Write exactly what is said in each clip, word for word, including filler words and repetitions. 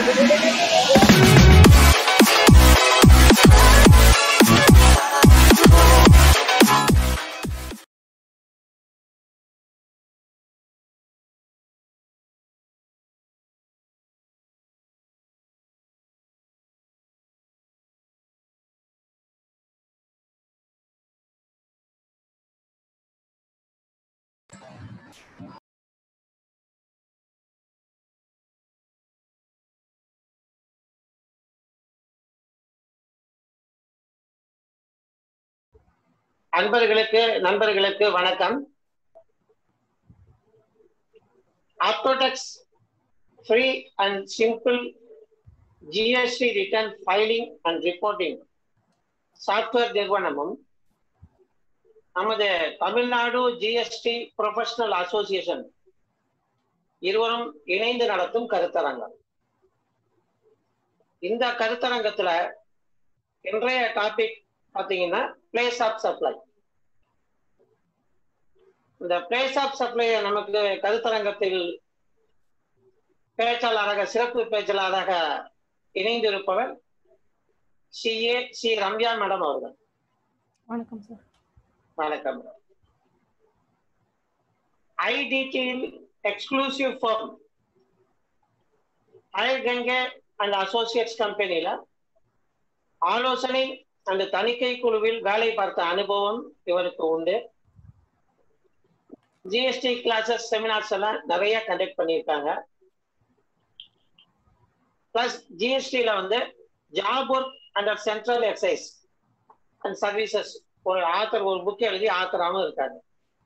அன்பர்களுக்கு நண்பர்களுக்கு வணக்கம். Aptotex free and simple GST return filing and reporting software நிறுவனமும் நமது தமிழ்நாடு ஜிஎஸ்டி ப்ரொஃபஷனல் அசோசியேஷன் இருவரும் இணைந்து நடத்தும் கருத்தரங்கம். இந்த கருத்தரங்கத்துல இன்றைய டாபிக் பார்த்தீங்கன்னா பிளேஸ் ஆஃப் சப்ளை. இந்த பிளேஸ் ஆஃப் சப்ளை நமக்கு கருத்தரங்கத்தில் பேச்சாளராக சிறப்பு பேச்சாளராக இணைந்திருப்பவர் சிஏ சி ரம்யா மேடம் அவர்கள். வணக்கம் சார். வணக்கம். IDT exclusive firm Ayarkangai and associates கம்பெனியில ஆலோசனை அந்த தணிக்கை குழுவில் வேலை பார்த்த அனுபவம் இவருக்கு உண்டு. ஜிஎஸ்டி கிளாஸஸ் செமினார்ஸ் எல்லாம் நிறைய கண்டக்ட் பண்ணியிருக்காங்க. பிளஸ் ஜிஎஸ்டியில வந்து job work under central excise and services ஒரு ஆத்தர் ஒரு புக் எழுதி ஆத்தராகவும் இருக்காங்க.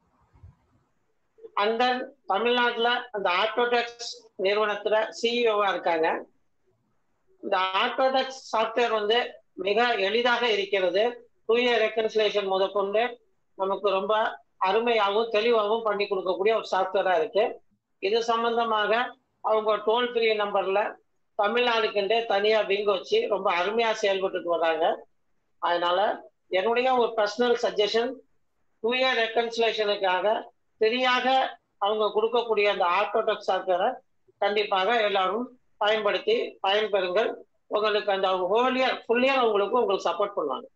அந்த தமிழ்நாட்டில் அந்த ஆட்டோடெக்ஸ் நிறுவனத்துல சிஇஓவா இருக்காங்க. இந்த ஆட்டோடெக்ஸ் சாஃப்ட்வேர் வந்து மிக எளிதாக இருக்கிறது. தூய ரெக்கன்சிலேஷன் முதற்கொண்டு நமக்கு ரொம்ப அருமையாகவும் தெளிவாகவும் பண்ணி கொடுக்கக்கூடிய ஒரு சாஃப்ட்வேரா இருக்கு. இது சம்பந்தமாக அவங்க டோல் ஃப்ரீ நம்பர்ல தமிழ்நாடுக்குண்டே தனியா விங் வச்சு ரொம்ப அருமையா செயல்பட்டு வர்றாங்க. அதனால என்னுடைய ஒரு பர்சனல் சஜஷன், தூய ரெக்கன்சிலேஷனுக்காக சரியாக அவங்க கொடுக்கக்கூடிய அந்த ஆட்டோடெக்ஸ் சாஃப்ட்வேரை கண்டிப்பாக எல்லாரும் பயன்படுத்தி பயன்பெறுங்கள். உங்களுக்கு அந்த ஹோலியர் ஃபுல்லியர் உங்களுக்கு உங்களுக்கு சப்போர்ட் பண்ணுவாங்க.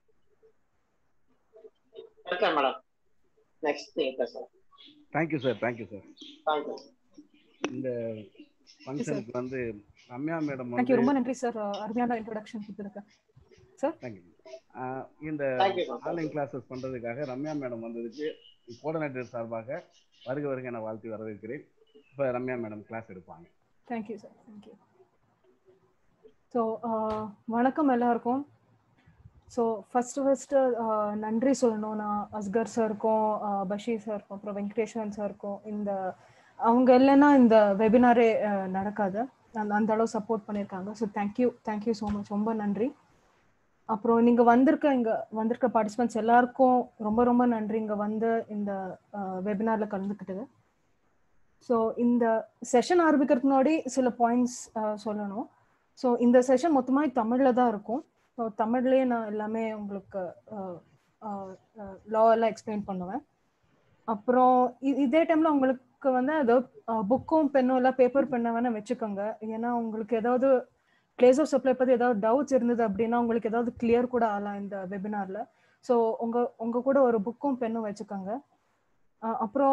Welcome madam. நெக்ஸ்ட் நீங்க பேசலாம். Thank you sir. Thank you sir. Thank you. இந்த ஃபங்க்ஷனுக்கு வந்து ரம்யா மேடம் தேங்க்யூ. ரொம்ப நன்றி சார், அருமையான இன்ட்ரோடக்ஷன் கொடுத்துருக்கேன் சார். தேங்க்யூ. இந்த ஆன்லைன் கிளாஸஸ் பண்ணுறதுக்காக ரம்யா மேடம் வந்ததுக்கு கோஆர்டினேட்டர் சார்பாக வருக வருக என வாழ்த்தி வரவேற்கிறேன். இப்போ ரம்யா மேடம் கிளாஸ் எடுப்பாங்க. Thank you sir. தேங்க்யூ. ஸோ வணக்கம் எல்லாருக்கும். ஸோ ஃபஸ்ட்டு ஃபஸ்ட்டு நன்றி சொல்லணும். நான் அஸ்கர் சாருக்கும் பஷீர் சாருக்கும் அப்புறம் வெங்கடேஸ்வரன் சாருக்கும், இந்த அவங்க இல்லைன்னா இந்த வெபினாரே நடக்காது. அந்த அந்த அளவு சப்போர்ட் பண்ணியிருக்காங்க. So thank you thank you so much. ரொம்ப நன்றி. அப்புறம் நீங்கள் வந்திருக்க இங்கே வந்திருக்க பார்ட்டிசிபெண்ட்ஸ் எல்லாருக்கும் ரொம்ப ரொம்ப நன்றி இங்கே வந்து இந்த வெபினாரில் கலந்துக்கிட்டது. ஸோ இந்த செஷன் ஆரம்பிக்கிறதுக்கு முன்னாடி சில பாயிண்ட்ஸ் சொல்லணும். ஸோ இந்த செஷன் மொத்தமாக தமிழில் தான் இருக்கும். ஸோ தமிழ்லேயே நான் எல்லாமே உங்களுக்கு லா எல்லாம் எக்ஸ்பிளைன் பண்ணுவேன். அப்புறம் இதே டைமில் உங்களுக்கு வந்து ஏதோ புக்கும் பென்னும் இல்லை பேப்பர் பெண்ணை வேணால் வச்சுக்கோங்க. ஏன்னா உங்களுக்கு ஏதாவது பிளேஸ் ஆஃப் சப்ளை பற்றி ஏதாவது டவுட்ஸ் இருந்தது அப்படின்னா உங்களுக்கு ஏதாவது கிளியர் கூட ஆகலாம் இந்த வெபினாரில். ஸோ உங்கள் உங்கள் கூட ஒரு புக்கும் பென்னும் வச்சுக்கோங்க. அப்புறம்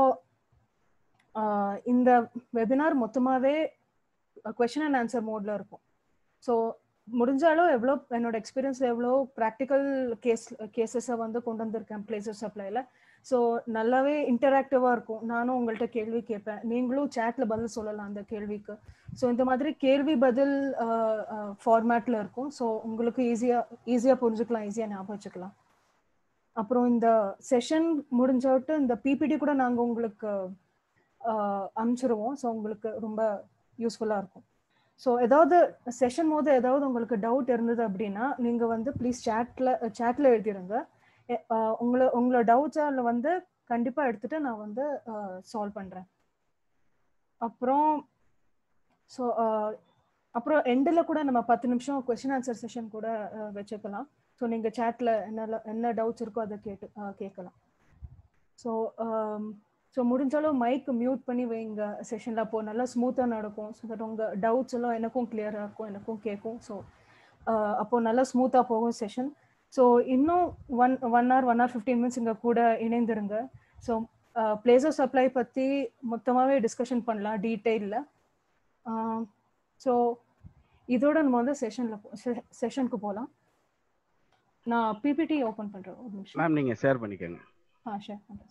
இந்த வெபினார் மொத்தமாகவே கொஸ்டின் அண்ட் ஆன்சர் மோடில் இருக்கும். ஸோ முடிஞ்சாலும் எவ்வளோ என்னோட எக்ஸ்பீரியன்ஸில் எவ்வளோ ப்ராக்டிக்கல் கேஸ் கேசஸை வந்து கொண்டு வந்திருக்கேன் பிளேஸ் ஆஃப் சப்ளையில். ஸோ நல்லாவே இன்டராக்டிவாக இருக்கும். நானும் உங்கள்கிட்ட கேள்வி கேட்பேன், நீங்களும் சேட்டில் பதில் சொல்லலாம் அந்த கேள்விக்கு. ஸோ இந்த மாதிரி கேள்வி பதில் ஃபார்மேட்டில் இருக்கும். ஸோ உங்களுக்கு ஈஸியாக ஈஸியாக புரிஞ்சுக்கலாம், ஈஸியாக ஞாபகம் வச்சுக்கலாம். அப்புறம் இந்த செஷன் முடிஞ்சோட்டு இந்த பிபிடி கூட நாங்கள் உங்களுக்கு அனுப்பிச்சிருவோம். ஸோ உங்களுக்கு ரொம்ப யூஸ்ஃபுல்லாக இருக்கும். ஸோ ஏதாவது செஷன் போது ஏதாவது உங்களுக்கு டவுட் இருந்தது அப்படின்னா நீங்கள் வந்து ப்ளீஸ் சேட்டில் சேட்டில் எழுதிடுங்க. உங்களை உங்களோட டவுட்ஸை அதில் வந்து கண்டிப்பாக எடுத்துகிட்டு நான் வந்து சால்வ் பண்ணுறேன். அப்புறம் ஸோ அப்புறம் எண்டில் கூட நம்ம பத்து நிமிஷம் கொஸ்டின் ஆன்சர் செஷன் கூட வச்சுக்கலாம். ஸோ நீங்கள் சேட்டில் என்ன என்ன டவுட்ஸ் இருக்கோ அதை கேட்டு கேட்கலாம். ஸோ ஸோ ஸோ முடிஞ்சாலும் மைக் மியூட் பண்ணி வைங்க செஷனில், அப்போ நல்லா ஸ்மூத்தாக நடக்கும். ஸோ தட் உங்கள் டவுட்ஸ் எல்லாம் எனக்கும் கிளியராக இருக்கும், எனக்கும் கேட்கும். ஸோ அப்போது நல்லா ஸ்மூத்தாக போகும் செஷன். ஸோ இன்னும் one one hour one hour fifteen minutes இங்கே கூட இணைந்துருங்க. ஸோ பிளேஸ் ஆஃப் சப்ளை பற்றி மொத்தமாகவே டிஸ்கஷன் பண்ணலாம் டீட்டெயிலில். ஸோ இதோட நம்ம வந்து செஷனில் செஷனுக்கு போகலாம். நான் பிபிடி ஓப்பன் பண்ணுறேன் ஒரு நிமிஷம். மேம் நீங்கள் ஷேர் பண்ணிக்கோங்க. ஆ ஷேர் பண்ணுறேன்.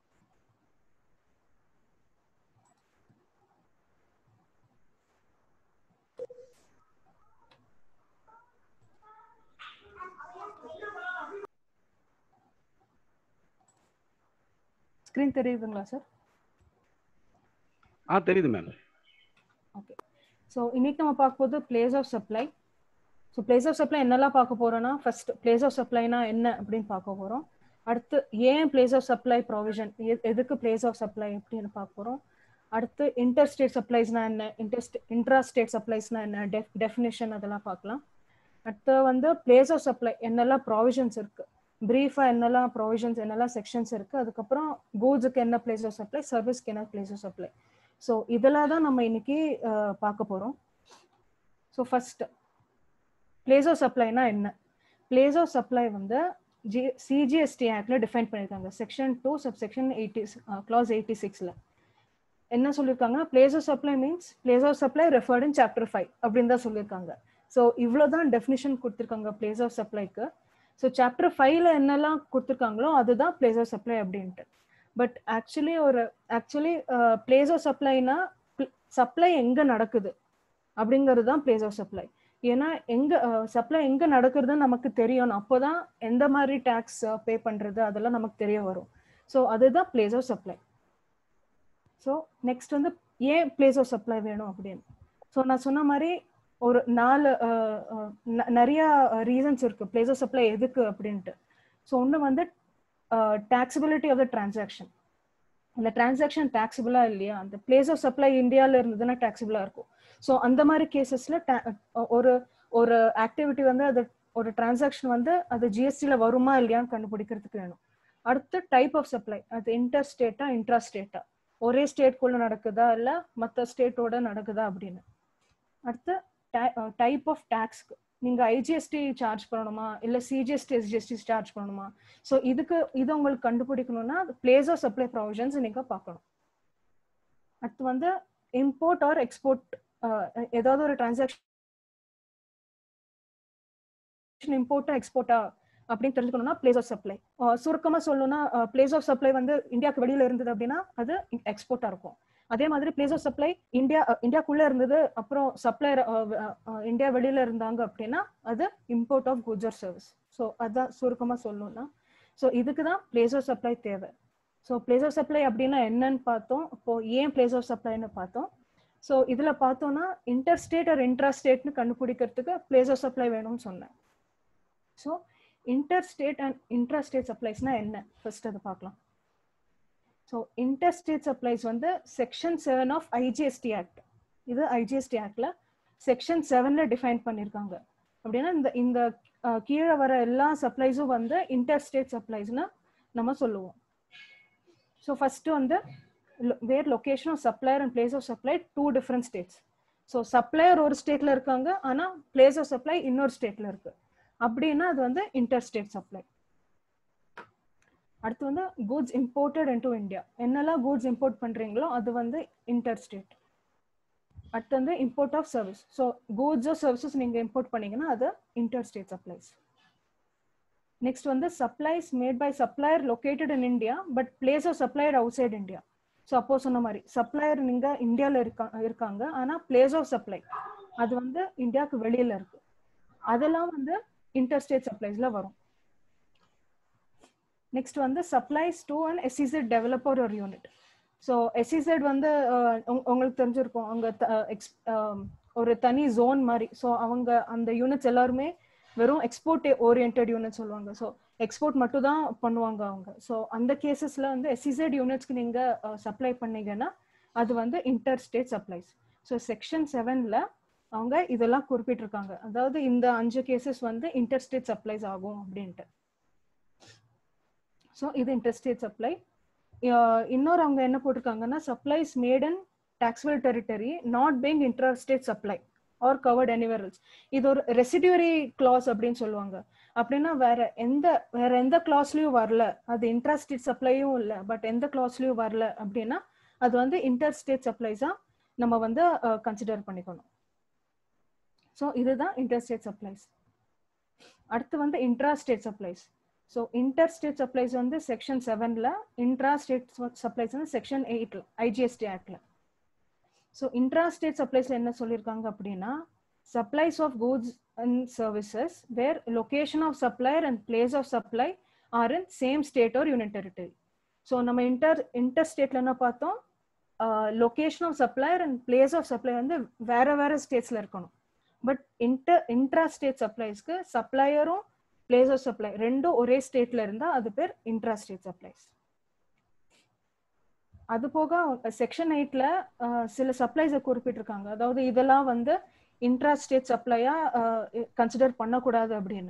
ஸ்க்ரீன் தெரியுதுங்களா சார்? ஆ தெரியுது மேம். ஓகே. ஸோ இன்னைக்கு நம்ம பார்க்க போது place of supply. So place of supply என்னெல்லாம் பார்க்க போறோம்னா, ஃபர்ஸ்ட் பிளேஸ் ஆஃப் சப்ளைனா என்ன அப்படின்னு பார்க்க போறோம். அடுத்து ஏன் பிளேஸ் ஆஃப் சப்ளை ப்ரொவிஷன், எதுக்கு பிளேஸ் ஆஃப் சப்ளை அப்படின்னு பார்க்க போறோம். அடுத்து இன்டர் ஸ்டேட் சப்ளைஸ்னா என்ன, இன்டர் இன்ட்ரா ஸ்டேட் சப்ளைஸ்னா என்ன, டெஃப் டெஃபினேஷன் அதெல்லாம் பார்க்கலாம். அடுத்து வந்து பிளேஸ் ஆஃப் சப்ளை என்னெல்லாம் ப்ரொவிஷன்ஸ் இருக்கு, பிரீஃபா என்னெல்லாம் ப்ரொவிஷன்ஸ் என்னெல்லாம் செக்ஷன்ஸ் இருக்கு. அதுக்கப்புறம் கூட்ஸுக்கு என்ன பிளேஸ் ஆஃப் சப்ளை, சர்வீஸ்க்கு என்ன பிளேஸ் ஆஃப் சப்ளை. ஸோ இதெல்லாம் தான் நம்ம இன்னைக்கு பார்க்க போறோம். ஸோ ஃபர்ஸ்ட் பிளேஸ் ஆஃப் சப்ளைனா என்ன? பிளேஸ் ஆஃப் சப்ளை வந்து ஜி சிஜிஎஸ்டி ஆக்ட்ல டிஃபைன் பண்ணியிருக்காங்க. Section two sub section eighty clause eighty சிக்ஸ்ல என்ன சொல்லியிருக்காங்க, place of supply means place of supply referred in chapter five அப்படின்னு தான் சொல்லியிருக்காங்க. ஸோ இவ்வளோதான் டெஃபினிஷன் கொடுத்துருக்காங்க பிளேஸ் ஆஃப் சப்ளைக்கு. ஸோ சாப்டர் ஃபைவ்ல என்னெல்லாம் கொடுத்துருக்காங்களோ அதுதான் பிளேஸ் ஆஃப் சப்ளை அப்படின்ட்டு. பட் ஆக்சுவலி ஒரு ஆக்சுவலி பிளேஸ் ஆஃப் சப்ளைனா சப்ளை எங்க நடக்குது அப்படிங்கிறது தான் பிளேஸ் ஆஃப் சப்ளை. ஏன்னா எங்க சப்ளை எங்க நடக்குதுன்னு நமக்கு தெரியணும், அப்போதான் எந்த மாதிரி டேக்ஸ் பே பண்றது அதெல்லாம் நமக்கு தெரிய வரும். ஸோ அதுதான் place of supply. So next வந்து ஏன் பிளேஸ் ஆஃப் சப்ளை வேணும் அப்படின்னு. ஸோ நான் சொன்ன மாதிரி ஒரு நாலு நிறைய ரீசன்ஸ் இருக்கு பிளேஸ் ஆஃப் சப்ளை எதுக்கு அப்படின்ட்டு. ஸோ ஒன்று வந்து டாக்ஸபிலிட்டி ஆஃப் த டிரான்சாக்ஷன். அந்த டிரான்சாக்ஷன் டாக்ஸபிளா இல்லையா, அந்த பிளேஸ் ஆஃப் சப்ளை இந்தியாவில் இருந்ததுன்னா டாக்ஸபிளா இருக்கும். ஸோ அந்த மாதிரி கேசஸ்ல ஒரு ஒரு ஆக்டிவிட்டி வந்து அது ஒரு டிரான்சாக்ஷன் வந்து அது ஜிஎஸ்டியில் வருமா இல்லையான்னு கண்டுபிடிக்கிறதுக்கு வேணும். அடுத்து டைப் ஆஃப் சப்ளை, அது இன்டர் ஸ்டேட்டா இன்ட்ரா ஸ்டேட்டா, ஒரே ஸ்டேட்குள்ள நடக்குதா இல்லை மற்ற ஸ்டேட்டோட நடக்குதா அப்படின்னு. அடுத்து டைப் ஆஃப் டாக்ஸ்க்கு நீங்க ஐஜிஎஸ்டி சார்ஜ் பண்ணணுமா இல்லை சிஜிஎஸ்டி எஸ்ஜிஎஸ்டி சார்ஜ் பண்ணணுமா. ஸோ இதுக்கு இது உங்களுக்கு கண்டுபிடிக்கணும்னா பிளேஸ் ஆஃப் சப்ளை ப்ரொவிஷன்ஸ் நீங்க பார்க்கணும். அடுத்து வந்து இம்போர்ட் ஆர் எக்ஸ்போர்ட், ஏதாவது ஒரு டிரான்சாக்ஷன் இம்போர்ட்டா எக்ஸ்போர்ட்டா அப்படின்னு தெரிஞ்சுக்கணும்னா பிளேஸ் ஆஃப் சப்ளை. சுருக்கமா சொல்லணும்னா பிளேஸ் ஆஃப் சப்ளை வந்து இந்தியாவுக்கு வெளியில இருந்தது அப்படின்னா அது எக்ஸ்போர்ட்டா இருக்கும். அதே மாதிரி பிளேஸ் ஆஃப் சப்ளை இந்தியா இந்தியாக்குள்ள இருந்தது அப்புறம் சப்ளையர் இந்தியா வெளியில இருந்தாங்க அப்படின்னா அது import of goods or service. So அதான் சுருக்கமா சொல்லணும்னா. ஸோ இதுக்கு தான் பிளேஸ் ஆஃப் சப்ளை தேவை. ஸோ பிளேஸ் ஆஃப் சப்ளை அப்படின்னா என்னன்னு பார்த்தோம், இப்போ ஏன் பிளேஸ் ஆஃப் சப்ளைன்னு பார்த்தோம். ஸோ இதுல பார்த்தோம்னா இன்டர் ஸ்டேட் ஆர் இன்ட்ரா ஸ்டேட்னு கண்டுபிடிக்கிறதுக்கு பிளேஸ் ஆஃப் சப்ளை வேணும்னு சொன்னேன். So inter state and intra state சப்ளைஸ்னா என்ன ஃபர்ஸ்ட் அதை பார்க்கலாம். ஸோ இன்டர் ஸ்டேட் சப்ளைஸ் வந்து section seven of IGST act, இது ஐஜிஎஸ்டி ஆக்ட்ல செக்ஷன் செவன்ல டிஃபைன் பண்ணியிருக்காங்க. அப்படின்னா இந்த இந்த கீழே வர எல்லா சப்ளைஸும் வந்து இன்டர் ஸ்டேட் சப்ளைஸ்னு நம்ம சொல்லுவோம். ஸோ ஃபர்ஸ்ட் வந்து where location of supplier and place of supply two different states. So supplier ஒரு ஸ்டேட்ல இருக்காங்க ஆனால் பிளேஸ் ஆஃப் சப்ளை இன்னொரு ஸ்டேட்ல இருக்கு அப்படின்னா அது வந்து இன்டர் ஸ்டேட் சப்ளை. அடுத்து வந்து கூட்ஸ் இம்போர்ட்டட் இன்டு இந்தியா, என்னெல்லாம் கூட்ஸ் இம்போர்ட் பண்றீங்களோ அது வந்து இன்டர் ஸ்டேட். அடுத்து வந்து இம்போர்ட் ஆஃப் சர்வீஸ், ஸோ கூட்ஸோ சர்வீசஸ் நீங்க இம்போர்ட் பண்ணீங்கன்னா அது இன்டர் ஸ்டேட் சப்ளைஸ். நெக்ஸ்ட் வந்து supplies made by supplier located in India but place of supplier outside India. ஸோ அப்போ சொன்ன மாதிரி சப்ளையர் நீங்க இந்தியாவில் இருக்கா இருக்காங்க ஆனால் பிளேஸ் ஆஃப் சப்ளை அது வந்து இந்தியாவுக்கு வெளியில இருக்கு, அதெல்லாம் வந்து இன்டர் ஸ்டேட் சப்ளைஸ்ல வரும். நெக்ஸ்ட் வந்து supplies to and SEZ developer ஒரு யூனிட். ஸோ எஸ்இசட் வந்து உங்களுக்கு தெரிஞ்சிருக்கும் அங்கே ஒரு தனி ஜோன் மாதிரி. ஸோ அவங்க அந்த யூனிட்ஸ் எல்லாருமே வெறும் எக்ஸ்போர்ட் ஓரியன்ட் யூனிட் சொல்லுவாங்க. ஸோ எக்ஸ்போர்ட் மட்டும் தான் பண்ணுவாங்க அவங்க. ஸோ அந்த கேசஸ்ல வந்து எஸ்இசட் யூனிட்ஸ்க்கு நீங்க சப்ளை பண்ணீங்கன்னா அது வந்து inter state supplies. So section செவன்ல அவங்க இதெல்லாம் குறிப்பிட்டிருக்காங்க, அதாவது இந்த அஞ்சு கேசஸ் வந்து இன்டர் ஸ்டேட் சப்ளைஸ் ஆகும் அப்படின்ட்டு. ஸோ இது இன்டர் ஸ்டேட் சப்ளை. இன்னொரு அவங்க என்ன போட்டிருக்காங்கன்னா supplies made in taxable territory not being interstate supply or covered anywhere else. இது ஒரு ரெசிடியூரி கிளாஸ் அப்படின்னு சொல்லுவாங்க. அப்படின்னா வேற எந்த வேற எந்த கிளாஸ்லயும் வரல, அது இன்ட்ராஸ்டேட் சப்ளையும் இல்லை, பட் எந்த கிளாஸ்லயும் வரல அப்படின்னா அது வந்து இன்டர்ஸ்டேட் சப்ளைஸா நம்ம வந்து கன்சிடர் பண்ணிக்கணும். ஸோ இதுதான் இன்டர்ஸ்டேட் சப்ளைஸ். அடுத்து வந்து intrastate supplies. So interstate supplies வந்து செக்ஷன் செவன்ல, இன்ட்ராஸ்டேட் சப்ளைஸ் வந்து செக்ஷன் எயிட்ல ஐஜிஎஸ்டி ஆக்ட்ல. ஸோ இன்ட்ராஸ்டேட் சப்ளைஸ்ல என்ன சொல்லியிருக்காங்க அப்படின்னா supplies of goods and services where location of supplier and place of supply are in same state or union territory. So நம்ம இன்டர் இன்டர் ஸ்டேட்ல என்ன பார்த்தோம், location of supplier and place of supply வந்து வேற வேற ஸ்டேட்ஸ்ல இருக்கணும். பட் இன்டர் இன்ட்ராஸ்டேட் சப்ளைஸ்க்கு சப்ளையரும் பிளேஸ் ஆஃப் சப்ளை ரெண்டும் ஒரே ஸ்டேட்ல இருந்தா அது பேர் இன்ட்ராஸ்டேட் சப்ளைஸ். அது போக செக்ஷன் எயிட்ல சில சப்ளைஸை குறிப்பிட்டிருக்காங்க. அதாவது இதெல்லாம் வந்து இன்ட்ராஸ்டேட் சப்ளையா கன்சிடர் பண்ணக்கூடாது அப்படின்னு.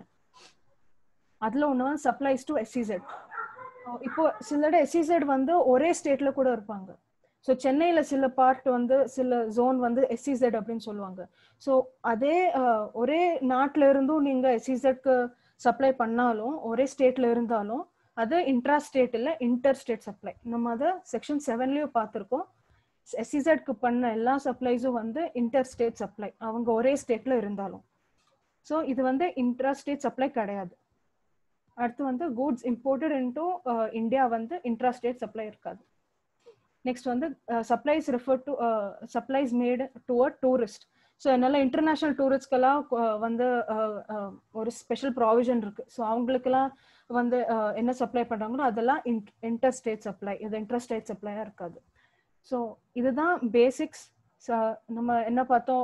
அதுல ஒண்ணு வந்து சப்ளைஸ் டு எஸ்இசெட். இப்போ சில எஸ்இசெட் வந்து ஒரே ஸ்டேட்ல கூட இருப்பாங்க. ஸோ சென்னையில சில பார்ட் வந்து சில ஜோன் வந்து எஸ்இசெட் அப்படின்னு சொல்லுவாங்க. ஸோ அதே ஒரே நாட்டுல இருந்தும் நீங்க எஸ்இசெட்க்கு சப்ளை பண்ணாலும் ஒரே ஸ்டேட்ல இருந்தாலும் அது இன்ட்ராஸ்டேட் இல்ல இன்டர் ஸ்டேட் சப்ளை. நம்ம அதை செக்ஷன் செவன்லயும் பார்த்திருக்கோம். எஸ்இசெட்க்கு பண்ண எல்லா சப்ளைஸும் வந்து இன்டர் ஸ்டேட் சப்ளை, அவங்க ஒரே ஸ்டேட்ல இருந்தாலும். ஸோ இது வந்து இன்ட்ராஸ்டேட் சப்ளை கிடையாது. அடுத்து வந்து கூட்ஸ் இம்போர்ட்டட் இன்டு இந்தியா வந்து இன்ட்ராஸ்டேட் சப்ளை இருக்காது. நெக்ஸ்ட் வந்து supplies refer to supplies made to a tourist. So அதனால இன்டர்நேஷனல் டூரிஸ்ட்கெல்லாம் வந்து ஒரு ஸ்பெஷல் ப்ராவிஷன் இருக்கு. ஸோ அவங்களுக்கெல்லாம் வந்து என்ன சப்ளை பண்றாங்களோ அதெல்லாம் இன்டர் ஸ்டேட் சப்ளை, இது இன்டர் ஸ்டேட் சப்ளையா இருக்காது. ஸோ இதுதான் பேசிக்ஸ். நம்ம என்ன பார்த்தோம்,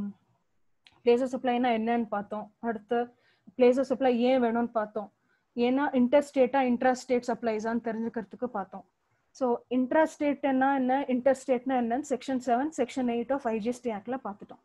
பிளேஸ் ஆஃப் சப்ளைனா என்னன்னு பார்த்தோம். அடுத்து பிளேஸ் ஆஃப் சப்ளை ஏன் வேணும்னு பார்த்தோம். ஏன்னா இன்டர் ஸ்டேட்டா இன்ட்ரா ஸ்டேட் சப்ளைஸான்னு தெரிஞ்சுக்கிறதுக்கு பார்த்தோம். ஸோ இன்ட்ராஸ்டேட்னா என்ன, இன்டர்ஸ்டேட்னா என்னன்னு section seven section eight of IGST ஆக்ட்ல பார்த்துட்டோம்.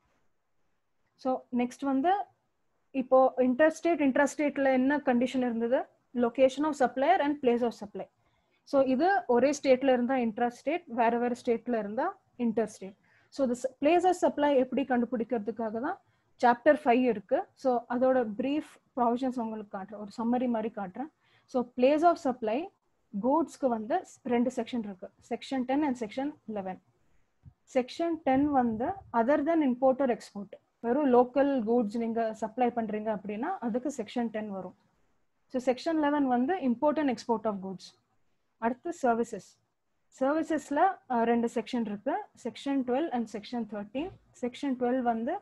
ஸோ நெக்ஸ்ட் வந்து இப்போ இன்டர்ஸ்டேட் இன்ட்ராஸ்டேட்ல என்ன கண்டிஷன் இருந்தது, location of supplier and place of supply. So இது ஒரே ஸ்டேட்ல இருந்தா இன்ட்ராஸ்டேட், வேற வேற ஸ்டேட்ல இருந்தா இன்டர்ஸ்டேட். ஸோ இந்த பிளேஸ் ஆஃப் சப்ளை எப்படி கண்டுபிடிக்கிறதுக்காக தான் சாப்டர் ஃபைவ் இருக்கு. ஸோ அதோட பிரீஃப் ப்ரொவிஷன்ஸ் உங்களுக்கு காட்டுறேன், ஒரு சம்மரி மாதிரி காட்டுறேன். ஸோ பிளேஸ் ஆஃப் சப்ளை கூட்ஸ்க்கு வந்து ரெண்டு செக்ஷன் இருக்கு, section ten and section eleven. Section ten வந்து other than import or export, வெறும் லோக்கல் கூட்ஸ் நீங்க சப்ளை பண்றீங்க அப்படின்னா அதுக்கு செக்ஷன் டென் வரும். ஸோ செக்ஷன் லெவன் வந்து import and export of goods. அடுத்து சர்வீசஸ். சர்வீசஸ்ல ரெண்டு செக்ஷன் இருக்கு, section twelve and section thirteen. Section twelve வந்து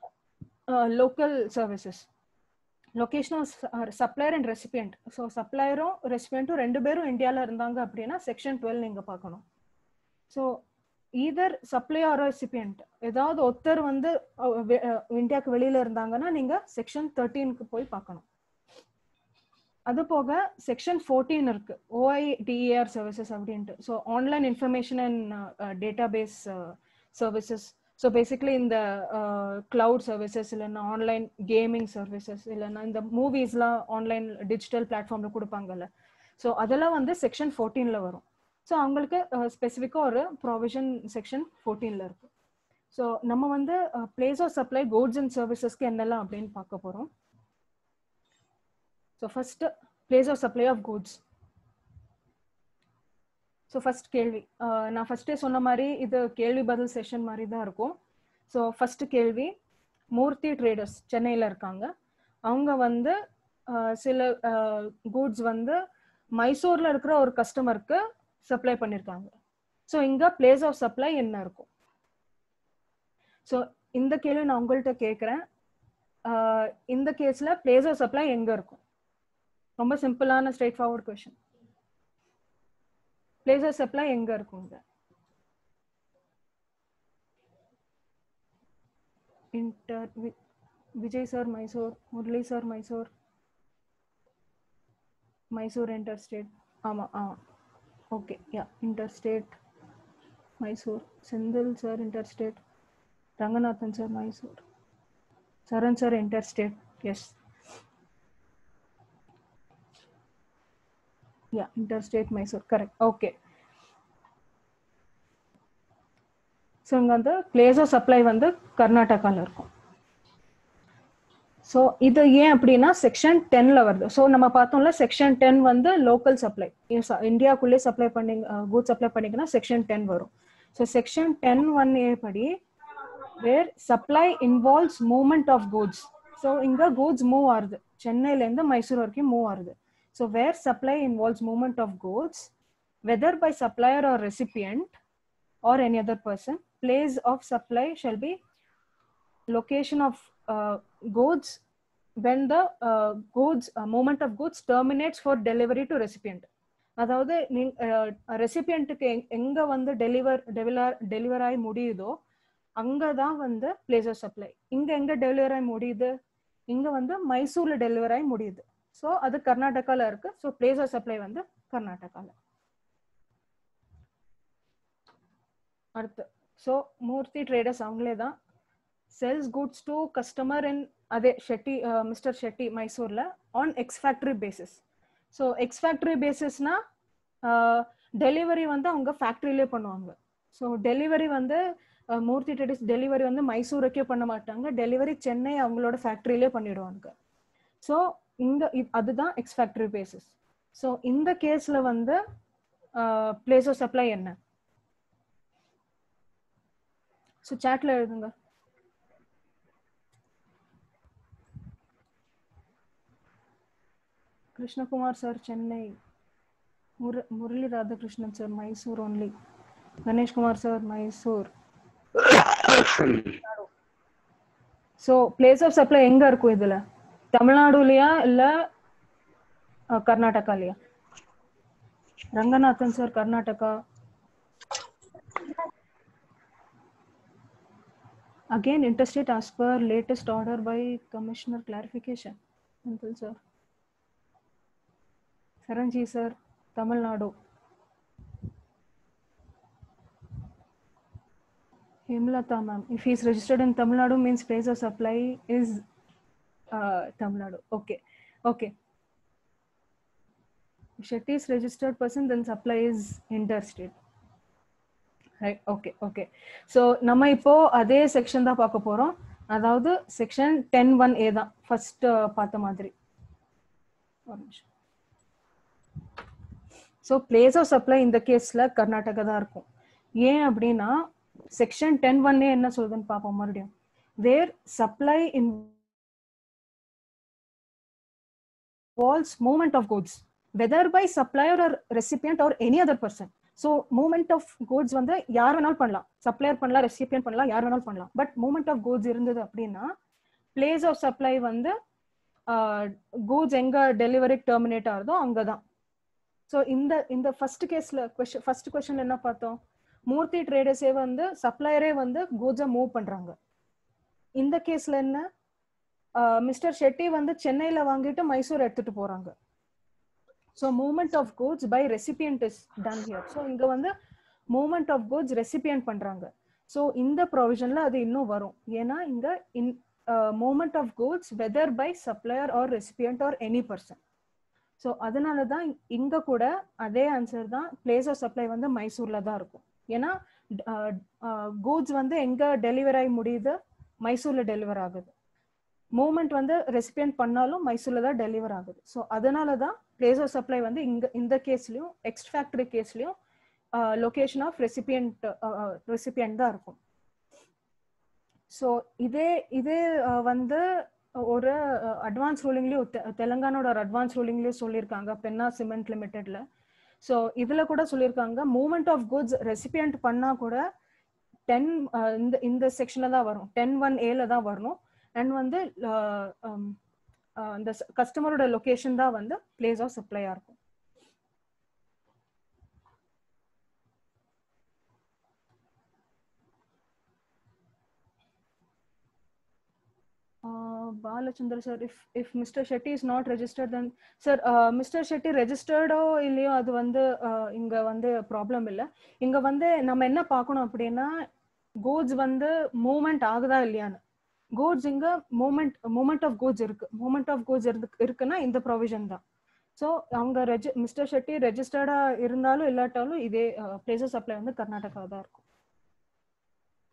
local services, location of supplier and recipient. So சப்ளையரும் ரெசிபியன்ட்டும் ரெண்டு பேரும் இந்தியாவில் இருந்தாங்க அப்படின்னா செக்ஷன் டுவெல் நீங்கள் பார்க்கணும். So either supply or recipient ஏதாவது ஒருத்தர் வந்து இந்தியாவுக்கு வெளியில இருந்தாங்கன்னா நீங்க செக்ஷன் தேர்ட்டீனுக்கு போய் பார்க்கணும். அது போக செக்ஷன் ஃபோர்டீன் இருக்கு, ஓஐடிஏஆர் சர்வீசஸ் அப்படின்ட்டு. So online information and database services. So basically இந்த கிளவுட் சர்வீசஸ் இல்லைன்னா ஆன்லைன் கேமிங் சர்வீசஸ் இல்லைன்னா இந்த மூவிஸ்லாம் ஆன்லைன் டிஜிட்டல் பிளாட்ஃபார்ம்ல கொடுப்பாங்கல்ல, ஸோ அதெல்லாம் வந்து செக்ஷன் ஃபோர்டீன்ல வரும். ஸோ அவங்களுக்கு ஸ்பெசிஃபிக்காக ஒரு ப்ரொவிஷன் செக்ஷன் ஃபோர்டீன்ல இருக்கு. ஸோ நம்ம வந்து place of supply goods and சர்வீசஸ்க்கு என்னெல்லாம் அப்படின்னு பார்க்க போகிறோம். So first place of supply of goods. So first கேள்வி, நான் ஃபர்ஸ்டே சொன்ன மாதிரி இது கேள்வி பதில் செஷன் மாதிரி தான் இருக்கும். ஸோ ஃபர்ஸ்ட் கேள்வி, மூர்த்தி ட்ரேடர்ஸ் சென்னையில் இருக்காங்க. அவங்க வந்து சில கூட்ஸ் வந்து மைசூர்ல இருக்கிற ஒரு கஸ்டமருக்கு சப்ளை பண்ணியிருக்காங்க. ஸோ இங்க பிளேஸ் ஆஃப் சப்ளை என்ன இருக்கும்? ஸோ இந்த கேள்வி நான் உங்கள்கிட்ட கேட்குறேன். இந்த கேஸ்ல பிளேஸ் ஆஃப் சப்ளை எங்க இருக்கும்? ரொம்ப சிம்பிளான straightforward question. Place of supply எங்க இருக்குங்க? Inter Vijay sir Mysore, Murali sir Mysore, Mysore interstate. ஆமா ஆமா okay ya interstate Mysore. Senthil sir interstate, Ranganathan sir Mysore, Saran sir interstate. Yes ya interstate Mysore correct. Okay so இங்கே வந்து பிளேஸ் ஆஃப் சப்ளை வந்து கர்நாடகாவில் இருக்கும். ஸோ இது ஏன் அப்படின்னா செக்ஷன் டென்ல வருது. ஸோ நம்ம பார்த்தோம்ல செக்ஷன் டென் வந்து லோக்கல் சப்ளை, இந்தியாவுக்குள்ளே சப்ளை பண்ணி கூட்ஸ் சப்ளை பண்ணிங்கன்னா செக்ஷன் டென் வரும். So section ten one A படி where supply involves movement of goods. So இங்கே கூட்ஸ் மூவ் ஆகுது, சென்னையிலேருந்து மைசூர் வரைக்கும் மூவ் ஆகுது. So where supply involves movement of goods whether by supplier or recipient or any other person, place of supply shall be location of uh, goods when the uh, goods uh, movement of goods terminates for delivery to recipient. அதாவது ரெசிபியன்ட்டுக்கு எங்க வந்து deliver deliver deliver ஆகி முடியுதோ அங்கதான் வந்து place of supply. இங்க எங்க deliver ஆகி முடியுது, இங்க வந்து மைசூர்ல டெலிவர் ஆகி முடியுது. ஸோ அது கர்நாடகால இருக்கு. ஸோ பிளேஸ் ஆஃப் சப்ளை வந்து கர்நாடகால. அடுத்து ஸோ மூர்த்தி ட்ரேடர்ஸ் அவங்களே தான் sells goods to customer in அதே ஷெட்டி மிஸ்டர் ஷெட்டி மைசூர்ல on ex factory basis. So ex factory பேசிஸ்னா டெலிவரி வந்து அவங்க ஃபேக்டரியிலே பண்ணுவாங்க. ஸோ டெலிவரி வந்து மூர்த்தி ட்ரேடர்ஸ் டெலிவரி வந்து மைசூருக்கே பண்ண மாட்டாங்க, டெலிவரி சென்னை அவங்களோட ஃபேக்டரியிலே பண்ணிடுவாங்க. ஸோ இங்க அதுதான் எக்ஸ் ஃபேக்டரி பேசிஸ். ஸோ இந்த கேஸ்ல வந்து பிளேஸ் ஆஃப் சப்ளை என்ன? ஸோ சாட்ல எழுதுங்க. கிருஷ்ணகுமார் சார் சென்னை, முர Murali Radhakrishnan sir Mysore only, Ganeshkumar sir Mysore. So place of supply எங்க இருக்கும் இதுல? தமிழ்நாடுலயா இல்ல கர்நாடகாலயா? Ranganathan sir Karnataka. Again, interstate as per latest order by Commissioner clarification. Uncle sir. Saranji sir, Tamil Nadu. Hemlata ma'am, if he is registered in Tamil Nadu means place of supply is uh, Tamil Nadu. Okay, okay. If Shetty is registered person, then supply is interstate. Right, okay, okay. So நம்ம இப்போ அதே section தான் பார்க்க போறோம். அதாவது section ten one ஏ தான் first பார்த்த மாதிரி. ஸோ பிளேஸ் ஆஃப் சப்ளை இந்த கேஸ்ல கர்நாடகா தான் இருக்கும். ஏன் அப்படின்னா செக்ஷன் டென் ஒன் ஏ என்ன சொல்லுதுன்னு பார்ப்போம் மறுபடியும். Where supply involves movement of goods whether by supplier or recipient or any other person. So movement of goods வந்து யார் வேணாலும் பண்ணலாம், சப்ளையர் பண்ணலாம், ரெசிபியன்ட் பண்ணலாம், யார் வேணாலும் பண்ணலாம். பட் மூவ்மெண்ட் ஆஃப் கூட்ஸ் இருந்தது அப்படின்னா பிளேஸ் ஆஃப் சப்ளை வந்து கூட்ஸ் எங்க டெலிவரி டெர்மினேட் ஆகுதோ அங்கதான். ஸோ இந்த இந்த ஃபர்ஸ்ட் கேஸ்ல கொஸ்டின் ஃபர்ஸ்ட் கொஸ்டின் என்ன பார்த்தோம்? மூர்த்தி ட்ரேடர்ஸே வந்து சப்ளையரே வந்து கூட்ஸை மூவ் பண்றாங்க. இந்த கேஸ்ல என்ன, மிஸ்டர் ஷெட்டி வந்து சென்னையில வாங்கிட்டு மைசூர் எடுத்துட்டு போறாங்க. So movement of goods by recipient is done here. So இங்க வந்து movement of goods recipient பண்றாங்க. So இந்த provisionல அது இன்னும் வரும். ஏன்னா இங்க in uh, movement of goods whether by supplier or recipient or any person. So அதனால தான் இங்க கூட அதே ஆன்சர் தான், பிளேஸ் ஆஃப் சப்ளை வந்து மைசூர்ல தான் இருக்கும். ஏன்னா கூட்ஸ் வந்து எங்க டெலிவர் ஆகி முடியுது, மைசூர்ல டெலிவர் ஆகுது. மூவ்மெண்ட் வந்து ரெசிபியன்ட் பண்ணாலும் மைசூர்ல தான் டெலிவர் ஆகுது. ஸோ அதனால தான் பிளேஸ் ஆஃப் சப்ளை வந்து இங்க இந்த கேஸ்லயும் எக்ஸ் ஃபேக்டரி கேஸ்லயும் லொகேஷன் ஆஃப் ரெசிபியன்ட் ரெசிபியன்ட் தான் இருக்கும். ஸோ இதே இதே வந்து ஒரு அட்வான்ஸ் ரூலிங்லயும் தெலுங்கானோட ஒரு அட்வான்ஸ் ரூலிங்லயும் சொல்லியிருக்காங்க, பென்னா சிமெண்ட் லிமிடெட்ல. ஸோ இதுல கூட சொல்லியிருக்காங்க மூவ்மெண்ட் ஆஃப் குட்ஸ் ரெசிபியன்ட் பண்ணா கூட டென் இந்த இந்த செக்ஷன்ல தான் வரும், டென் ஒன் ஏல தான் வரணும். அண்ட் வந்து இந்த கஸ்டமரோட லொகேஷன் தான் வந்து பிளேஸ் ஆஃப் சப்ளையா இருக்கும். Balachandra sir, if if Mister Shetty is not registered, then sir uh, Mister Shetty registered ஓ இல்லையோ அது வந்து இங்க வந்து ப்ராப்ளம் இல்லை. இங்க வந்து நம்ம என்ன பார்க்கணும் அப்படின்னா கூட்ஸ் வந்து மூவ்மெண்ட் ஆகுதா இல்லையான்னு. கூட்ஸ் இங்க மூவ்மெண்ட் மூவ்மெண்ட் ஆஃப் கூட்ஸ் இருக்கு, மூவ்மெண்ட் ஆஃப் கூட்ஸ் இருக்குன்னா இந்த ப்ரொவிஷன் தான். ஸோ அவங்க ரெஜி மிஸ்டர் ஷெட்டி ரெஜிஸ்டர்டா இருந்தாலும் இல்லாட்டாலும் இதே பிளேஸ் ஆஃப் சப்ளை வந்து கர்நாடகா தான் இருக்கும்.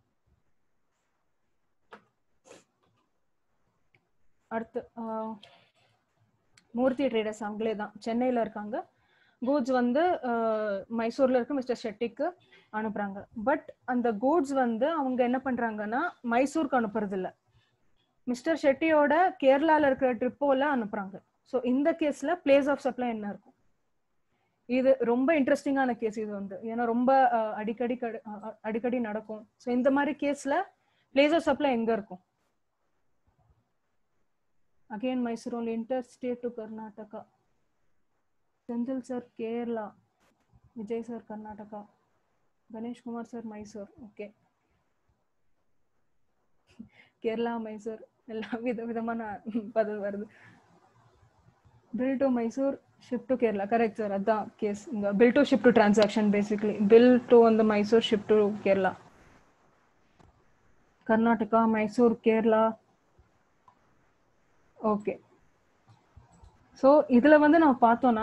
அடுத்து மூர்த்தி ட்ரேடர்ஸ் அவங்களே தான், சென்னையில் இருக்காங்க. கூட்ஸ் வந்து மைசூர்ல இருக்க மிஸ்டர் ஷெட்டிக்கு அனுப்புறாங்க. பட் அந்த கூட்ஸ் வந்து அவங்க என்ன பண்றாங்கன்னா மைசூருக்கு அனுப்புறது இல்லை, மிஸ்டர் ஷெட்டியோட கேரளால இருக்கிற ட்ரிப்போல அனுப்புறாங்க. ஸோ இந்த கேஸ்ல பிளேஸ் ஆஃப் சப்ளை என்ன இருக்கும்? இது ரொம்ப இன்ட்ரெஸ்டிங்கான கேஸ் இது வந்து, ஏன்னா ரொம்ப அடிக்கடி அடிக்கடி நடக்கும். ஸோ இந்த மாதிரி கேஸ்ல பிளேஸ் ஆஃப் சப்ளை எங்க இருக்கும்? Again Mysore only, interstate to Karnataka. Senthil sir Kerala, Vijay sir Karnataka, Ganesh Kumar sir Mysore. Okay, Kerala Mysore எல்லாம் வித விதமான பதில் வருது. Bill to Mysore, ship to Kerala. Correct sir, அதான் கேஸ். இங்க bill to ship to transaction, basically bill to வந்து Mysore, ship to Kerala. Karnataka, Mysore, Kerala. Okay, so இதுல வந்து நம்ம பார்த்தோம்னா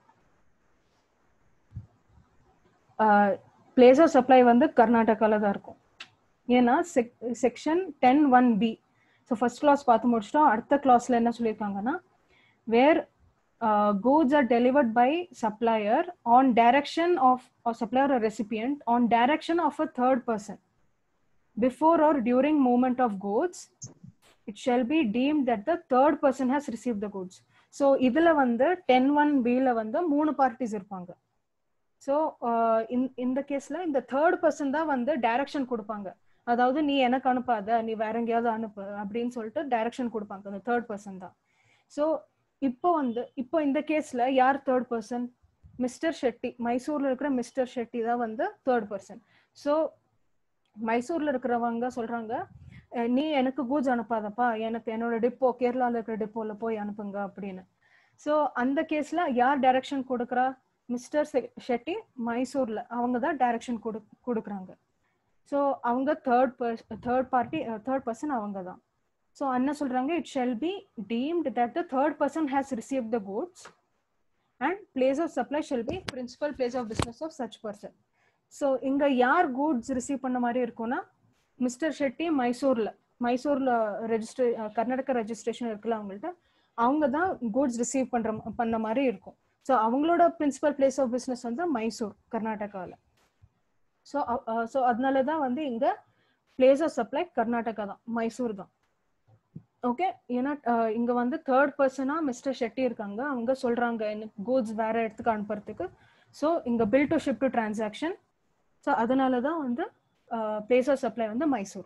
பிளேஸ் ஆஃப் சப்ளை வந்து கர்நாடகால தான் இருக்கும். ஏன்னா செக் section ten one B, so first clause பார்த்து முடிச்சிட்டோம். அடுத்த கிளாஸ்ல என்ன சொல்லியிருக்காங்கன்னா, வேர் goods are delivered by supplier on direction of or supplier or recipient on direction of a third person before or during movement of goods, it shall be deemed that the third person has received the goods. So இதுல வந்து ten one பில வந்து மூணு parties இருப்பாங்க. So இந்த கேஸ்ல இந்த third person தான் வந்து டைரக்ஷன் கொடுப்பாங்க. அதாவது நீ எனக்கு அனுப்பாத, நீ வேற எங்கேயாவது அனுப்பு அப்படின்னு சொல்லிட்டு டைரக்ஷன் கொடுப்பாங்க. அந்த தேர்ட் பர்சன் தான். ஸோ இப்போ வந்து இப்போ இந்த கேஸ்ல யார் தேர்ட் பர்சன்? மிஸ்டர் ஷெட்டி, மைசூர்ல இருக்கிற மிஸ்டர் ஷெட்டி தான் வந்து தேர்ட் பர்சன். ஸோ மைசூர்ல இருக்கிறவங்க சொல்றாங்க, நீ எனக்கு கூட்ஸ் அனுப்பாதப்பா, எனக்கு என்னோட டிப்போ கேரளால இருக்கிற டிப்போல போய் அனுப்புங்க அப்படின்னு. ஸோ அந்த கேஸ்ல யார் டைரக்ஷன் கொடுக்குறா? மிஸ்டர் ஷெட்டி மைசூர்ல அவங்க தான் டைரக்ஷன் கொடு கொடுக்குறாங்க. ஸோ அவங்க தேர்ட் பர்ஸ் தேர்ட் பார்ட்டி தேர்ட் பர்சன் அவங்க தான். ஸோ என்ன சொல்றாங்க, it shall be deemed that the third person has receive the goods and place of supply shall be principal place of business of such person. So இங்க யார் goods receive பண்ண மாதிரி இருக்கும்னா, mister Shetty மைசூர்ல மைசூர்ல ரெஜிஸ்டர் கர்நாடகா ரெஜிஸ்ட்ரேஷன் இருக்குல்ல அவங்கள்ட்ட, அவங்க தான் கூட்ஸ் ரிசீவ் பண்ற பண்ண மாதிரி இருக்கும். ஸோ அவங்களோட பிரின்சிபல் பிளேஸ் ஆஃப் பிஸ்னஸ் வந்து மைசூர் கர்நாடகாவில். ஸோ ஸோ அதனால தான் வந்து இங்க பிளேஸ் ஆஃப் சப்ளை கர்நாடகா தான், மைசூர் தான். ஓகே, ஏன்னா இங்க வந்து தேர்ட் பர்சனா மிஸ்டர் ஷெட்டி இருக்காங்க, அவங்க சொல்றாங்க எனக்கு கூட்ஸ் வேற இடத்துக்கு அனுப்புறதுக்கு. ஸோ இங்க bill to ship to transaction. So அதனால தான் வந்து பிளேஸ் ஆஃப் சப்ளை வந்து Mysore.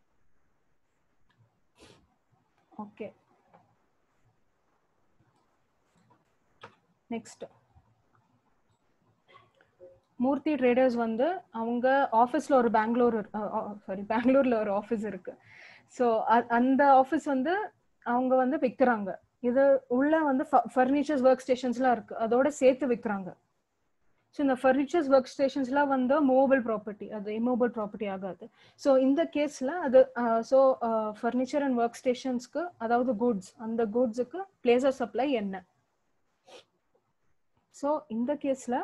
Okay, next Murthy traders வந்து அவங்க ஆஃபீஸ்ல ஒரு பெங்களூர் சாரி பெங்களூர்ல ஒரு ஆஃபீஸ் இருக்கு. ஸோ அந்த ஆஃபீஸ் வந்து அவங்க வந்து விற்கிறாங்க. இது உள்ள வந்து ஃபர்னிச்சர்ஸ் ஒர்க் ஸ்டேஷன்ஸ்லாம் இருக்கு, அதோட சேர்த்து விற்கிறாங்க. ஸோ இந்த ஃபர்னிச்சர்ஸ் ஒர்க் ஸ்டேஷன்ஸ்லாம் வந்து மூவபிள் ப்ராப்பர்ட்டி, அது இம்மூவபிள் ப்ராப்பர்ட்டி ஆகாது. ஸோ இந்த கேஸ்ல அது ஸோ ஃபர்னிச்சர் அண்ட் ஒர்க் ஸ்டேஷன்ஸ்க்கு, அதாவது கூட்ஸ், அந்த கூட்ஸுக்கு பிளேஸ் ஆஃப் சப்ளை என்ன? ஸோ இந்த கேஸ்ல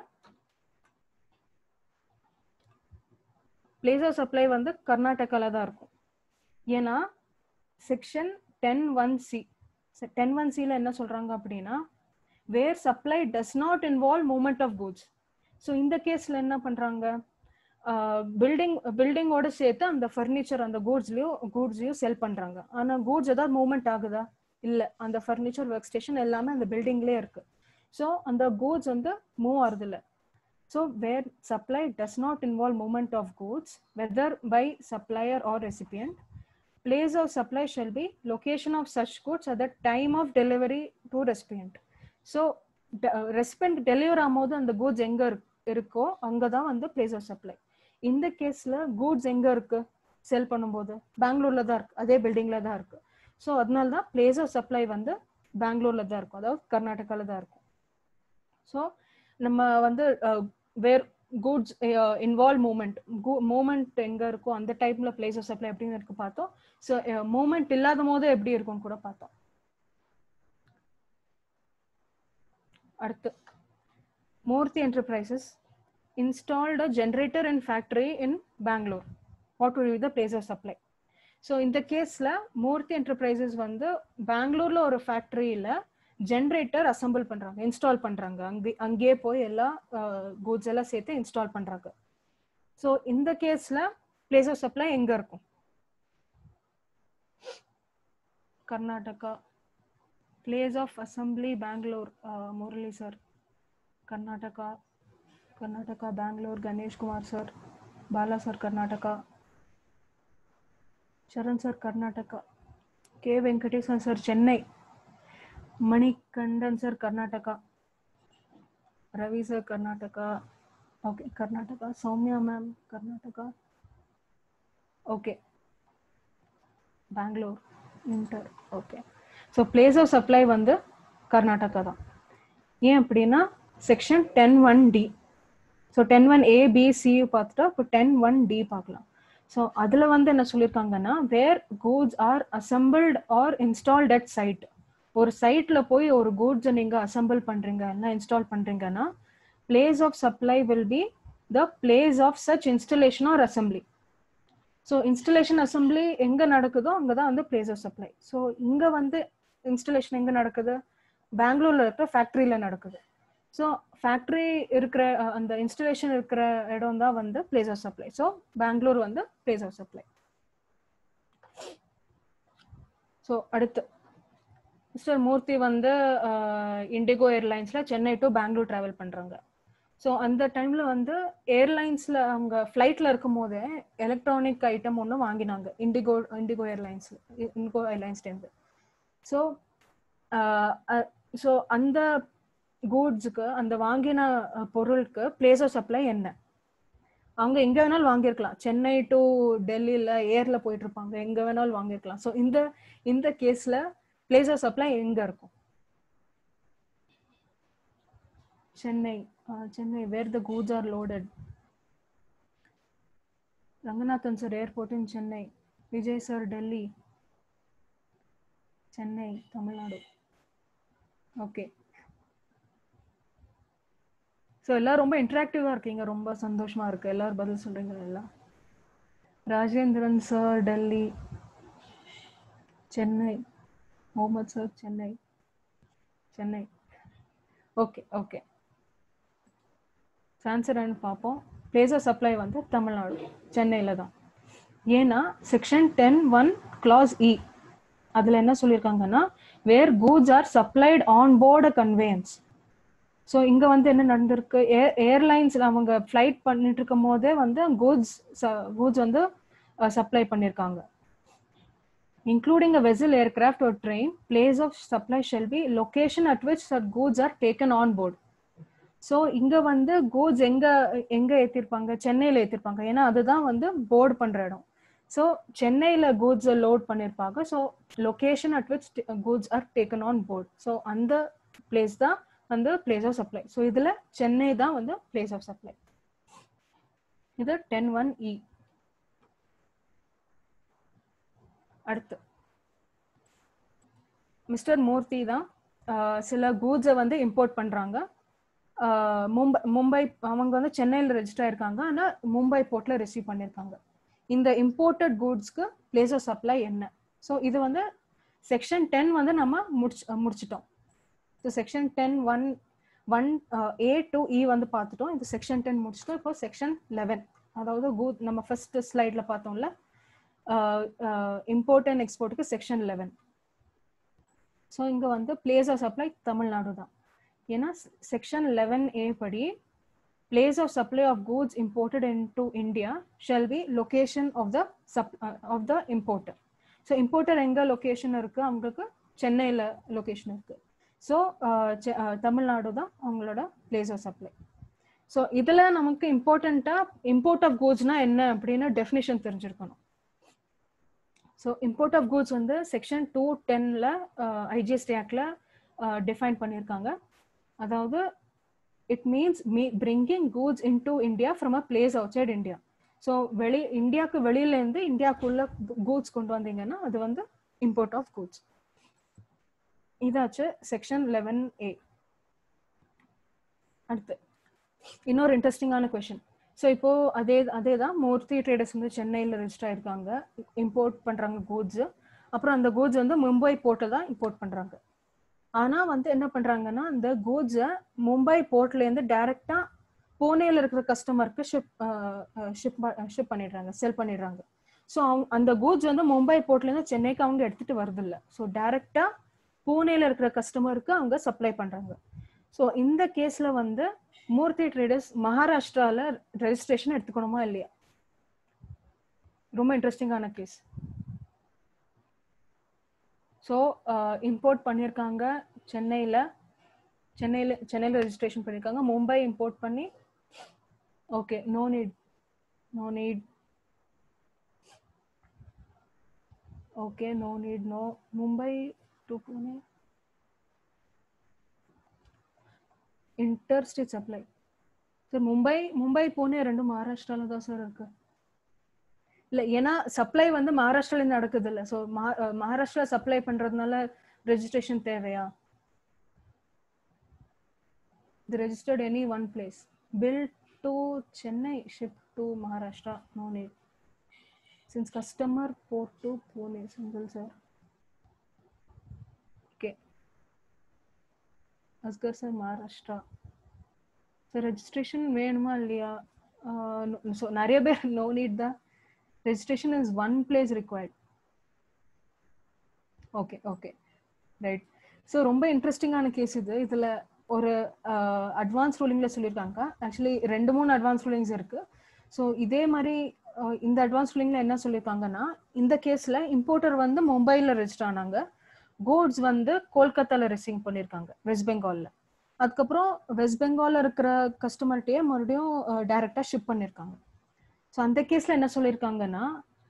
பிளேஸ் ஆஃப் சப்ளை வந்து கர்நாடகால தான் இருக்கும். ஏன்னா section ten one C ten one சில என்ன சொல்றாங்க அப்படின்னா, where supply does not involve movement of goods. So இந்த கேஸ்ல என்ன பண்றாங்க, பில்டிங் பில்டிங்கோட சேர்த்து அந்த ஃபர்னிச்சர் அந்த கூட்ஸ்லயும் கூட்ஸ்லயும் செல் பண்றாங்க. ஆனா கூட்ஸ் ஏதாவது மூவ்மெண்ட் ஆகுதா? இல்ல, அந்த ஃபர்னிச்சர் ஒர்க் ஸ்டேஷன் எல்லாமே அந்த பில்டிங்லயே இருக்கு. ஸோ அந்த கூட்ஸ் வந்து மூவ் ஆகுது இல்லை. So where supply does not involve movement of goods, whether by supplier or recipient, place of supply shall be location of such goods at the time of delivery to recipient. So recipient deliver ஆகும்போது அந்த goods எங்க இருக்கோ அங்கதான் வந்து place of supply. இந்த கேஸ்ல goods எங்க இருக்கு? செல் பண்ணும்போது பெங்களூர்ல தான் இருக்கு, அதே பில்டிங்ல தான் இருக்கு. ஸோ அதனால தான் place of supply வந்து பெங்களூர்ல தான் இருக்கும், அதாவது கர்நாடகால தான் இருக்கும். ஸோ நம்ம வந்து where goods involve movement movement எங்க இருக்கும் அந்த டைப்ல பிளேஸ் ஆஃப் சப்ளை எப்படின்னு இருக்கு பார்த்தோம். ஸோ மூவ்மெண்ட் இல்லாத போது எப்படி இருக்கும் கூட பார்த்தோம். அடுத்து Murthy enterprises installed a generator in factory in Bangalore. What will be the place of supply? So இந்த கேஸ்ல மூர்த்தி என்டர்பிரைசஸ் வந்து பெங்களூர்ல ஒரு ஃபேக்டரியில ஜென்ரேட்டர் அசம்பிள் பண்றாங்க, இன்ஸ்டால் பண்றாங்க. அங்கே அங்கேயே போய் எல்லா கூட்ஸ் எல்லாம் சேர்த்து இன்ஸ்டால் பண்றாங்க. ஸோ இந்த கேஸ்ல பிளேஸ் ஆஃப் சப்ளை எங்க இருக்கும்? Karnataka. Place of assembly Bangalore. Murali sir. Karnataka. Karnataka Bangalore. Ganesh Kumar sir. Bala sir Karnataka. Saran sir Karnataka. K Venkatesan sir Chennai. Manikandan sir Karnataka. Ravi sir Karnataka. Okay Karnataka. Soumya ma'am Karnataka. Okay Bangalore inter. Okay so place of supply வந்து கர்நாடகா தான். ஏன் அப்படின்னா section ten one D. So ten one A B C பார்த்துட்டா இப்போ ten one D பார்க்கலாம். So அதில் வந்து என்ன சொல்லியிருக்காங்கன்னா, where goods are assembled or installed at site. ஒரு சைட்ல போய் ஒரு கூட்ஸை நீங்க அசம்பிள் பண்றீங்க இல்லை இன்ஸ்டால் பண்றீங்கன்னா, place of supply will be the place of such installation or assembly. So installation assembly எங்க நடக்குதோ அங்கதான் வந்து பிளேஸ் ஆஃப் சப்ளை. ஸோ இங்க வந்து இன்ஸ்டலேஷன் எங்க நடக்குது? பெங்களூர்ல இருக்கிற ஃபேக்டரியில நடக்குது. ஸோ ஃபேக்டரி இருக்கிற அந்த இன்ஸ்டலேஷன் இருக்கிற இடம் தான் வந்து place of supply. So Bangalore வந்து பிளேஸ் ஆஃப் சப்ளை. ஸோ அடுத்து மிஸ்டர் மூர்த்தி வந்து இண்டிகோ ஏர்லைன்ஸ்ல சென்னை டு பெங்களூர் டிராவல் பண்றாங்க. ஸோ அந்த டைம்ல வந்து ஏர்லைன்ஸ்ல அவங்க ஃபிளைட்ல இருக்கும் போதே எலக்ட்ரானிக் ஐட்டம் ஒன்று வாங்கினாங்க இண்டிகோ இண்டிகோ ஏர்லைன்ஸ்ல இண்டிகோ ஏர்லைன்ஸ்லேருந்து. ஸோ ஸோ அந்த கூட்ஸுக்கு அந்த வாங்கின பொருளுக்கு பிளேஸ் ஆஃப் சப்ளை என்ன? அவங்க எங்க வேணாலும் வாங்கியிருக்கலாம். சென்னை டு டெல்லியில ஏர்ல போயிட்டு இருப்பாங்க, எங்க வேணாலும் வாங்கியிருக்கலாம். ஸோ இந்த இந்த கேஸ்ல பிளேஸ் ஆஃப் சப்ளை எங்க இருக்கும்? Chennai. Chennai where the goods are loaded. Ranganathan sir airport in Chennai. Vijay sir Delhi. Chennai Tamil Nadu. Okay so எல்லாரும் ரொம்ப இன்ட்ராக்டிவா இருக்கீங்க, ரொம்ப சந்தோஷமா இருக்கு. எல்லாரும் பதில் சொல்றீங்க எல்லாம். Rajendran sir Delhi. Chennai. Mohammed sir Chennai. Chennai. Okay okay answer பார்ப்போம். பிளேஸ் ஆஃப் சப்ளை வந்து தமிழ்நாடு, சென்னையில தான். ஏன்னா section ten one clause E அதுல என்ன சொல்லியிருக்காங்கன்னா, where goods are supplied on board conveyance. So இங்க வந்து என்ன நடந்திருக்கு, ஏர் ஏர்லைன்ஸ் அவங்க ஃபிளைட் பண்ணிட்டு இருக்கும் போதே வந்து கூட்ஸ் கூட்ஸ் வந்து சப்ளை பண்ணியிருக்காங்க. Including a vessel, aircraft or train, place of supply shall be location at which such goods are taken on board. So இங்க வந்து கூட்ஸ் எங்க எங்க ஏற்றிருப்பாங்க? சென்னையில ஏற்றிருப்பாங்க. ஏன்னா அதுதான் வந்து போர்டு பண்ற இடம். ஸோ சென்னையில கூட்ஸ் லோட் பண்ணியிருப்பாங்க. So location at which goods are taken on board. So அந்த பிளேஸ் தான் வந்து பிளேஸ் ஆஃப் சப்ளை. ஸோ இதுல சென்னை தான் வந்து பிளேஸ் ஆஃப் சப்ளை. இது டென் ஒன் இ. அடுத்து மிஸ்டர் மூர்த்தி தான் சில கூட்ஸை வந்து இம்போர்ட் பண்றாங்க. மும்பை மும்பை அவங்க வந்து சென்னையில் ரெஜிஸ்டர் ஆயிருக்காங்க, ஆனால் மும்பை போர்ட்ல ரிசீவ் பண்ணியிருக்காங்க. இந்த இம்போர்ட்டட் கூட்ஸ்க்கு பிளேஸ் ஆஃப் சப்ளை என்ன? ஸோ இது வந்து செக்ஷன் டென் வந்து நம்ம முடிச்சு முடிச்சிட்டோம். So section ten one one A to E வந்து பார்த்துட்டோம். இது செக்ஷன் டென் முடிச்சிட்டோம். இப்போ செக்ஷன் லெவன், அதாவது கூட் நம்ம ஃபர்ஸ்ட் ஸ்லைட்ல பார்த்தோம்ல, இம்போர்ட் அண்ட் எக்ஸ்போர்ட்டுக்கு செக்ஷன் லெவன். ஸோ இங்க வந்து பிளேஸ் ஆஃப் சப்ளை தமிழ்நாடு தான். ஏன்னா செக்ஷன் லெவன் ஏ படி place of supply of goods imported into India shall be location of the sub, uh, of the importer. So importer எங்க location இருக்கு? அவங்களுக்கு சென்னையில லொகேஷன் இருக்கு. ஸோ தமிழ்நாடு தான் அவங்களோட பிளேஸ் ஆஃப் சப்ளை. ஸோ இதுல நமக்கு இம்பார்ட்டண்டா இம்போர்ட் ஆஃப் கூட்ஸ்னா என்ன அப்படின்னு டெஃபினிஷன் தெரிஞ்சிருக்கணும். ஸோ இம்போர்ட் ஆஃப் கூட்ஸ் வந்து செக்ஷன் டூ டென்ல ஐஜிஎஸ்டி ஆக்ட்ல டிஃபைன் பண்ணியிருக்காங்க. அதாவது it means me bringing goods into India from a place outside India. So வெளி இந்தியாக்கு வெளியில இருந்து இந்தியாக்குள்ள கூட்ஸ் கொண்டு வந்தீங்கன்னா அது வந்து இம்போர்ட் ஆஃப் கூட்ஸ். இதாச்சு செக்ஷன் லெவன் ஏ. அடுத்து இன்னொரு இன்ட்ரெஸ்டிங்கான கொஸ்டின். ஸோ இப்போ அதே அதே தான் மூர்த்தி ட்ரேடர்ஸ் வந்து சென்னையில் ரெஜிஸ்டர் ஆயிருக்காங்க, இம்போர்ட் பண்ணுறாங்க கூட்ஸு. அப்புறம் அந்த கூட்ஸ் வந்து மும்பை போர்ட்டில் தான் இம்போர்ட் பண்ணுறாங்க. ஆனால் வந்து என்ன பண்ணுறாங்கன்னா அந்த கூட்ஸை மும்பை போர்ட்லேருந்து டைரெக்டாக புனேல இருக்கிற கஸ்டமருக்கு ஷிப் ஷிப் ஷிப் பண்ணிடுறாங்க, செல் பண்ணிடுறாங்க. ஸோ அவங்க அந்த கூட்ஸ் வந்து மும்பை போர்ட்லேருந்து சென்னைக்கு அவங்க எடுத்துகிட்டு வரதில்ல. ஸோ டைரெக்டாக புனேல இருக்கிற கஸ்டமருக்கு அவங்க சப்ளை பண்ணுறாங்க. ஸோ இந்த கேஸில் வந்து மூர்த்தி ட்ரேடர்ஸ் மகாராஷ்டிரால ரெஜிஸ்ட்ரேஷன் எடுத்துக்கணுமா இல்லையா? ரொம்ப இன்ட்ரெஸ்டிங்கான கேஸ். ஸோ இம்போர்ட் பண்ணியிருக்காங்க சென்னையில் சென்னையில் சென்னையில் ரெஜிஸ்ட்ரேஷன் பண்ணியிருக்காங்க, மும்பை இம்போர்ட் பண்ணி okay no need no need okay no need no Mumbai to Pune interstate supply. Sir Mumbai Mumbai Pune ரெண்டும் மகாராஷ்டிரால தான் சார் இருக்கு. இல்லை ஏன்னா சப்ளை வந்து மகாராஷ்டிராலேருந்து நடக்குது இல்லை. ஸோ மகாராஷ்டிரா சப்ளை பண்ணுறதுனால ரெஜிஸ்ட்ரேஷன் தேவையா? இது registered any one place, bill to Chennai, ship to Maharashtra, no need. Since customer port to Pune, single sir. Okay Askar sir Maharashtra sir registration வேணுமா இல்லையா? ஸோ நிறைய பேர் நோ நீட் தான், registration is one place required. Okay okay right. So ரொம்ப இன்ட்ரெஸ்டிங்கான case இது. இதில் ஒரு அட்வான்ஸ் ரூலிங்கில் சொல்லியிருக்காங்க. ஆக்சுவலி ரெண்டு மூணு அட்வான்ஸ் ரூலிங்ஸ் இருக்குது. ஸோ இதே மாதிரி இந்த அட்வான்ஸ் ரூலிங்கில் என்ன சொல்லியிருக்காங்கன்னா, இந்த கேஸில் இம்போர்ட்டர் வந்து மும்பையில் ரெஜிஸ்டர் ஆனாங்க, கூட்ஸ் வந்து கோல்கத்தாவில் ரிசீவ் பண்ணியிருக்காங்க வெஸ்ட் பெங்காலில். அதுக்கப்புறம் வெஸ்ட் பெங்காலில் இருக்கிற கஸ்டமர்கிட்டயே மறுபடியும் டைரெக்டாக ஷிப் பண்ணியிருக்காங்க. ஸோ அந்த கேஸில் என்ன சொல்லியிருக்காங்கன்னா,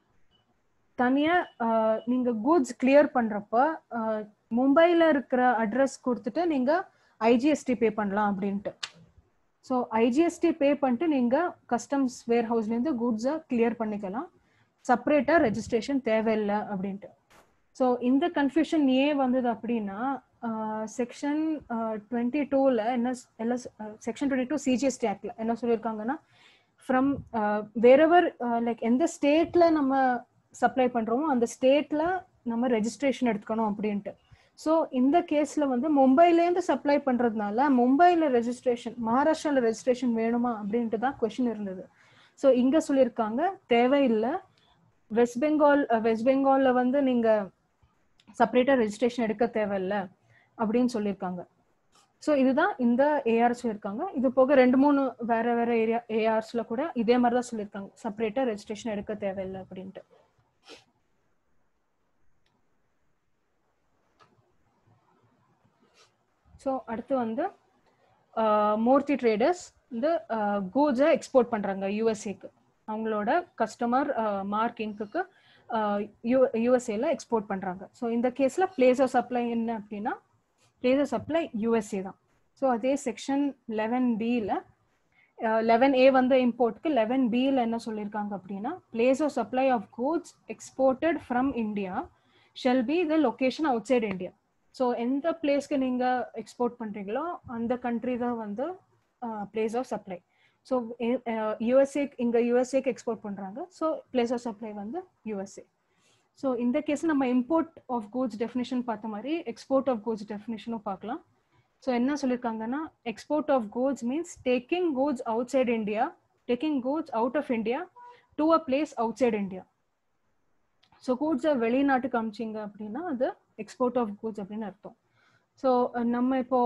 தனியாக நீங்கள் கூட்ஸ் கிளியர் பண்ணுறப்ப மும்பையில் இருக்கிற அட்ரஸ் கொடுத்துட்டு நீங்கள் ஐஜிஎஸ்டி பே பண்ணலாம் அப்படின்ட்டு. ஸோ ஐஜிஎஸ்டி பே பண்ணிட்டு நீங்கள் கஸ்டம்ஸ் வேர் ஹவுஸ்லேருந்து கூட்ஸை கிளியர் பண்ணிக்கலாம், செப்பரேட்டாக ரெஜிஸ்ட்ரேஷன் தேவையில்லை அப்படின்ட்டு. ஸோ இந்த கன்ஃபியூஷன் ஏன் வந்தது அப்படின்னா, செக்ஷன் டுவெண்ட்டி டூவில் என்ன எல்லாம் செக்ஷன் டுவெண்ட்டி டூ சிஜிஎஸ்டி ஆக்டில் என்ன சொல்லியிருக்காங்கன்னா, ஃப்ரம் வேறெவர் லைக் எந்த ஸ்டேட்டில் நம்ம சப்ளை பண்ணுறோமோ அந்த ஸ்டேட்டில் நம்ம ரெஜிஸ்ட்ரேஷன் எடுத்துக்கணும் அப்படின்ட்டு. ஸோ இந்த கேஸில் வந்து மும்பைலேருந்து சப்ளை பண்ணுறதுனால மும்பையில் ரெஜிஸ்ட்ரேஷன், மகாராஷ்டிராவில் ரெஜிஸ்ட்ரேஷன் வேணுமா அப்படின்ட்டு தான் கொஷின் இருந்தது. ஸோ இங்கே சொல்லியிருக்காங்க தேவையில்லை, வெஸ்ட் பெங்கால் வெஸ்ட் பெங்காலில் வந்து நீங்கள் செப்பரேட்டாக ரெஜிஸ்ட்ரேஷன் எடுக்க தேவையில்லை அப்படின்னு சொல்லியிருக்காங்க. ஸோ இதுதான் இந்த ஏஆர்ஸ் இருக்காங்க. இது போக ரெண்டு மூணு வேற வேற ஏரியா ஏஆர்ஸ்ல கூட இதே மாதிரி தான் சொல்லியிருக்காங்க, செப்பரேட்டாக ரெஜிஸ்ட்ரேஷன் எடுக்க தேவையில்லை அப்படின்ட்டு. ஸோ அடுத்து வந்து மூர்த்தி ட்ரேடர்ஸ் வந்து கூட்ஸை எக்ஸ்போர்ட் பண்ணுறாங்க யூஎஸ்ஏக்கு. அவங்களோட கஸ்டமர் மார்க் இங்க்குக்கு யூ யூஎஸ்ஏல எக்ஸ்போர்ட் பண்ணுறாங்க. ஸோ இந்த கேஸில் பிளேஸ் ஆஃப் சப்ளை என்ன அப்படின்னா, பிளேஸ் ஆஃப் சப்ளை யூஎஸ்ஏ தான். ஸோ அதே செக்ஷன் லெவன் பியில் லெவன் ஏ வந்து இம்போர்ட்க்கு, லெவன் பியில் என்ன சொல்லியிருக்காங்க அப்படின்னா, place of supply of goods exported from India shall be the location outside India. So எந்த பிளேஸ்க்கு நீங்கள் எக்ஸ்போர்ட் பண்ணுறீங்களோ அந்த கண்ட்ரி தான் வந்து place of supply. So USA இங்கே யூஎஸ்ஏக்கு எக்ஸ்போர்ட் பண்ணுறாங்க, ஸோ பிளேஸ் ஆஃப் சப்ளை வந்து யூஎஸ்ஏ. ஸோ இந்த கேஸில் நம்ம இம்போர்ட் ஆஃப் கூட்ஸ் டெஃபினிஷன் பார்த்த மாதிரி எக்ஸ்போர்ட் ஆஃப் கூட்ஸ் டெஃபினிஷனும் பார்க்கலாம். ஸோ என்ன சொல்லியிருக்காங்கன்னா, export of goods means taking goods outside India, taking goods out of India to a place outside India. So கூட்ஸை வெளிநாட்டுக்கு அமிச்சிங்க அப்படின்னா அது எக்ஸ்போர்ட் ஆஃப் கூட்ஸ் அப்படின்னு அர்த்தம். ஸோ நம்ம இப்போ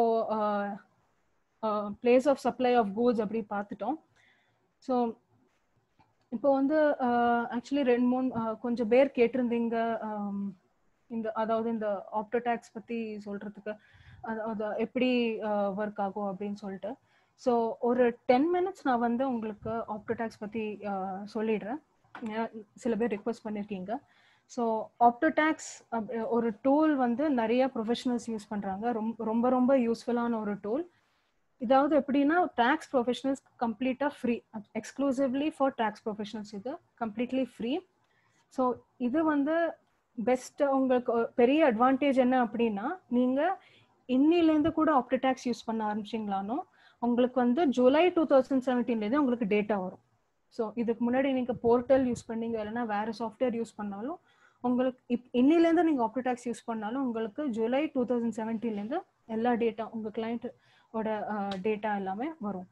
place of supply of goods அப்படி பார்த்துட்டோம். ஸோ இப்போ வந்து ஆக்சுவலி ரெண்டு மூணு கொஞ்சம் பேர் கேட்டிருந்தீங்க இந்த, அதாவது இந்த ஆப்டோ டேக்ஸ் பற்றி சொல்கிறதுக்கு, அது எப்படி ஒர்க் ஆகும் அப்படின்னு சொல்லிட்டு. ஸோ ஒரு டென் மினிட்ஸ் நான் வந்து உங்களுக்கு ஆப்டோ டேக்ஸ் பற்றி சொல்லிடுறேன், சில பேர் ரிக்வெஸ்ட் பண்ணியிருக்கீங்க. ஸோ ஆப்டோ டேக்ஸ் ஒரு டூல் வந்து நிறைய ப்ரொஃபஷனல்ஸ் யூஸ் பண்ணுறாங்க, ரொம்ப ரொம்ப ரொம்ப யூஸ்ஃபுல்லான ஒரு டூல். இதாவது எப்படின்னா, டேக்ஸ் ப்ரொஃபஷனல்ஸ் கம்ப்ளீட்டாக free, exclusively for tax professionals, இது கம்ப்ளீட்லி ஃப்ரீ. ஸோ இது வந்து பெஸ்ட். உங்களுக்கு பெரிய அட்வான்டேஜ் என்ன அப்படின்னா, நீங்கள் இன்னிலேருந்து கூட ஆப்டோ டேக்ஸ் யூஸ் பண்ண ஆரம்பிச்சிங்களானோ உங்களுக்கு வந்து ஜூலை டூ தௌசண்ட் செவன்டீன்லேருந்து உங்களுக்கு டேட்டா வரும். ஸோ இதுக்கு முன்னாடி நீங்கள் போர்ட்டல் யூஸ் பண்ணீங்க இல்லைன்னா வேறு சாஃப்ட்வேர் யூஸ் பண்ணாலும் உங்களுக்கு இப் இன்னிலேருந்து நீங்கள் ஆப்டிடாக்ஸ் யூஸ் பண்ணாலும் உங்களுக்கு ஜூலை டூ தௌசண்ட் செவன்டீன்லேருந்து எல்லா டேட்டா உங்கள் கிளைண்ட்டோட டேட்டா எல்லாமே வரும்.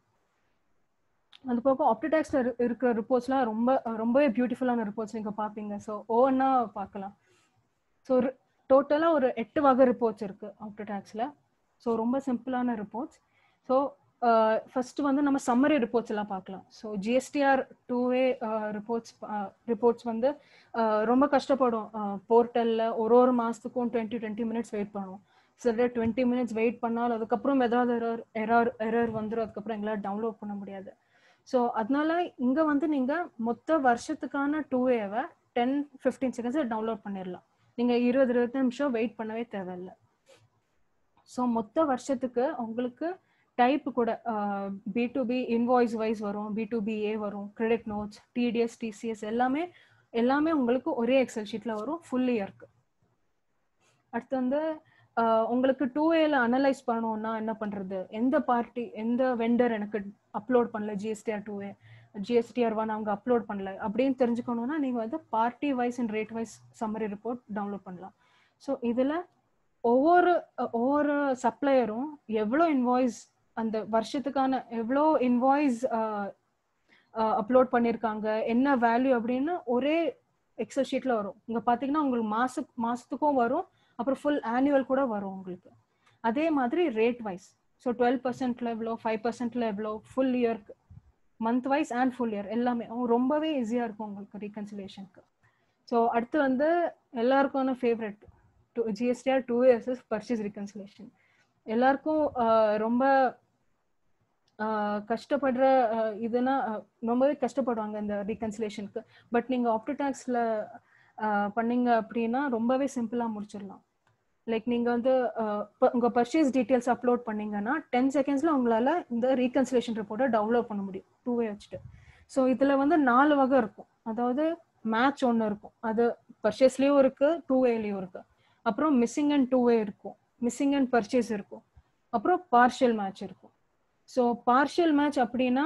அது போக ஆப்டிடாக்ஸில் இருக்கிற ரிப்போர்ட்ஸ்லாம் ரொம்ப ரொம்பவே பியூட்டிஃபுல்லான ரிப்போர்ட்ஸ் நீங்கள் பார்ப்பீங்க. ஸோ ஒவ்வொன்றா பார்க்கலாம். ஸோ டோட்டலாக ஒரு எட்டு வகை ரிப்போர்ட்ஸ் இருக்குது ஆப்டிடாக்ஸில். ஸோ ரொம்ப சிம்பிளான ரிப்போர்ட்ஸ். ஸோ ஃபர்ஸ்ட் வந்து நம்ம சம்மரி ரிப்போர்ட்ஸ் எல்லாம் பார்க்கலாம். So GSTR two way reports reports வந்து ரொம்ப கஷ்டப்படும். போர்ட்டலில் ஒரு ஒரு மாதத்துக்கும் டுவெண்ட்டி டுவெண்ட்டி மினிட்ஸ் வெயிட் பண்ணுவோம். சில டுவெண்ட்டி மினிட்ஸ் வெயிட் பண்ணால் அதுக்கப்புறம் ஏதாவது எரர் எரர் எரர் வந்துடும். அதுக்கப்புறம் எங்களால் டவுன்லோட் பண்ண முடியாது. ஸோ அதனால இங்கே வந்து நீங்கள் மொத்த வருஷத்துக்கான டூ வேவை டென் ஃபிஃப்டீன் செகண்ட்ஸில் டவுன்லோட் பண்ணிடலாம். நீங்கள் இருபது இருபது நிமிஷம் வெயிட் பண்ணவே தேவையில்லை. ஸோ மொத்த வருஷத்துக்கு உங்களுக்கு டைப் கூட B to B invoice wise வரும், பி டு பி ஏ வரும், கிரெடிட் நோட்ஸ், டிடிஎஸ், டிசிஎஸ் எல்லாமே எல்லாமே உங்களுக்கு ஒரே எக்ஸல் ஷீட்டில் வரும் ஃபுல் இயர்க்கு. அடுத்து வந்து உங்களுக்கு டூ ஏல அனலைஸ் பண்ணணும்னா என்ன பண்ணுறது, எந்த பார்ட்டி எந்த வெண்டர் எனக்கு அப்லோட் பண்ணல GSTR two A, GSTR one அவங்க அப்லோட் பண்ணல அப்படின்னு தெரிஞ்சுக்கணும்னா நீங்கள் வந்து party wise and rate wise summary report download பண்ணலாம். ஸோ இதில் ஒவ்வொரு ஒவ்வொரு சப்ளையரும் எவ்வளோ இன்வாய்ஸ் அந்த வருஷத்துக்கான எவ்வளோ இன்வாய்ஸ் அப்லோட் பண்ணியிருக்காங்க, என்ன வேல்யூ அப்படின்னு ஒரே எக்ஸல் ஷீட்டில் வரும். இங்கே பார்த்தீங்கன்னா உங்களுக்கு மாச மாதத்துக்கும் வரும், அப்புறம் ஃபுல் ஆனுவல் கூட வரும் உங்களுக்கு. அதே மாதிரி ரேட் வைஸ், ஸோ டுவெல் பர்சன்ட்ல எவ்வளோ, ஃபைவ் பர்சன்ட்ல எவ்வளோ, ஃபுல் இயர்க்கு, month wise and full year எல்லாமே ரொம்பவே ஈஸியாக இருக்கும் உங்களுக்கு ரீகன்சிலேஷனுக்கு. ஸோ அடுத்து வந்து எல்லாருக்கான favourite two GSTR two years purchase reconciliation. எல்லாருக்கும் ரொம்ப கஷ்டப்படுற இதுனா ரொம்பவே கஷ்டப்படுவாங்க இந்த ரீகன்சிலேஷனுக்கு. பட் நீங்கள் ஆப்டிடாக்ஸில் பண்ணீங்க அப்படின்னா ரொம்பவே சிம்பிளாக முடிச்சிடலாம். லைக் நீங்கள் வந்து உங்கள் பர்ச்சேஸ் டீட்டெயில்ஸ் அப்லோட் பண்ணீங்கன்னா டென் செகண்ட்ஸில் உங்களால் இந்த ரீகன்சிலேஷன் ரிப்போர்ட்டை டவுன்லோட் பண்ண முடியும் டூ வே வச்சுட்டு. ஸோ இதில் வந்து நாலு வகை இருக்கும். அதாவது மேட்ச் ஒன்று இருக்கும், அது பர்ச்சேஸ்லேயும் இருக்குது, டூ வேலையும் இருக்குது. அப்புறம் மிஸ்ஸிங் அண்ட் டூ வே இருக்கும், மிஸ்ஸிங் அண்ட் பர்ச்சேஸ் இருக்கும், அப்புறம் பார்ஷியல் மேட்ச் இருக்கும். ஸோ பார்ஷியல் மேட்ச் அப்படின்னா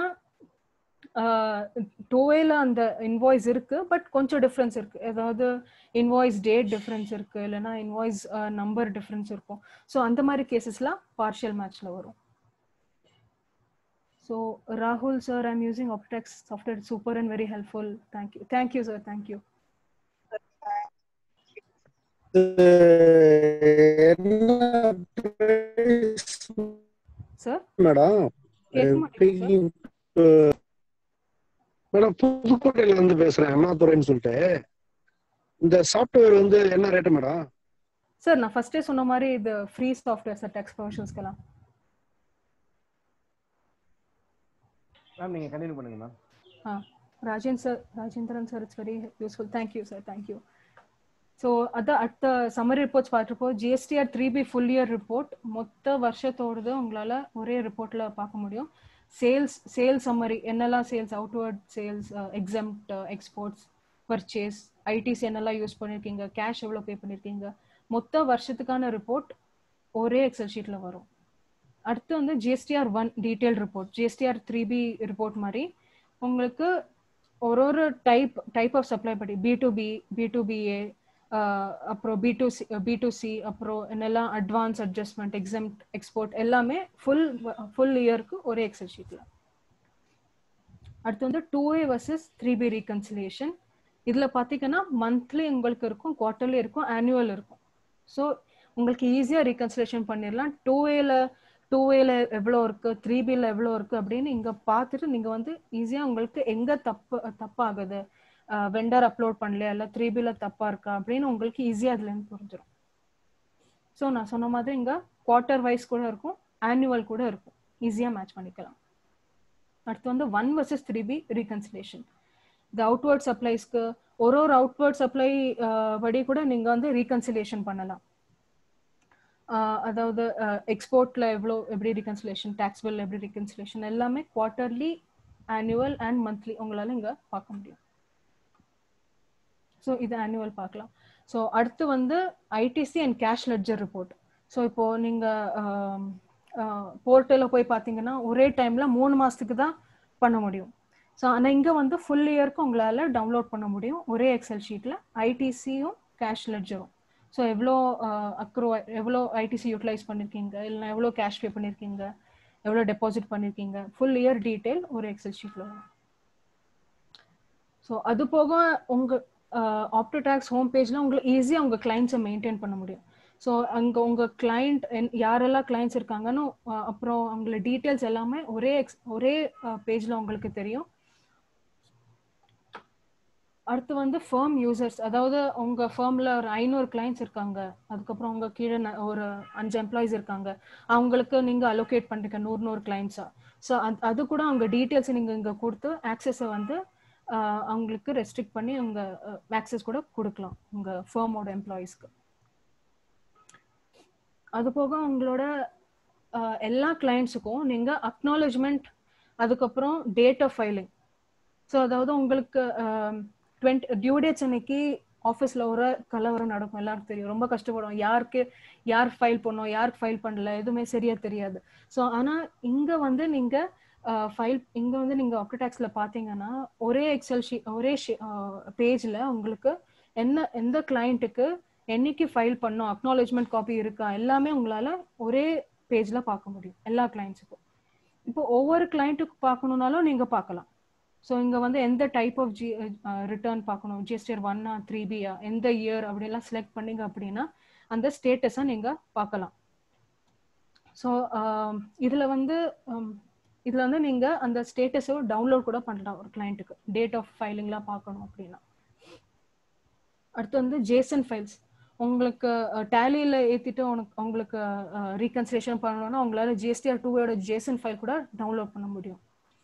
டூ வேல அந்த இன்வாய்ஸ் இருக்கு, பட் கொஞ்சம் டிஃப்ரென்ஸ் இருக்கு. ஏதாவது இன்வாய்ஸ் டேட் டிஃப்ரென்ஸ் இருக்கு, இல்லைன்னா இன்வாய்ஸ் நம்பர் டிஃப்ரென்ஸ் இருக்கும். ஸோ அந்த மாதிரி கேசஸ்லாம் பார்ஷியல் மேட்ச்ல வரும். ஸோ ராகுல் sir, I'm using Aptotax software, super and very helpful. Thank you thank you sir, thank you. Sir madam madam புதுக்கோட்டையில இருந்து பேசுறேன், அண்ணாதுரைன்னு சொல்லிட்டு. இந்த சாஃப்ட்வேர் வந்து என்ன ரேட் மேடம்? சார் நான் ஃபர்ஸ்டே சொன்ன மாதிரி இது ஃப்ரீ சாஃப்ட்வேர் சார், டெக்ஸ்ட் ப்ரொஃபஷனல்ஸ்க்கெல்லாம். மேம் நீங்க கண்டினியூ பண்ணுங்க ma'am. Ah Rajendran sir, Rajendran sir, it's very useful. Thank you sir, thank you. So அதான் அடுத்த சம்மரி ரிப்போர்ட்ஸ் பார்த்துருப்போம். GSTR three B full year report மொத்த வருஷத்தோடது உங்களால் ஒரே ரிப்போர்ட்டில் பார்க்க முடியும். சேல்ஸ் சேல்ஸ் சம்மரி, என்னெல்லாம் sales, outward sales, exempt, exports, purchase, ITC என்னெல்லாம் யூஸ் பண்ணியிருக்கீங்க, கேஷ் எவ்வளோ பே பண்ணியிருக்கீங்க, மொத்த வருஷத்துக்கான ரிப்போர்ட் ஒரே எக்ஸல் ஷீட்டில் வரும். அடுத்து வந்து GSTR one detail report, GSTR three B report மாதிரி உங்களுக்கு ஒரு ஒரு டைப் டைப் ஆஃப் சப்ளை படி B to B, B to BA, அப்புறம் B to C B to C அப்புறம் என்னெல்லாம் அட்வான்ஸ், அட்ஜஸ்ட்மெண்ட், எக்ஸம்ட், எக்ஸ்போர்ட் எல்லாமே ஃபுல் ஃபுல் இயருக்கு ஒரே எக்ஸல் ஷீட்டில். அடுத்து வந்து two A versus three B reconciliation. இதில் பார்த்தீங்கன்னா மந்த்லி உங்களுக்கு இருக்கும், குவார்டர்லி இருக்கும், ஆனுவல் இருக்கும். ஸோ உங்களுக்கு ஈஸியாக ரீகன்சிலேஷன் பண்ணிடலாம். டூ ஏல டூ ஏல எவ்வளோ இருக்குது, த்ரீ பியில் எவ்வளோ இருக்குது அப்படின்னு இங்கே பார்த்துட்டு நீங்கள் வந்து ஈஸியாக உங்களுக்கு எங்கே தப்பு தப்பாகுது, வெண்டர் அப்லோட் பண்ணலையா, இல்லை த்ரீ பியில் தப்பாக இருக்கா அப்படின்னு உங்களுக்கு ஈஸியாக அதுலேருந்து புரிஞ்சிடும். ஸோ நான் சொன்ன மாதிரி இங்கே குவார்ட்டர் வைஸ் கூட இருக்கும், ஆனுவல் கூட இருக்கும், ஈஸியாக மேட்ச் பண்ணிக்கலாம். அடுத்து வந்து one versus three B reconciliation. இந்த அவுட்வர்ட் சப்ளைஸ்க்கு ஒரு ஒரு அவுட்வர்ட் சப்ளை படி கூட நீங்கள் வந்து ரீகன்சிலேஷன் பண்ணலாம். அதாவது எக்ஸ்போர்ட்ல எவ்வளோ எப்படி ரீகன்சிலேஷன், டாக்ஸ் பில் எப்படி ரீகன்சிலேஷன் எல்லாமே குவார்ட்டர்லி, ஆனுவல் அண்ட் மந்த்லி உங்களால் இங்கே பார்க்க முடியும். ஸோ இது ஆனுவல் பார்க்கலாம். ஸோ அடுத்து வந்து ITC and cash ledger report. So இப்போ நீங்கள் போர்ட்டலில் போய் பார்த்தீங்கன்னா ஒரே டைமில் மூணு மாதத்துக்கு தான் பண்ண முடியும். ஸோ ஆனால் இங்கே வந்து ஃபுல் இயருக்கு உங்களால் டவுன்லோட் பண்ண முடியும் ஒரே எக்ஸல் ஷீட்டில் ஐடிசியும் கேஷ் லெட்ஜரும். ஸோ எவ்வளோ அக்ரோ எவ்வளோ ஐடிசி யூட்டிலைஸ் பண்ணியிருக்கீங்க, இல்லைனா எவ்வளோ கேஷ் பே பண்ணியிருக்கீங்க, எவ்வளோ டெபாசிட் பண்ணியிருக்கீங்க, ஃபுல் இயர் டீட்டெயில் ஒரு எக்ஸல் ஷீட்டில் வரும். ஸோ அது போக உங்கள் ஆப்டோடாக்ஸ் ஹோம் பேஜில் உங்களுக்கு ஈஸியாக உங்கள் கிளைண்ட்ஸை மெயின்டைன் பண்ண முடியும். ஸோ அங்கே உங்கள் கிளைண்ட் யாரெல்லாம் கிளைண்ட்ஸ் இருக்காங்கன்னு அப்புறம் அவங்களோட டீட்டெயில்ஸ் எல்லாமே ஒரே எக்ஸ் ஒரே பேஜில் உங்களுக்கு தெரியும். அடுத்து வந்து ஃபர்ம் யூசர்ஸ், அதாவது உங்கள் ஃபர்மில் ஒரு ஐநூறு கிளைண்ட்ஸ் இருக்காங்க, அதுக்கப்புறம் உங்கள் கீழே ஒரு அஞ்சு எம்ப்ளாயிஸ் இருக்காங்க, அவங்களுக்கு நீங்கள் அலோகேட் பண்ணுறீங்க நூறு நூறு கிளைண்ட்ஸாக. ஸோ அது அது கூட அவங்க டீட்டெயில்ஸை நீங்கள் இங்கே கொடுத்து ஆக்சஸை வந்து அவங்களுக்கு ரெஸ்ட்ரிக்ட் பண்ணி உங்கள் ஆக்சஸ் கூட கொடுக்கலாம் உங்கள் ஃபர்மோட எம்ப்ளாயீஸ்க்கு. அது போக உங்களோட எல்லா கிளைண்ட்ஸுக்கும் நீங்கள் அக்னாலஜ்மெண்ட், அதுக்கப்புறம் டேட் ஆஃப் ஃபைலிங். ஸோ அதாவது உங்களுக்கு டுவெண்ட்டி டியூ டேட்ஸ் அன்னைக்கு ஆஃபீஸில் ஒரு கலவரம் நடக்கும், எல்லாருக்கும் தெரியும், ரொம்ப கஷ்டப்படுவோம், யாருக்கு யார் ஃபைல் பண்ணோம் யாருக்கு ஃபைல் பண்ணல எதுவுமே சரியாக தெரியாது. ஸோ ஆனால் இங்கே வந்து நீங்கள் ஃபைல் இங்கே வந்து நீங்கள் ஆப்டோடாக்ஸில் பார்த்தீங்கன்னா ஒரே எக்ஸல் ஷீ ஒரே பேஜில் உங்களுக்கு என்ன எந்த கிளைண்ட்டுக்கு என்னைக்கு ஃபைல் பண்ணோம், அக்னாலஜ்மெண்ட் காப்பி இருக்கா, எல்லாமே உங்களால் ஒரே பேஜில் பார்க்க முடியும் எல்லா கிளைண்ட்ஸுக்கும். இப்போ ஒவ்வொரு கிளைண்ட்டுக்கு பார்க்கணுன்னாலும் நீங்கள் பார்க்கலாம். ஸோ இங்கே வந்து எந்த டைப் ஆஃப் ஜி ரிட்டர்ன் பார்க்கணும், ஜிஎஸ்டிஆர் ஒன்னா த்ரீ பியா எந்த இயர் அப்படிலாம் செலக்ட் பண்ணிங்க அப்படின்னா அந்த ஸ்டேட்டஸை நீங்கள் பார்க்கலாம். ஸோ இதில் வந்து இதில் வந்து நீங்கள் அந்த ஸ்டேட்டஸை டவுன்லோட் கூட பண்ணலாம் ஒரு கிளைண்ட்டுக்கு டேட் ஆஃப் ஃபைலிங்லாம் பார்க்கணும் அப்படின்னா. அடுத்து வந்து ஜேசன் ஃபைல்ஸ், உங்களுக்கு டேலியில் ஏற்றிட்டு உனக்கு உங்களுக்கு ரீகன்சிலேஷன் பண்ணணும்னா உங்களால் ஜிஎஸ்டிஆர் டூவோட ஜேசன் ஃபைல் கூட டவுன்லோட் பண்ண முடியும்.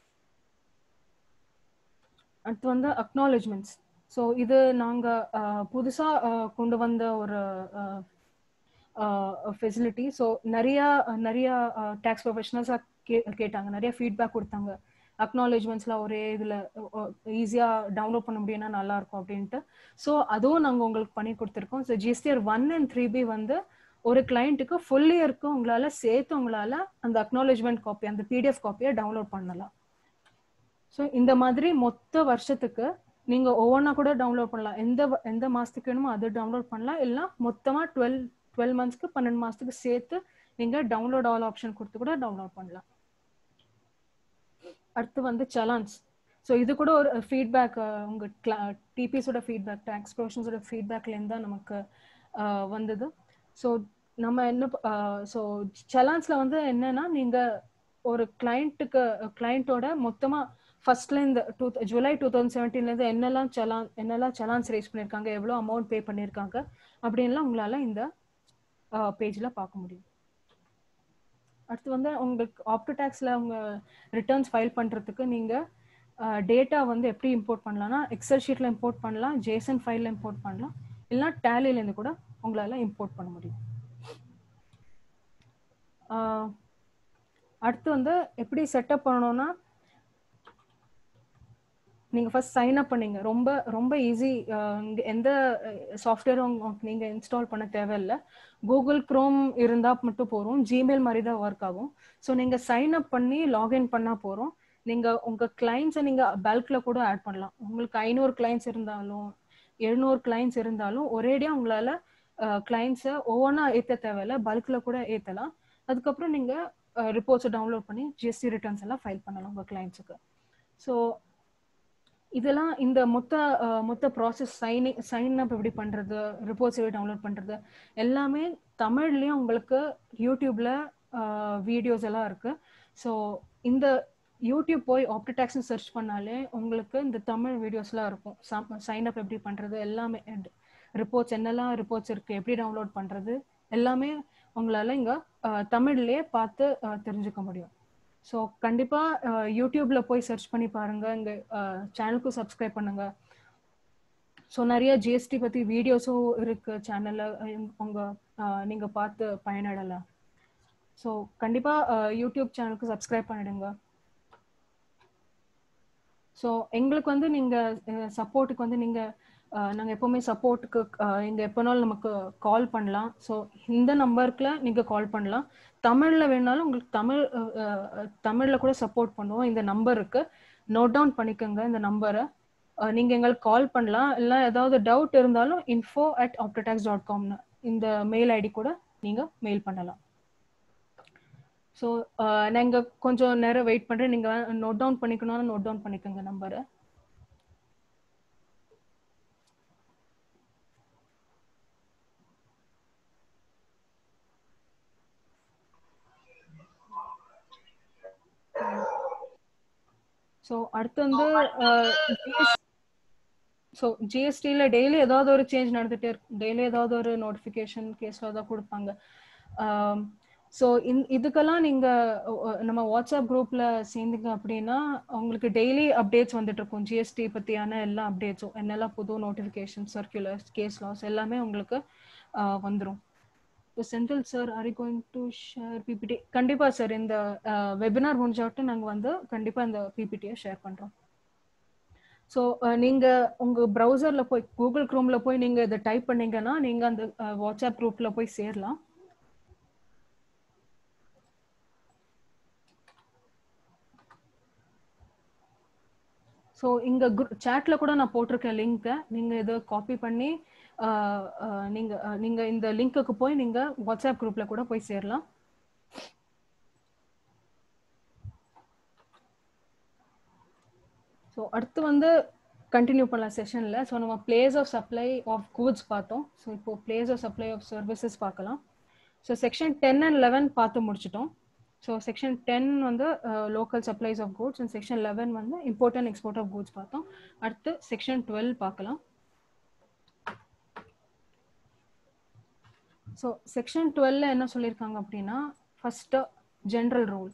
அடுத்து வந்து அக்னாலஜ்மெண்ட்ஸ். ஸோ இது நாங்கள் புதுசாக கொண்டு வந்த ஒரு ஃபெசிலிட்டி. ஸோ நிறையா நிறையா டேக்ஸ் ப்ரொஃபஷனல்ஸாக கே கேட்டாங்க நிறைய ஃபீட்பேக் கொடுத்தாங்க, அக்னாலஜ்மெண்ட்ஸ்லாம் ஒரே இதில் ஈஸியாக டவுன்லோட் பண்ண முடியும்னா நல்லாயிருக்கும் அப்படின்ட்டு. ஸோ அதுவும் நாங்கள் உங்களுக்கு பண்ணி கொடுத்துருக்கோம். So GSTR one and three B வந்து ஒரு கிளைண்ட்டுக்கு ஃபுல் இயருக்கு உங்களால் சேர்த்து உங்களால் அந்த அக்னாலஜ்மெண்ட் காப்பி அந்த பிடிஎஃப் காப்பியை டவுன்லோட் பண்ணலாம். ஸோ இந்த மாதிரி மொத்த வருஷத்துக்கு நீங்கள் ஒவ்வொன்றா கூட டவுன்லோட் பண்ணலாம், எந்த எந்த மாதத்துக்கு வேணுமோ அது டவுன்லோட் பண்ணலாம், இல்லைனா மொத்தமாக டுவெல் டுவெல் மந்த்ஸ்க்கு பன்னெண்டு மாதத்துக்கு சேர்த்து நீங்கள் டவுன்லோட் ஆல் ஆப்ஷன் கொடுத்து கூட டவுன்லோட் பண்ணலாம். அடுத்து வந்து சலான்ஸ். ஸோ இது கூட ஒரு ஃபீட்பேக் உங்கள் கிளா டிபிஎஸோட ஃபீட்பேக் டேக்ஸ் ப்ரொஃபஷனல்ஸோட ஃபீட்பேக்லேருந்து தான் நமக்கு வந்தது. ஸோ நம்ம என்ன ஸோ சலான்ஸில் வந்து என்னன்னா நீங்கள் ஒரு கிளைண்ட்டுக்கு கிளைண்ட்டோட மொத்தமாக ஃபர்ஸ்ட்லேருந்து டூ ஜூலை டூ தௌசண்ட் செவன்டீன்லேருந்து என்னெல்லாம் சலான் என்னெல்லாம் சலான்ஸ் ரைஸ் பண்ணியிருக்காங்க, எவ்வளோ அமௌண்ட் பே பண்ணியிருக்காங்க அப்படின்லாம் உங்களால் இந்த பேஜில் பார்க்க முடியும். அடுத்து வந்து உங்களுக்கு ஆப்டோடாக்ஸில் உங்கள் ரிட்டர்ன்ஸ் ஃபைல் பண்ணுறதுக்கு நீங்கள் டேட்டா வந்து எப்படி இம்போர்ட் பண்ணலாம்னா எக்ஸல் ஷீட்டில் இம்போர்ட் பண்ணலாம், ஜேசன் ஃபைலில் இம்போர்ட் பண்ணலாம், இல்லைனா டேலிலேருந்து கூட உங்களால் இம்போர்ட் பண்ண முடியும். அடுத்து வந்து எப்படி செட்டப் பண்ணணும்னா நீங்கள் ஃபர்ஸ்ட் சைன் அப் பண்ணீங்க, ரொம்ப ரொம்ப ஈஸி, எந்த சாஃப்ட்வேரும் நீங்கள் இன்ஸ்டால் பண்ண தேவையில்லை, கூகுள் க்ரோம் இருந்தால் மட்டும் போகிறோம், ஜிமெயில் மாதிரி தான் ஒர்க் ஆகும். ஸோ நீங்கள் சைன் அப் பண்ணி லாகின் பண்ணால் போகிறோம். நீங்கள் உங்கள் கிளைண்ட்ஸை நீங்கள் பல்கில் கூட ஆட் பண்ணலாம். உங்களுக்கு ஐநூறு கிளைண்ட்ஸ் இருந்தாலும் எழுநூறு கிளைண்ட்ஸ் இருந்தாலும் ஒரேடியாக உங்களால் கிளைண்ட்ஸை ஒவ்வொன்றா ஏற்ற தேவையில்லை, பல்கில் கூட ஏற்றலாம். அதுக்கப்புறம் நீங்கள் ரிப்போர்ட்ஸை டவுன்லோட் பண்ணி ஜிஎஸ்டி ரிட்டர்ன்ஸ் எல்லாம் ஃபைல் பண்ணலாம் உங்கள் கிளைண்ட்ஸுக்கு. ஸோ இதெல்லாம் இந்த மொத்த மொத்த ப்ராசஸ் சைனிங் சைன் அப் எப்படி பண்ணுறது, ரிப்போர்ட்ஸ் எப்படி டவுன்லோட் பண்ணுறது எல்லாமே தமிழ்லேயும் உங்களுக்கு யூடியூப்பில் வீடியோஸ் எல்லாம் இருக்குது. ஸோ இந்த யூடியூப் போய் ஆப்டோடாக்ஸ்னு சர்ச் பண்ணாலே உங்களுக்கு இந்த தமிழ் வீடியோஸ்லாம் இருக்கும். சைன் அப் எப்படி பண்ணுறது எல்லாமே, ரிப்போர்ட்ஸ் என்னெல்லாம் ரிப்போர்ட்ஸ் இருக்குது, எப்படி டவுன்லோட் பண்ணுறது எல்லாமே உங்களால் இங்கே தமிழ்லேயே பார்த்து தெரிஞ்சுக்க முடியும். ஸோ கண்டிப்பாக யூடியூப்பில் போய் சர்ச் பண்ணி பாருங்கள், இங்கே சேனலுக்கும் சப்ஸ்கிரைப் பண்ணுங்கள். ஸோ நிறைய ஜிஎஸ்டி பற்றி வீடியோஸும் இருக்குது சேனலில், உங்கள் நீங்கள் பார்த்து பயனடலாம். ஸோ கண்டிப்பாக யூடியூப் சேனலுக்கு சப்ஸ்கிரைப் பண்ணிடுங்க. ஸோ எங்களுக்கு வந்து நீங்கள் சப்போர்ட்டுக்கு வந்து நீங்கள் நாங்கள் எப்போவுமே சப்போர்ட்டுக்கு இங்கே எப்போனாலும் நமக்கு கால் பண்ணலாம். ஸோ இந்த நம்பருக்குல நீங்கள் கால் பண்ணலாம். தமிழில் வேணாலும் உங்களுக்கு தமிழ் தமிழில் கூட சப்போர்ட் பண்ணுவோம். இந்த நம்பருக்கு நோட் டவுன் பண்ணிக்கோங்க இந்த நம்பரை. நீங்கள் எங்களுக்கு கால் பண்ணலாம், இல்லை ஏதாவது டவுட் இருந்தாலும் இன்ஃபோ அட் ஆப்டோடாக்ஸ் டாட் காம்னு இந்த மெயில் ஐடி கூட நீங்கள் மெயில் பண்ணலாம். ஸோ நாங்கள் கொஞ்சம் நேரம் வெயிட் பண்ணுறேன். நீங்கள் நோட் டவுன் பண்ணிக்கணும்னு நோட் டவுன் பண்ணிக்கோங்க நம்பரை. ஸோ அடுத்து வந்து ஸோ ஜிஎஸ்டியில் டெய்லி ஏதாவது ஒரு சேஞ்ச் நடந்துகிட்டே இருக்கும். டெய்லி ஏதாவது ஒரு நோட்டிஃபிகேஷன் கேஸில் தான் கொடுப்பாங்க. ஸோ இந் இதுக்கெல்லாம் நீங்கள் நம்ம வாட்ஸ்அப் குரூப்பில் சேர்ந்தீங்க அப்படின்னா உங்களுக்கு டெய்லி அப்டேட்ஸ் வந்துட்டு இருக்கும். ஜிஎஸ்டி பற்றியான எல்லா அப்டேட்ஸும், என்னெல்லாம் புது நோட்டிஃபிகேஷன், சர்க்குலர்ஸ், கேஸ் லாஸ் எல்லாமே உங்களுக்கு வந்துடும். இப்போ Senthil sir are you going to share PPT? கண்டிப்பாக சார், இந்த வெபினார் முடிஞ்சாட்டும் நாங்கள் வந்து கண்டிப்பாக இந்த பிபிடியை ஷேர் பண்ணுறோம். ஸோ நீங்கள் உங்கள் ப்ரௌசரில் போய் கூகுள் க்ரோமில் போய் நீங்கள் இதை டைப் பண்ணீங்கன்னா நீங்கள் அந்த வாட்ஸ்அப் குரூப்பில் போய் சேரலாம். ஸோ இங்கே குரூப் சேட்டில் கூட நான் போட்டிருக்கேன் லிங்க்கை. நீங்கள் இதை காப்பி பண்ணி நீங்கள் நீங்கள் இந்த லிங்க்குக்கு போய் நீங்கள் வாட்ஸ்அப் குரூப்பில் கூட போய் சேரலாம். ஸோ அடுத்து வந்து கண்டினியூ பண்ணலாம் செஷனில். ஸோ நம்ம place of supply of goods பார்த்தோம். ஸோ இப்போ place of supply of services பார்க்கலாம். So section ten and eleven பார்த்து முடிச்சிட்டோம். ஸோ செக்ஷன் டென் வந்து local supplies of goods and section eleven வந்து import and export of goods பார்த்தோம். அடுத்து section twelve பார்க்கலாம். ஸோ செக்ஷன் டுவெல்ல என்ன சொல்லியிருக்காங்க அப்படின்னா, first general rule.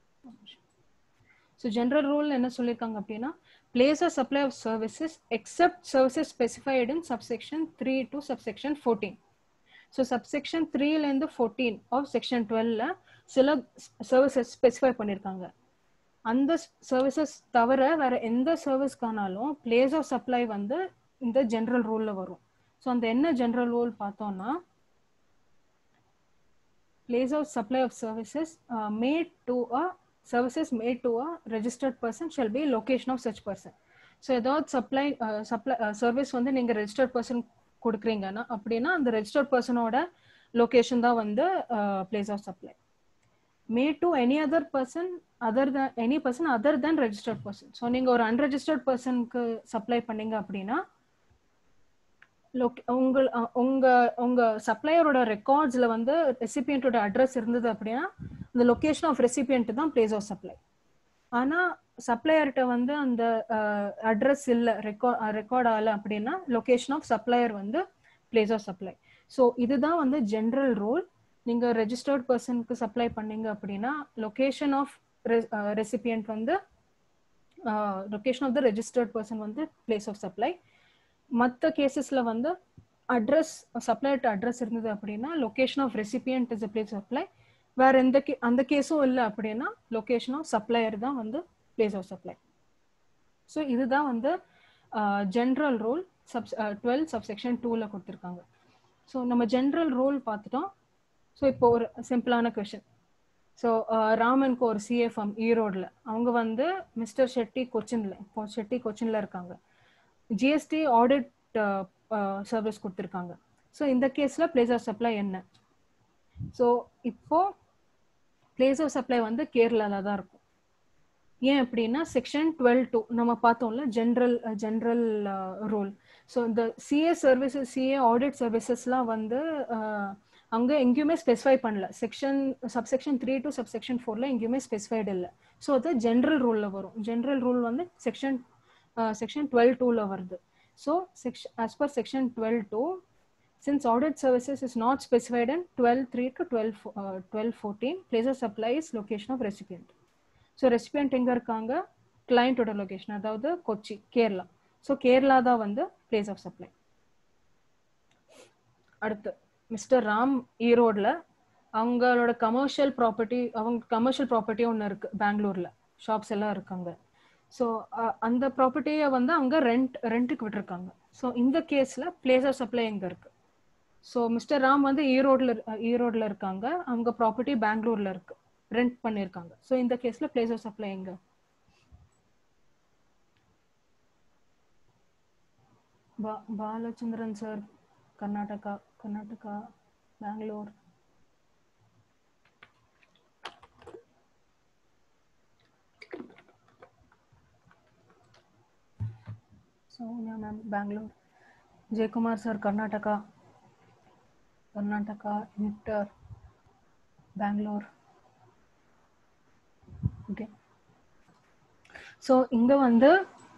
So general rule என்ன சொல்லியிருக்காங்க அப்படின்னா, place or supply of services except services specified in subsection three to subsection fourteen. So subsection three ல இருந்து fourteen of section twelve ல சில services specify பண்ணிருக்காங்க. அந்த services தவிர வேற எந்த சர்வீஸ்க்கானாலும் place of supply வந்து இந்த ஜெனரல் ரூல்ல வரும். ஸோ அந்த என்ன ஜெனரல் ரூல் பார்த்தோம்னா, place of supply of services uh, made to a services made to a registered person shall be location of such person. So ஏதாவது சப்ளை சப்ளை சர்வீஸ் வந்து நீங்க registered person கொடுக்குறீங்கன்னா அப்படின்னா அந்த registered பர்சனோட location தான் வந்து place of supply. Made to any other person other than any person other than registered person. So நீங்க ஒரு unregistered பர்சனுக்கு சப்ளை பண்ணீங்க அப்படின்னா உங்க உங்க உங்க சப்ளையரோட ரெக்கார்ட்ஸ்ல வந்து ரெசிபியன்ட்டோட அட்ரஸ் இருந்தது அப்படின்னா இந்த லொகேஷன் ஆஃப் ரெசிபியன்ட் தான் பிளேஸ் ஆஃப் சப்ளை. ஆனா சப்ளையர்கிட்ட வந்து அந்த அட்ரஸ் இல்லை, ரெக்கார்ட் ரெக்கார்ட் ஆகலை அப்படின்னா லொகேஷன் ஆஃப் சப்ளையர் வந்து பிளேஸ் ஆஃப் சப்ளை. ஸோ இதுதான் வந்து ஜென்ரல் ரூல். நீங்க ரெஜிஸ்டர்ட் பர்சனுக்கு சப்ளை பண்ணீங்க அப்படின்னா லொகேஷன் ஆஃப் ரெசிபியன்ட் வந்து location of the registered person வந்து பிளேஸ் ஆஃப் சப்ளை. மற்ற கேசஸ்ல வந்து அட்ரஸ் சப்ளையர்ட்ட அட்ரஸ் இருந்தது அப்படின்னா location of recipient is place of supply. வேற எந்த கே அந்த கேஸும் இல்லை அப்படின்னா லொகேஷன் ஆஃப் சப்ளையர் தான் வந்து பிளேஸ் ஆஃப் சப்ளை. ஸோ இதுதான் வந்து general rule sub twelve subsection டூவில் கொடுத்துருக்காங்க. ஸோ நம்ம ஜென்ரல் ரூல் பார்த்துட்டோம். ஸோ இப்போ ஒரு சிம்பிளான கொஷின். ஸோ ராமனுக்கு ஒரு சிஎஃப்எம் ஈரோடில், அவங்க வந்து மிஸ்டர் ஷெட்டி கொச்சின்ல, இப்போ ஷெட்டி கொச்சின்ல இருக்காங்க, ஜிஎஸ்டி ஆடிட் சர்வீஸ் கொடுத்துருக்காங்க. ஸோ இந்த கேஸில் பிளேஸ் ஆஃப் சப்ளை என்ன? ஸோ இப்போ பிளேஸ் ஆஃப் சப்ளை வந்து கேரளால தான் இருக்கும். ஏன் அப்படின்னா செக்ஷன் டுவெல் டூ நம்ம பார்த்தோம்ல ஜென்ரல் ஜென்ரல் ரூல். ஸோ இந்த சிஏ சர்வீசஸ் சிஏ ஆடிட் சர்வீசஸ்லாம் வந்து அங்கே எங்கேயுமே ஸ்பெசிஃபை பண்ணல. Section subsection three to subsection ஃபோரில் எங்கேயுமே ஸ்பெசிஃபைடு இல்லை. ஸோ அது ஜென்ரல் ரூலில் வரும். ஜென்ரல் ரூல் வந்து செக்ஷன் செக்ஷன் டுவெல் டூவில் வருது. So section as per section twelve two, since audit services is not specified in twelve three to twelve fourteen, place of supply is location of recipient. So recipient எங்க இருக்காங்க? client ஓட location, அதாவது Kochi, Kerala. So Kerala தான் வந்து place of supply. அடுத்து mister Ram ஈரோடில் அவங்களோட commercial property, அவங்க கமர்ஷியல் ப்ராப்பர்ட்டி ஒன்று இருக்கு பெங்களூர்ல, ஷாப்ஸ் எல்லாம் இருக்காங்க. ஸோ அந்த ப்ராப்பர்ட்டியை வந்து அவங்க ரெண்ட் ரெண்ட்டுக்கு விட்டுருக்காங்க. ஸோ இந்த கேஸில் பிளேஸ் ஆஃப் சப்ளை எங்கே இருக்கு? ஸோ மிஸ்டர் ராம் வந்து ஈரோடில் ஈரோடில் இருக்காங்க, அவங்க ப்ராப்பர்ட்டி பெங்களூர்ல இருக்கு, ரெண்ட் பண்ணியிருக்காங்க. ஸோ இந்த கேஸில் பிளேஸ் ஆஃப் சப்ளை எங்க? Ba Balachandran sir, Karnataka, Karnataka, Bangalore. Sonia ma'am, Bangalore. Jay Kumar sir, Karnataka, Karnataka, Inter, Bangalore. Okay. So, inga vandu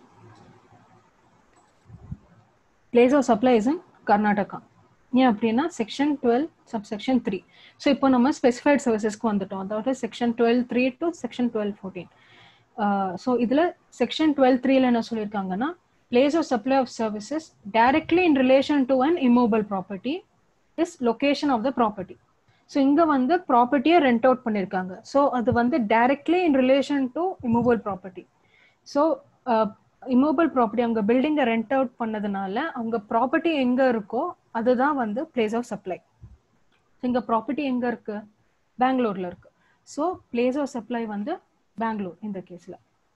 place of supply is in Karnataka. Yeah, அப்படினா section twelve subsection three. So இப்போ நம்ம specified servicesக்கு வந்துட்டோம். அதாவது section twelve three to section twelve fourteen. Uh, so இதுல section twelve three ல என்ன சொல்லிருக்காங்கன்னா place of supply of services directly in relation to an immobile property is location of the property. So இங்க வந்து ப்ராப்பர்ட்டியை rent out பண்ணிருக்காங்க. So அது வந்து directly in relation to immovable property. So immovable property அவங்க பில்டிங்கை ரெண்ட் அவுட் பண்ணதுனால அவங்க ப்ராப்பர்ட்டி எங்க இருக்கோ அதுதான் வந்து பிளேஸ் ஆஃப் சப்ளை. இங்க ப்ராப்பர்ட்டி எங்க இருக்கு? பெங்களூர்ல இருக்கு. ஸோ பிளேஸ் ஆஃப் சப்ளை வந்து பெங்களூர் இந்த கேஸ்ல.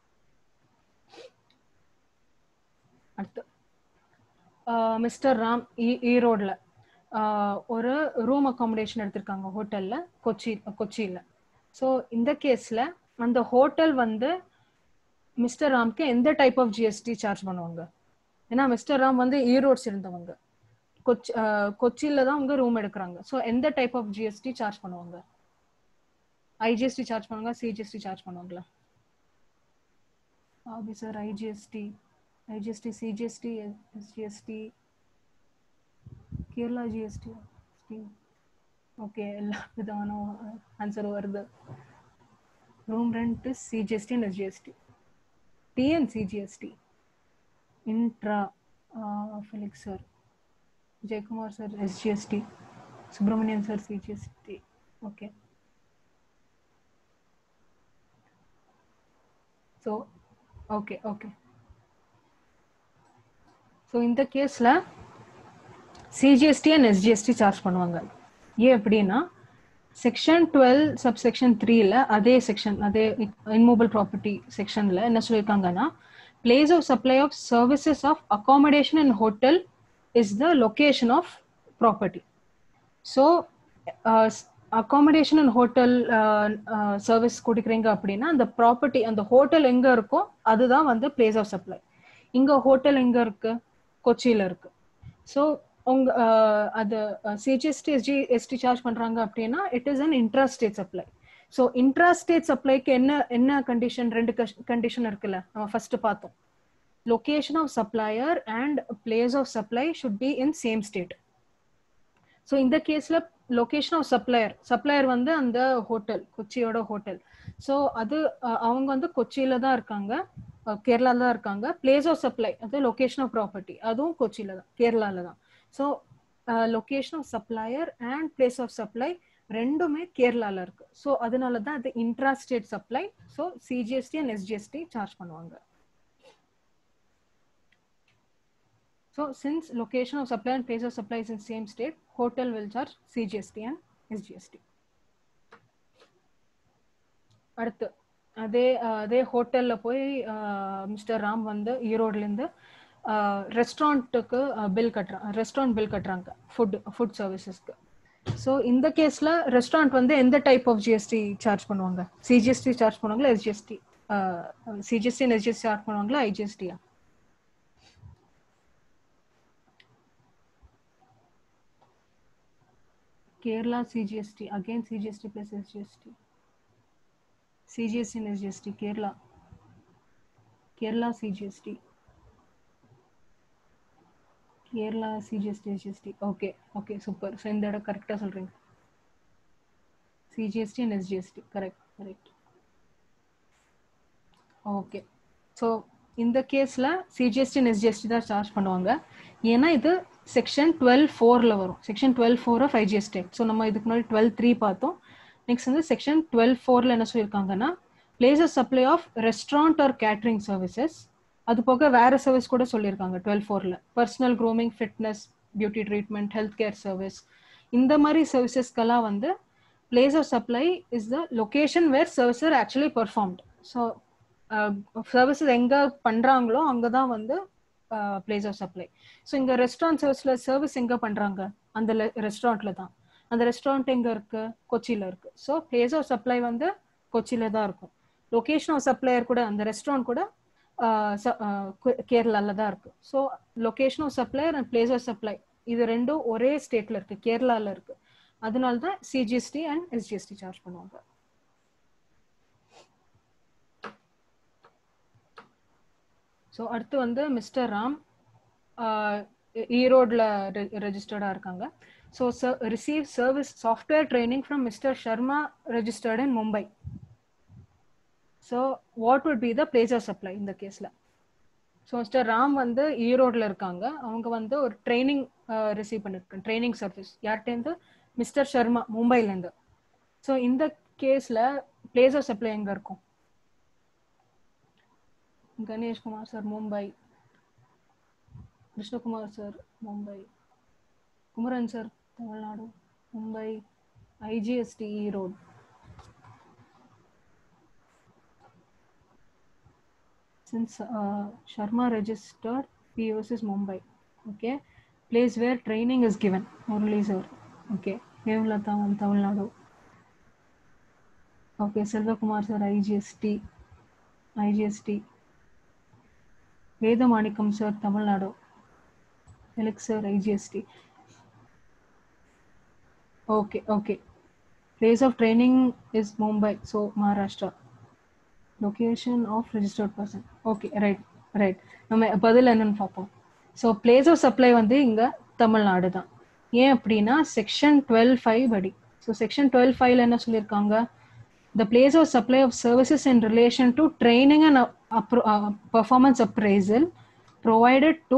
அடுத்து மிஸ்டர் ராம் ஈரோட்ல ஒரு ரூம் அகாமடேஷன் எடுத்திருக்காங்க ஹோட்டல்ல கொச்சி கொச்சியில. ஸோ இந்த கேஸ்ல அந்த ஹோட்டல் வந்து மிஸ்டர் ராம்க்கு எந்த டைப் ஆஃப் ஜிஎஸ்டி சார்ஜ் பண்ணுவாங்க? ஏன்னா மிஸ்டர் ராம் வந்து ஈரோட்ஸ் இருந்தவங்க, கொச்சி கொச்சியில தான் அவங்க ரூம் எடுக்கிறாங்க. ஸோ எந்த டைப் ஆஃப் ஜிஎஸ்டி சார்ஜ் பண்ணுவாங்க? ஐஜிஎஸ்டி சார்ஜ் பண்ணுவாங்க, சிஜிஎஸ்டி சார்ஜ் பண்ணுவாங்களா? Officer IGST, IGST, CGST, SGST, Kerala GST. Okay, எல்லா விதமான ஆன்சர் வருது. Room rent CGST and SGST. TN CGST. Intra Felix sir, Jayakumar sir SGST, Subramanian sir CGST. Okay, so okay okay so இந்த கேஸ்ல CGST and SGST charge பண்ணுவாங்க. ஏன் அப்படின்னா section twelve subsection த்ரீல அதே செக்ஷன் அதே இன்மூவபிள் ப்ராப்பர்ட்டி செக்ஷன்ல என்ன சொல்லியிருக்காங்கன்னா place of supply of services of accommodation and hotel is the location of property. So accommodation and hotel service கொடுக்குறீங்க அப்படின்னா அந்த ப்ராப்பர்ட்டி அந்த ஹோட்டல் எங்க இருக்கோ அதுதான் வந்து பிளேஸ் ஆஃப் சப்ளை. இங்க ஹோட்டல் எங்க இருக்கு? கொச்சியில இருக்கு. ஸோ உங்க அது சிஜிஎஸ்டி எஸ்ஜிஎஸ்டி சார்ஜ் பண்றாங்க அப்படின்னா it is an intrastate supply. So intrastate சப்ளைக்கு என்ன என்ன கண்டிஷன்? ரெண்டு கண்டிஷன் இருக்குல்ல, நம்ம ஃபர்ஸ்ட் பார்த்தோம். Location of supplier and place of supply should be in same state. So இந்த கேஸ்ல லொகேஷன் ஆஃப் சப்ளையர் சப்ளையர் வந்து அந்த ஹோட்டல் கொச்சியோட ஹோட்டல். ஸோ அது அவங்க வந்து கொச்சியில தான் இருக்காங்க, கேரளால தான் இருக்காங்க. பிளேஸ் ஆஃப் சப்ளை அது லொகேஷன் ஆஃப் ப்ராப்பர்ட்டி அதுவும் கொச்சியில தான், கேரளால தான். So location of supplier and place of supply ரெண்டுமே கேரளால இருக்கு. ஸோ அதனால தான் அது intrastate supply. So CGST and SGST charge பண்ணுவாங்க. So since location of supply and place of supply is in same state, hotel will charge CGST and SGST. அடுத்து அதே அதே ஹோட்டல்ல போய் மிஸ்டர் ராம் வந்து ஈரோட்ல இருந்து ரெஸ்டாரண்ட்டுக்கு பில் கட்டுறாங்க, ரெஸ்டாரண்ட் பில் கட்டுறாங்க ஃபுட் ஃபுட் சர்வீசஸ்க்கு. ஸோ இந்த கேஸ்ல ரெஸ்டாரண்ட் வந்து எந்த டைப் ஆஃப் ஜிஎஸ்டி சார்ஜ் பண்ணுவாங்க? சிஜிஎஸ்டி சார்ஜ் பண்ணுவாங்களா, SGST? CGST and SGST charge பண்ணுவாங்களா, ஐஜிஎஸ்டியா? Kerala CGST, again CGST plus SGST. CGST and S G S T, Kerala. Kerala C G S T. Kerala C G S T, S G S T. Okay, okay, super. So, in that correct சொல்றீங்க. C G S T and S G S T, correct, correct. Okay. So, இந்த கேஸ்ல C G S T and S G S T தான் charge பண்ணுவாங்க. ஏன்னா இது section twelve ஃபோர்ல வரும். Section twelve four of I G S T. So நம்ம இதுக்கு முன்னாடி டுவெல் த்ரீ பார்த்தோம். நெக்ஸ்ட் வந்து செக்ஷன் டுவெல் ஃபோர்ல என்ன சொல்லியிருக்காங்கன்னா place of supply of restaurant or catering services. அது போக வேற சர்வீஸ் கூட சொல்லியிருக்காங்க டுவெல் ஃபோர்ல. Personal grooming, fitness, beauty treatment, health care service, இந்த மாதிரி சர்வீசஸ்க்கெல்லாம் வந்து place of supply is the location where service R actually performed. So services எங்க பண்றாங்களோ அங்கதான் வந்து பிளேஸ் ஆஃப் சப்ளை. ஸோ இங்க ரெஸ்டாரண்ட் சர்வீஸ்ல சர்வீஸ் எங்க பண்றாங்க? அந்த ரெஸ்டாரண்ட்ல தான். அந்த ரெஸ்டாரண்ட் எங்க இருக்கு? கொச்சியில இருக்கு. ஸோ பிளேஸ் ஆஃப் சப்ளை வந்து கொச்சியில தான் இருக்கும். லொகேஷன் ஆஃப் சப்ளையர் கூட அந்த ரெஸ்டாரண்ட் கூட கேரளால தான் இருக்கு. So location of supplier and place of supply இது ரெண்டும் ஒரே ஸ்டேட்ல இருக்கு, கேரளால இருக்கு. அதனால தான் சிஜிஎஸ்டி அண்ட் எஸ்ஜிஎஸ்டி சார்ஜ் பண்ணுவாங்க. ஸோ அடுத்து வந்து மிஸ்டர் ராம் ஈரோட்ல ரெஜிஸ்டர்டா இருக்காங்க. So receive service software training from mister Sharma registered in Mumbai. So what would be the place of supply இந்த கேஸ்ல? ஸோ மிஸ்டர் ராம் வந்து ஈரோட்ல இருக்காங்க. அவங்க வந்து ஒரு ட்ரைனிங் ரிசீவ் பண்ணிருக்காங்க, ட்ரைனிங் சர்வீஸ் யார்கிட்டேருந்து? மிஸ்டர் சர்மா மும்பைலேருந்து. ஸோ இந்த கேஸ்ல பிளேஸ் ஆஃப் சப்ளை எங்க இருக்கும்? Ganeshkumar sir Mumbai, Krishnakumar sir Mumbai, Kumaran sir Tamil Nadu, Mumbai, IGST Erode. Since uh, Sharma registered, P O S is Mumbai. Okay, place where training is given. Murali sir. Okay, Hemlata on Tamil Nadu. Okay, Selva Kumar sir, I G S T, I G S T. Veda Manikam sir, Tamil Nadu. Alex sir, I G S T. Okay, okay. Place of training is Mumbai, so Maharashtra. Location of registered person. Okay, right, right. நம்ம பதில் என்னன்னு பார்ப்போம். So place of supply வந்து இங்க தமிழ்நாடு தான். ஏன் அப்படின்னா section twelve five படி. ஸோ செக்ஷன் டுவெல் ஃபைவ்ல என்ன சொல்லியிருக்காங்க? The place of supply of services in relation to training and uh, performance appraisal provided to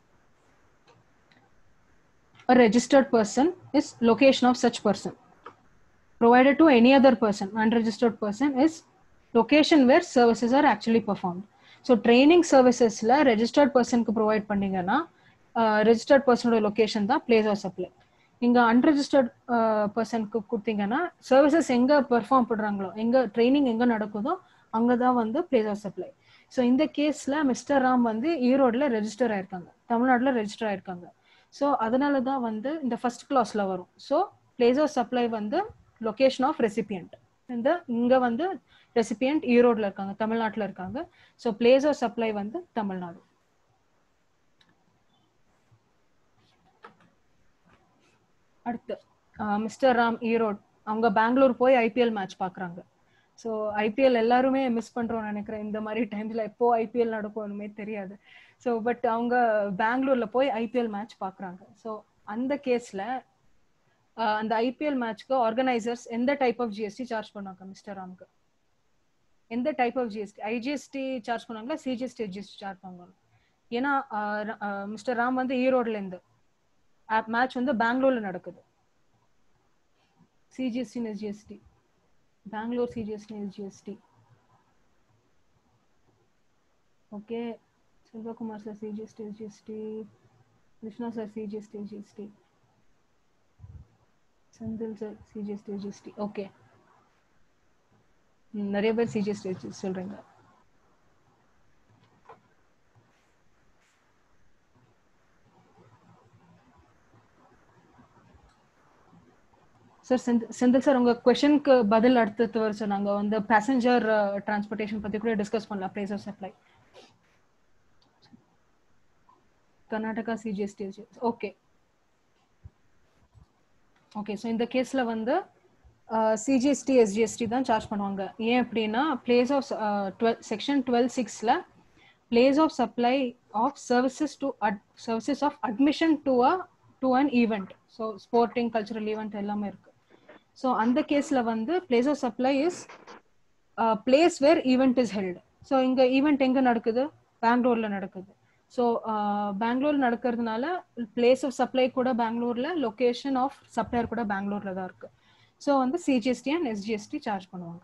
a registered person is location of such person. Provided to any other person, unregistered person, is location where services are actually performed. So training services la registered person ku provide பண்ணீங்கன்னா registered person ஓட location தான் place of supply. இங்க unregistered person க்கு கொடுத்தீங்கன்னா services எங்க perform பண்றாங்களோ, எங்க training எங்க நடக்குதோ அங்க தான் வந்து place of supply. ஸோ இந்த கேஸ்ல மிஸ்டர் ராம் வந்து ஈரோடுல ரெஜிஸ்டர் ஆயிருக்காங்க, தமிழ்நாடுல ரெஜிஸ்டர் ஆயிருக்காங்க. ஸோ அதனால தான் வந்து இந்த ஃபர்ஸ்ட் கிளாஸ்ல வரும். ஸோ பிளேஸ் ஆஃப் சப்ளை வந்து லொகேஷன் ஆஃப் ரெசிபியன்ட். இந்த இங்க வந்து ரெசிபியன்ட் ஈரோடுல இருக்காங்க, தமிழ்நாட்டுல இருக்காங்க. ஸோ பிளேஸ் ஆஃப் சப்ளை வந்து தமிழ்நாடு. அடுத்து மிஸ்டர் ராம் ஈரோடு, அவங்க பெங்களூர் போய் ஐபிஎல் மேட்ச் பாக்குறாங்க. ஸோ ஐபிஎல் எல்லாருமே மிஸ் பண்றோம்னு நினைக்கிறேன். இந்த மாதிரி டைம்ல எப்போ ஐபிஎல் நடக்கும்னுமே தெரியாது. ஸோ பட் அவங்க பெங்களூர்ல போய் ஐபிஎல் மேட்ச் பாக்குறாங்க. ஸோ அந்த கேஸ்ல அந்த ஐபிஎல் மேட்ச்க்கு ஆர்கனைசர்ஸ் எந்த டைப் ஆஃப் ஜிஎஸ்டி சார்ஜ் பண்ணுவாங்க மிஸ்டர் ராம்க்கு? எந்த type of GST? IGST charge பண்ணுவாங்களா, சிஜிஎஸ்டி ஜிஎஸ்டி சார்ஜ் பண்ணுவாங்க? ஏன்னா மிஸ்டர் ராம் வந்து ஈரோடுல இருந்து மேட்ச் வந்து பெங்களூர்ல நடக்குது. CGST SGST, Bangalore CGST SGST. Okay, Selvakumar sir CGST SGST, Krishna sir CGST SGST, Senthil sir CGST SGST. Okay, நிறைய பேர் சிஜிஎஸ்டி சொல்றீங்க. சார் செந்தில் சார், உங்க क्वेश्चनக்கு பதில் அடுத்து வர சொன்னாங்க. வந்து பேசஞ்சர் டிரான்ஸ்போர்ட்டேஷன் பத்தி கூட டிஸ்கஸ் பண்ணலாம். Place of supply Karnataka CGST. Okay okay so இந்த கேஸ்ல வந்து சிஜிஎஸ்டி எஸ்ஜிஎஸ்டி தான் சார்ஜ் பண்ணுவாங்க. ஏன் அப்படின்னா பிளேஸ் ஆஃப் செக்ஷன் டுவெல் சிக்ஸ்ல place of supply of services to services of admission to a to an event. So sporting cultural event எல்லாமே இருக்கு. ஸோ அந்த கேஸ்ல வந்து place of supply is place where event is held. So இங்க event எங்க நடக்குது? பெங்களூர்ல நடக்குது. ஸோ பெங்களூர் நடக்கிறதுனால பிளேஸ் ஆஃப் சப்ளை கூட பெங்களூர்ல, லொகேஷன் ஆஃப் சப்ளையர் கூட பெங்களூர்ல தான் இருக்கு. ஸோ வந்து சிஜிஎஸ்டி அண்ட் எஸ்ஜிஎஸ்டி சார்ஜ் பண்ணுவாங்க.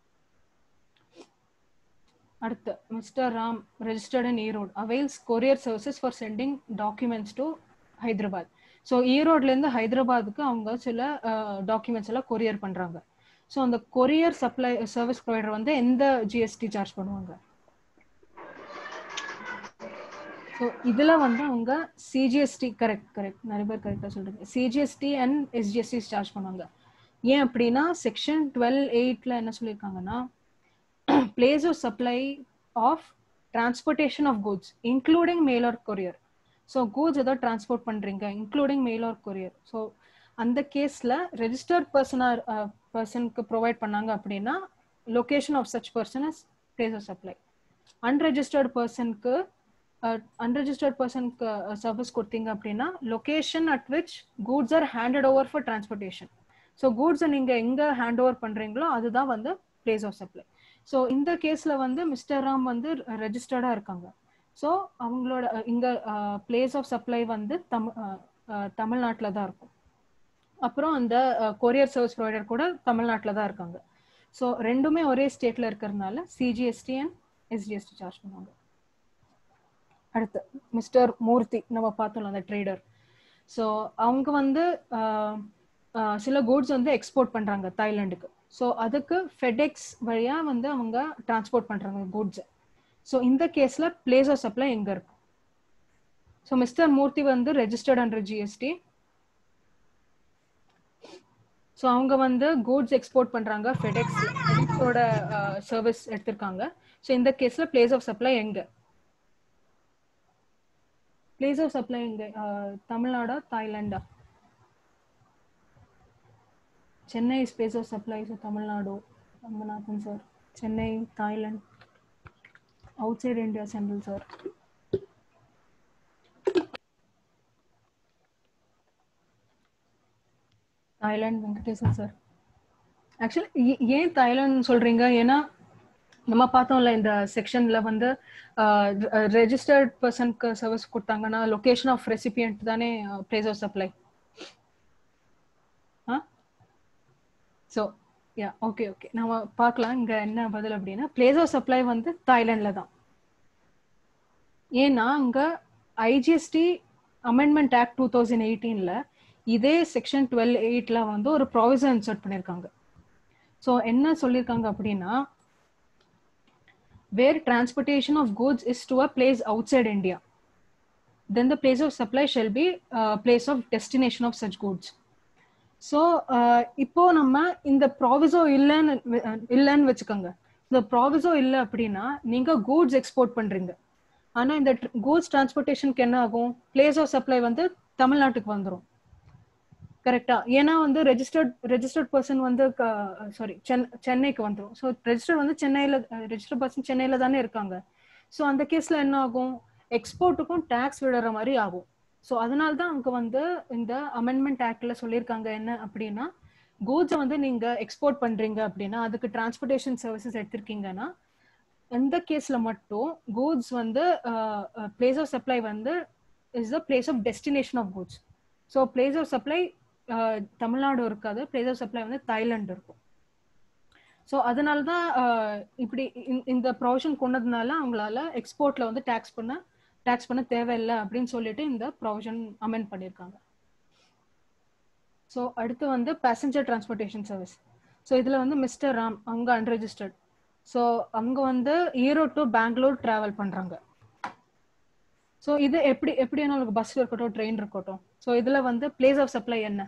அடுத்து mister Ram registered in Erode avails courier services for sending documents to Hyderabad. So ஈரோட்ல இருந்து ஹைதராபாத்துக்கு அவங்க சில டாக்குமெண்ட்ஸ் எல்லாம் கொரியர் பண்றாங்க. ஸோ அந்த கொரியர் சப்ளை சர்வீஸ் ப்ரொவைடர் வந்து எந்த ஜிஎஸ்டி சார்ஜ் பண்ணுவாங்க? ஸோ இதுல வந்து அவங்க சிஜிஎஸ்டி கரெக்ட் கரெக்ட் நிறைய பேர் கரெக்டாக சொல்றீங்க, சிஜிஎஸ்டி அண்ட் எஸ்ஜிஎஸ்டி சார்ஜ் பண்ணுவாங்க. ஏன் அப்படின்னா செக்ஷன் டுவெல் எயிட்ல என்ன சொல்லியிருக்காங்கன்னா, place of supply of transportation of goods including mail or courier. So goods ஏதோ டிரான்ஸ்போர்ட் பண்றீங்க including mail or courier. So அந்த கேஸ்ல ரெஜிஸ்டர்ட் பர்சனா பர்சனுக்கு ப்ரொவைட் பண்ணாங்க அப்படின்னா location of such person is place of supply. Unregistered பர்சனுக்கு அன்ரெஜிஸ்டர்ட் பர்சனுக்கு சர்வீஸ் கொடுத்தீங்க அப்படின்னா location at which goods are handed over for transportation. So கூட்ஸை நீங்க எங்க ஹேண்ட் ஓவர் பண்றீங்களோ அதுதான் வந்து பிளேஸ் ஆஃப் சப்ளை. ஸோ இந்த கேஸ்ல வந்து மிஸ்டர் ராம் வந்து ரெஜிஸ்டர்டா இருக்காங்க. ஸோ அவங்களோட இங்க பிளேஸ் ஆஃப் சப்ளை வந்து தமிழ் தமிழ்நாட்டில் தான் இருக்கும். அப்புறம் அந்த கொரியர் சர்வீஸ் ப்ரொவைடர் கூட தமிழ்நாட்டில் தான் இருக்காங்க. ஸோ ரெண்டுமே ஒரே ஸ்டேட்ல இருக்கிறதுனால சிஜிஎஸ்டி அண்ட் எஸ்ஜிஎஸ்டி சார்ஜ் பண்ணுவாங்க. அடுத்து மிஸ்டர் மூர்த்தி நம்ம பார்த்தோம் அந்த ட்ரேடர். ஸோ அவங்க வந்து சில கூட்ஸ் வந்து எக்ஸ்போர்ட் பண்றாங்க தாய்லாந்துக்கு. ஸோ அதுக்கு ஃபெடெக்ஸ் வழியா வந்து அவங்க டிரான்ஸ்போர்ட் பண்றாங்க கூட்ஸ். ஸோ இந்த கேஸ்ல பிளேஸ் ஆஃப் சப்ளை எங்க இருக்கு? ஸோ மிஸ்டர் மூர்த்தி வந்து ரெஜிஸ்டர்ட் அண்டர் ஜிஎஸ்டி. ஸோ அவங்க வந்து கூட்ஸ் எக்ஸ்போர்ட் பண்றாங்க, ஃபெடெக்ஸ் ஃபெடெக்ஸோட சர்வீஸ் எடுத்திருக்காங்க. ஸோ இந்த கேஸ்ல பிளேஸ் ஆஃப் சப்ளை எங்க? பிளேஸ் ஆஃப் சப்ளை எங்க? தமிழ்நாடா தாய்லாண்டா? Chennai is place of supply, so Tamil Nadu. Ranganathan sir. Chennai, Thailand. Outside India, Central sir. Thailand, Venkatesan sir. Actually, ஏன் தாய்லாந்து சொல்றீங்க? ஏன்னா நம்ம பார்த்தோம்ல இந்த செக்ஷன்ல வந்து ரெஜிஸ்டர்ட் பர்சனுக்கு சர்வீஸ் கொடுத்தாங்கன்னா லொகேஷன் ஆஃப் ரெசிபியன்ட் தானே place of supply. So yeah okay okay நம்ம பார்க்கலாம் இங்கே என்ன பதில் அப்படின்னா பிளேஸ் ஆஃப் சப்ளை வந்து தாய்லாண்டில் தான். ஏன்னா அங்கே IGST amendment act two thousand எயிட்டீனில் இதே செக்ஷன் டுவெல் எயிட்ல வந்து ஒரு ப்ராவிசன் இன்சர்ட் பண்ணியிருக்காங்க. ஸோ என்ன சொல்லியிருக்காங்க அப்படின்னா where transportation of goods is to a place outside India then the place of supply shall be uh, place of destination of such goods. So இப்போ நம்ம இந்த ப்ராவிசோ இல்லைன்னு இல்லைன்னு வச்சுக்கோங்க. இந்த ப்ராவிசோ இல்லை அப்படின்னா நீங்க கூட்ஸ் எக்ஸ்போர்ட் பண்றீங்க, ஆனா இந்த கூட்ஸ் டிரான்ஸ்போர்ட்டேஷனுக்கு என்ன ஆகும்? பிளேஸ் ஆஃப் சப்ளை வந்து தமிழ்நாட்டுக்கு வந்துடும். கரெக்டா? ஏன்னா வந்து ரெஜிஸ்டர்ட் ரெஜிஸ்டர்ட் பர்சன் வந்து சாரி சென்னைக்கு வந்துடும். ஸோ ரெஜிஸ்டர் வந்து சென்னையில ரெஜிஸ்டர்ட் பர்சன் சென்னையில தானே இருக்காங்க. ஸோ அந்த கேஸ்ல என்ன ஆகும்? எக்ஸ்போர்ட்டுக்கும் டேக்ஸ் விடுற மாதிரி ஆகும். ஸோ அதனால தான் அங்கே வந்து இந்த அமெண்ட்மெண்ட் ஆக்ட்ல சொல்லியிருக்காங்க என்ன அப்படின்னா கூட்ஸை வந்து நீங்க எக்ஸ்போர்ட் பண்றீங்க அப்படின்னா அதுக்கு டிரான்ஸ்போர்ட்டேஷன் சர்வீசஸ் எடுத்திருக்கீங்கன்னா இந்த கேஸ்ல மட்டும் கூட்ஸ் வந்து பிளேஸ் ஆஃப் சப்ளை வந்து is the place of destination of goods. So place of supply Tamil Nadu இருக்காது, பிளேஸ் ஆஃப் சப்ளை வந்து தாய்லாந்து இருக்கும். ஸோ அதனால தான் இப்படி இந்த ப்ரொவிஷன் கொண்டதுனால அவங்களால எக்ஸ்போர்ட்ல வந்து டேக்ஸ் பண்ண டேக்ஸ் பண்ண தேவையில்லை அப்படின்னு சொல்லிட்டு இந்த ப்ரொவிஷன் அமெண்ட் பண்ணியிருக்காங்க. ஸோ அடுத்து வந்து பேசஞ்சர் டிரான்ஸ்போர்ட்டேஷன் சர்வீஸ். ஸோ இதில் வந்து மிஸ்டர் ராம் அவங்க அன்ரெஜிஸ்டர்ட். ஸோ அவங்க வந்து ஈரோடு டு பெங்களூர் டிராவல் பண்ணுறாங்க. ஸோ இது எப்படி எப்படியான உங்களுக்கு பஸ் இருக்கட்டும் ட்ரெயின் இருக்கட்டும். ஸோ இதில் வந்து பிளேஸ் ஆஃப் சப்ளை என்ன?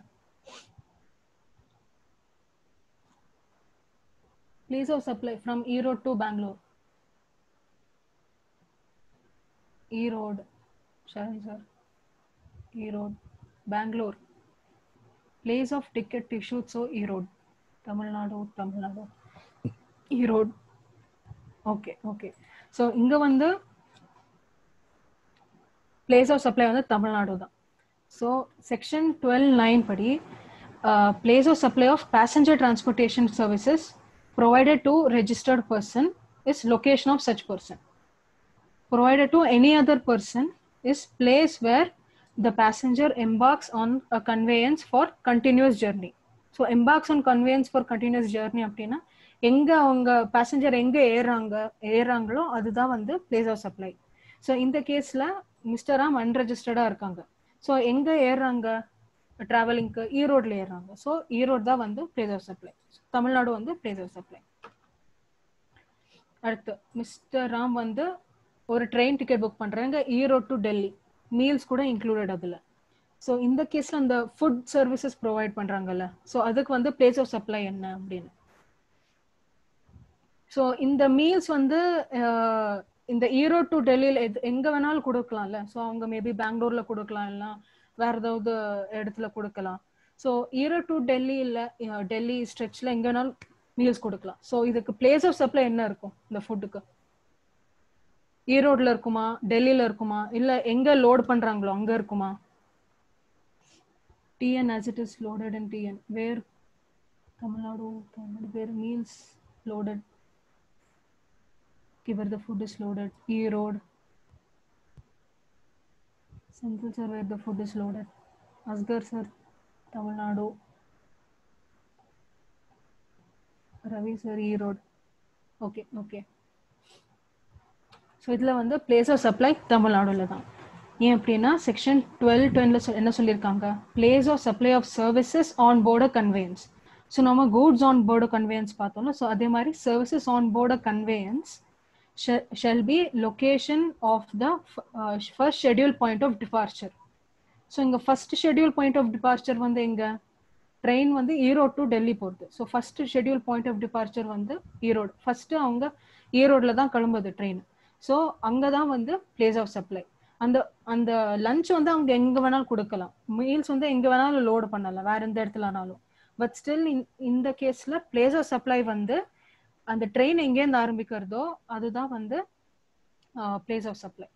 Place of supply from Erode to Bangalore. Erode சரி sir. Erode Bangalore place of ticket issue. So Erode Tamil Nadu Tamil Nadu Erode. Okay okay. So இங்கே வந்து பிளேஸ் ஆஃப் சப்ளை வந்து தமிழ்நாடு தான். ஸோ செக்ஷன் டுவெல் நைன் படி place of supply of passenger transportation services provided to registered person is location of such person. Provided to any other person is place where the passenger embarks on a conveyance for continuous journey. So embarks on conveyance for continuous journey அப்படின்னா எங்க அவங்க passenger எங்க ஏறாங்க ஏறாங்களோ அதுதான் வந்து place of supply. So இந்த கேஸ்ல mister Ram அன்ரெஜிஸ்டர்டா இருக்காங்க. So எங்க ஏறாங்க டிராவலிங்க்கு? ஈரோட்ல ஏறாங்க. ஸோ ஈரோடு தான் வந்து பிளேஸ் ஆஃப் சப்ளை. தமிழ்நாடு வந்து பிளேஸ் ஆஃப் சப்ளை. அடுத்து மிஸ்டர் ராம் வந்து ஒரு ட்ரெயின் டிக்கெட் புக் பண்றாங்க ஈரோடு டு டெல்லி, மீல்ஸ் கூட இன்க்ளூடட் அதுல. ஸோ இந்த கேஸ்ல அந்த ஃபுட் சர்வீசஸ் ப்ரொவைட் பண்றாங்கல்ல, ஸோ அதுக்கு வந்து பிளேஸ் ஆஃப் சப்ளை என்ன அப்படின்னு. ஸோ இந்த மீல்ஸ் வந்து இந்த ஈரோடு டு டெல்லியில் எங்க வேணாலும் கொடுக்கலாம்ல. ஸோ அவங்க மேபி பெங்களூர்ல கொடுக்கலாம், இல்லை வேற ஏதாவது இடத்துல கொடுக்கலாம். ஸோ ஈரோடு டு டெல்லி இல்லை டெல்லி ஸ்ட்ரெச்ல எங்க வேணாலும் மீல்ஸ் கொடுக்கலாம். ஸோ இதுக்கு பிளேஸ் ஆஃப் சப்ளை என்ன இருக்கும் இந்த ஃபுட்டுக்கு? ஈரோட்ல இருக்குமா, டெல்லியில இருக்குமா, இல்ல எங்க லோட் பண்றாங்களோ அங்க இருக்குமா? TN as it is loaded in T N, where Tamil Nadu, where meals loaded, where the food is loaded, Erode, Central sir, where the food is loaded, Asgar sir, Tamil Nadu, Ravi sir, Erode. Okay, okay. So இதில் வந்து place of supply தமிழ்நாடுல தான். ஏன் அப்படின்னா section twelve டென்ல என்ன சொல்லியிருக்காங்க, place of supply of services on board conveyance. So நம்ம கூட்ஸ் ஆன் போர்டு கன்வேயன்ஸ் பார்த்தோம்னா, ஸோ அதே மாதிரி services on board conveyance shall be location of the first schedule point of departure. So இங்கே first schedule point of departure வந்து எங்க train வந்து Erode to Delhi போகுது. So first schedule point of departure வந்து Erode. First அவங்க ஈரோடுல தான் கிளம்புது ட்ரெயின். ஸோ அங்கதான் வந்து பிளேஸ் ஆஃப் சப்ளை. அந்த அந்த லஞ்ச் வந்து அவங்க எங்க வேணாலும் கொடுக்கலாம், மீல்ஸ் வந்து எங்க வேணாலும் லோடு பண்ணலாம், வேற எந்த இடத்துலனாலும். பட் ஸ்டில் இந்த கேஸ்ல பிளேஸ் ஆஃப் சப்ளை வந்து அந்த ட்ரெயின் எங்கேருந்து ஆரம்பிக்கிறதோ அதுதான் வந்து பிளேஸ் ஆஃப் சப்ளை.